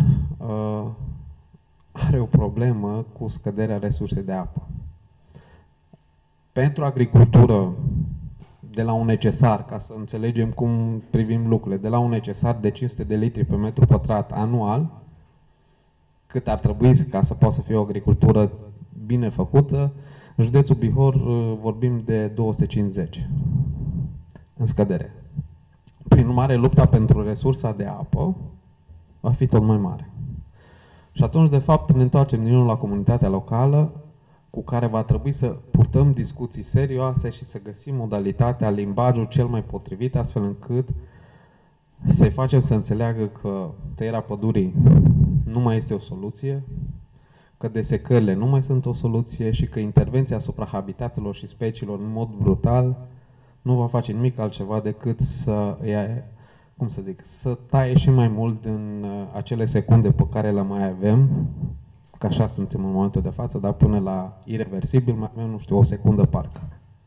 Speaker 7: are o problemă cu scăderea resursei de apă. Pentru agricultură, de la un necesar, ca să înțelegem cum privim lucrurile, de la un necesar de cinci sute de litri pe metru pătrat anual, cât ar trebui ca să poată să fie o agricultură bine făcută, în județul Bihor vorbim de două sute cincizeci în scădere. Prin urmare, lupta pentru resursa de apă va fi tot mai mare. Și atunci, de fapt, ne întoarcem din nou la comunitatea locală, cu care va trebui să purtăm discuții serioase și să găsim modalitatea, limbajul cel mai potrivit, astfel încât să-i facem să înțeleagă că tăierea pădurii nu mai este o soluție, că desecările nu mai sunt o soluție și că intervenția asupra habitatelor și speciilor în mod brutal nu va face nimic altceva decât să ia, cum să zic, să taie și mai mult din acele secunde pe care le mai avem, că așa suntem în momentul de față, dar până la ireversibil mai avem, nu știu, o secundă parcă.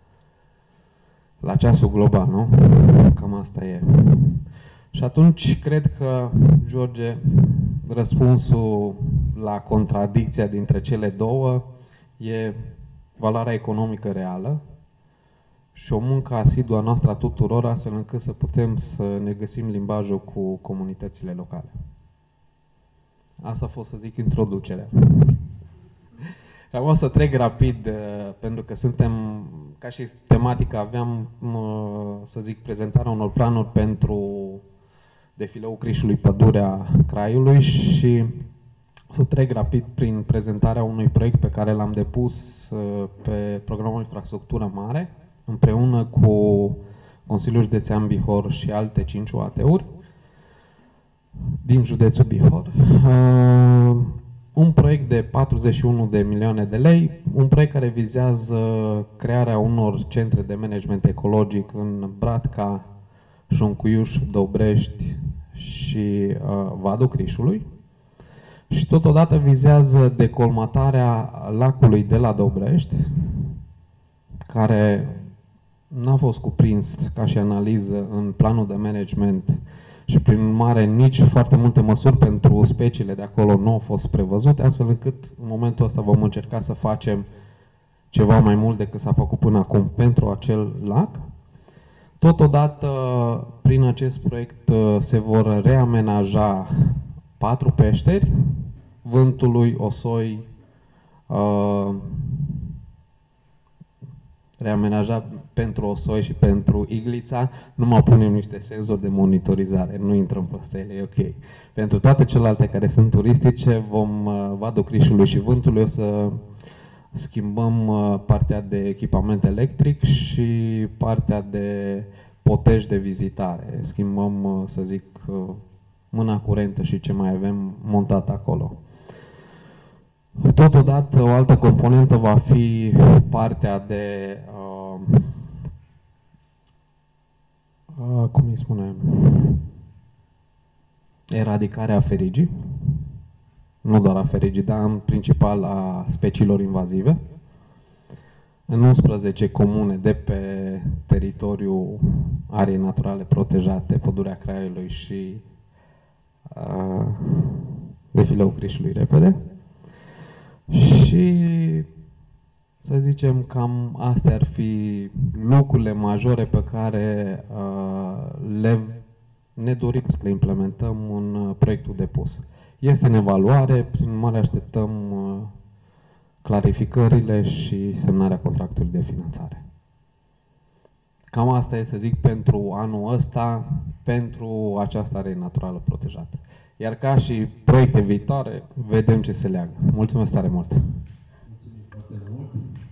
Speaker 7: La ceasul global, nu? Cam asta e. Și atunci cred că, George, răspunsul la contradicția dintre cele două e valoarea economică reală și o muncă asiduă a noastră a tuturor, astfel încât să putem să ne găsim limbajul cu comunitățile locale. Asta a fost, să zic, introducerea. Și acum o să trec rapid, pentru că suntem, ca și tematică, aveam, să zic, prezentarea unor planuri pentru defileul Crișului Pădurea Craiului și o să trec rapid prin prezentarea unui proiect pe care l-am depus pe programul Infrastructură Mare, împreună cu Consiliul Județean Bihor și alte cinci U A T-uri. din județul Bihor. Uh, un proiect de patruzeci și unu de milioane de lei, un proiect care vizează crearea unor centre de management ecologic în Bratca, Șuncuiuș, Dobrești și uh, Vadul Crișului. Și totodată vizează decolmatarea lacului de la Dobrești, care n-a fost cuprins ca și analiză în planul de management și prin urmare nici foarte multe măsuri pentru speciile de acolo nu au fost prevăzute, astfel încât în momentul ăsta vom încerca să facem ceva mai mult decât s-a făcut până acum pentru acel lac. Totodată, prin acest proiect se vor reamenaja patru peșteri, Vântului, Osoi, uh, reamenaja pentru Osoi și pentru Iglița, numai punem niște senzori de monitorizare, nu intrăm peste ele, e ok. Pentru toate celelalte care sunt turistice, vom, uh, Vadul Crișului și Vântului, o să schimbăm uh, partea de echipament electric și partea de potej de vizitare. Schimbăm, uh, să zic, uh, mâna curentă și ce mai avem montat acolo. Totodată, o altă componentă va fi partea de, uh, uh, cum îi spunem, eradicarea aferigii, nu doar aferigii, dar în principal a speciilor invazive, în unsprezece comune de pe teritoriul Ariei Naturale Protejate, Pădurea Craiului și uh, Defilul Crișului Repede. Și să zicem cam astea ar fi lucrurile majore pe care uh, le, ne dorim să le implementăm în uh, proiectul depus. Este în evaluare, prin urmare așteptăm uh, clarificările și semnarea contractului de finanțare. Cam asta e, să zic, pentru anul ăsta, pentru această are naturală protejată. Iar ca și proiecte viitoare, vedem ce se leagă. Mulțumesc tare mult!
Speaker 1: Mulțumim foarte mult!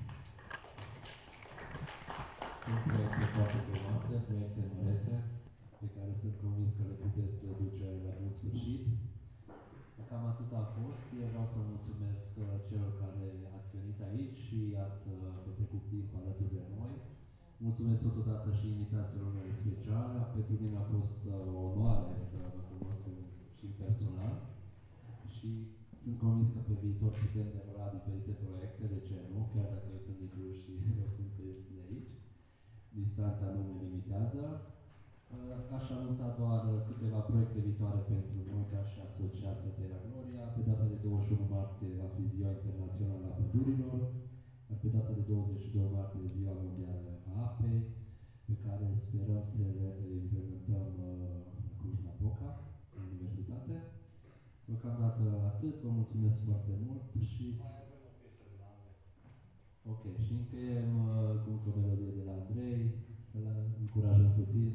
Speaker 1: Sunt proiecte foarte frumoase, proiecte mărețe, pe care sunt convins că le puteți duce la bun sfârșit. Cam atât a fost. Eu vreau să mulțumesc celor care ați venit aici și ați petrecut timp alături de noi. Mulțumesc totodată și invitațiilor mei speciale. Pentru mine a fost o onoare să vă cunosc și personal și sunt convins că pe viitor putem demara diferite proiecte, de ce nu, chiar dacă eu sunt de Cluj și eu sunt de aici. Distanța nu ne limitează. Aș anunța doar câteva proiecte viitoare pentru noi ca și Asociația Terra Gloria. Pe data de douăzeci și unu martie va fi Ziua Internațională a Pădurilor, pe data de douăzeci și doi martie Ziua Mondială a Apei, pe care sperăm să le implementăm la Cluj-Napoca, în universitate. Deocamdată atât, vă mulțumesc foarte mult și... Ok, și încheiem uh, cu o melodie de la Andrei, să-l încurajăm puțin.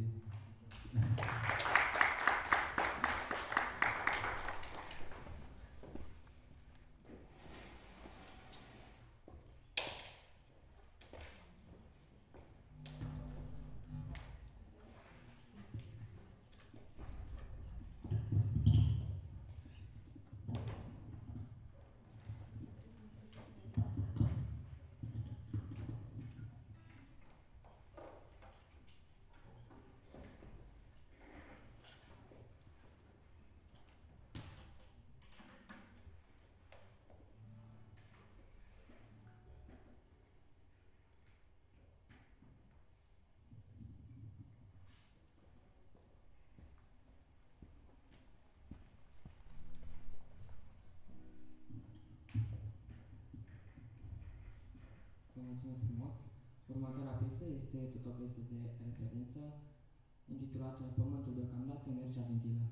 Speaker 8: Mulțumesc frumos! Următoarea piesă este tot o piesă de referință, intitulată Pământul deocamdată mergea ventilă.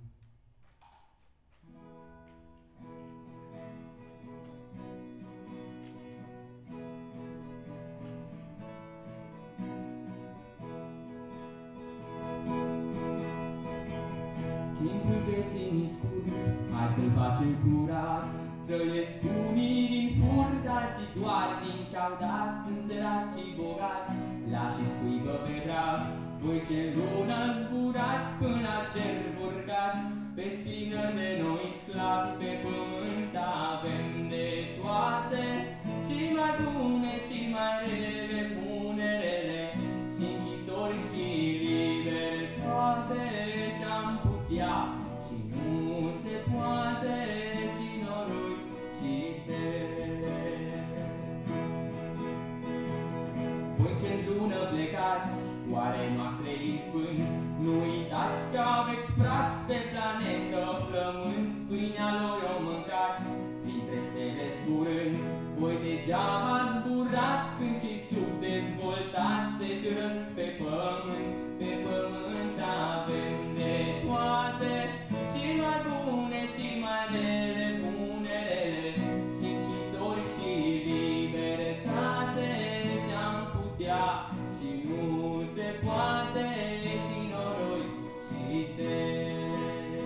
Speaker 10: Timpul vieții scurt, hai să-l facem curat. Trăiesc unii din furtații doar din ce-au dat. Sunt sărați și bogați, lași scuipă pe drag. Voi ce lună zburați până la cer urcați. pe spinări de noi sclavi, pe pământ avem de toate, și mai bune și mai rele, punerele, și închisori și libertate, și-am putea, și nu se poate, și noroi și stele. Voi ce-n lună plecați, oare noastre izbânzi, nu uitați că aveți frați pe planetă flămânzi, pâinea lor o mâncați, printre stele zburând, voi degeaba zburați când cei subdezvoltați se trăsc pe pământ, pe pământ avem de toate, și mai bune și mai rele, punerele, și închisori și libertate, și-am putea, și nu se poate, și noroi și stele.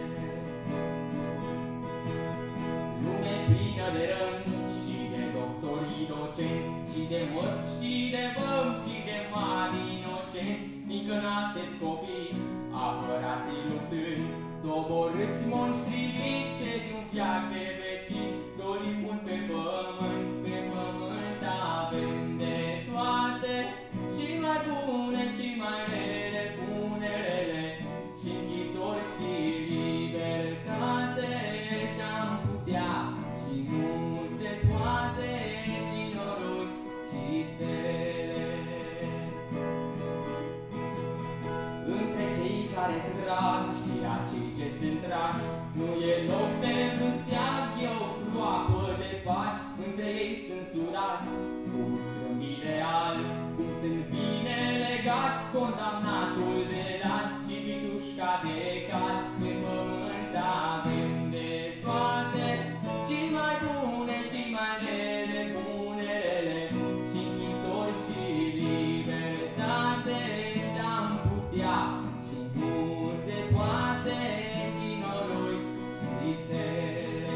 Speaker 10: Lume plină de răni și de doctori docenți, și de moști și de văm și de mari inocenți, fiindcă nașteți copii, apărați-i luptând, doborâți monștrii ce de-un viac de vecini, doli pun pe pământ, pe pământ avem de toate, și mai bune și mai rele, punerele, și închisori și libertate, și-am putea, și nu se poate, și noroi și stele. Între cei care trag și acei ce sunt trași, nu e loc de vâsteag, e o groapă de pași, între ei sunt sudați, cu strâmbile albi, cum sunt bine legați, condamnatul de lați și piciușca de cal, pe pământ avem de toate, și mai bune și mai rele, punerele, și închisori și libertate, și-am putea, și nu se poate, și noroi și stele.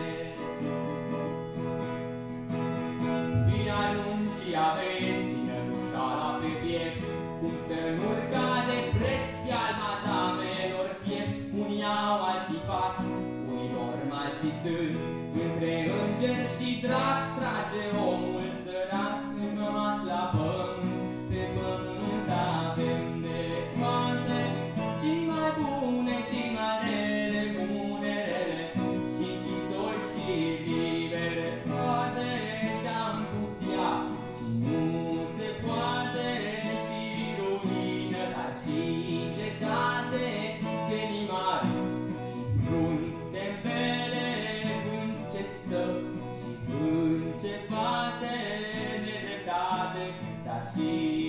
Speaker 10: Fii arunci aveți, țină șala pe piept, cum stă în urca de preț pe alma damelor piept, unii au alții fac, unii dorm, alții sunt, între înger și drac trage omul sărac, încămat la pământ, pe pământ avem de toate, și mai bune și mai rele, punerele, și închisori și libertate, și-am putea, și nu se poate, și ruină, dar și cetate, genii mari, și frunți tembele, vânt ce stă, și vânt ce bate, nedreptate, dar și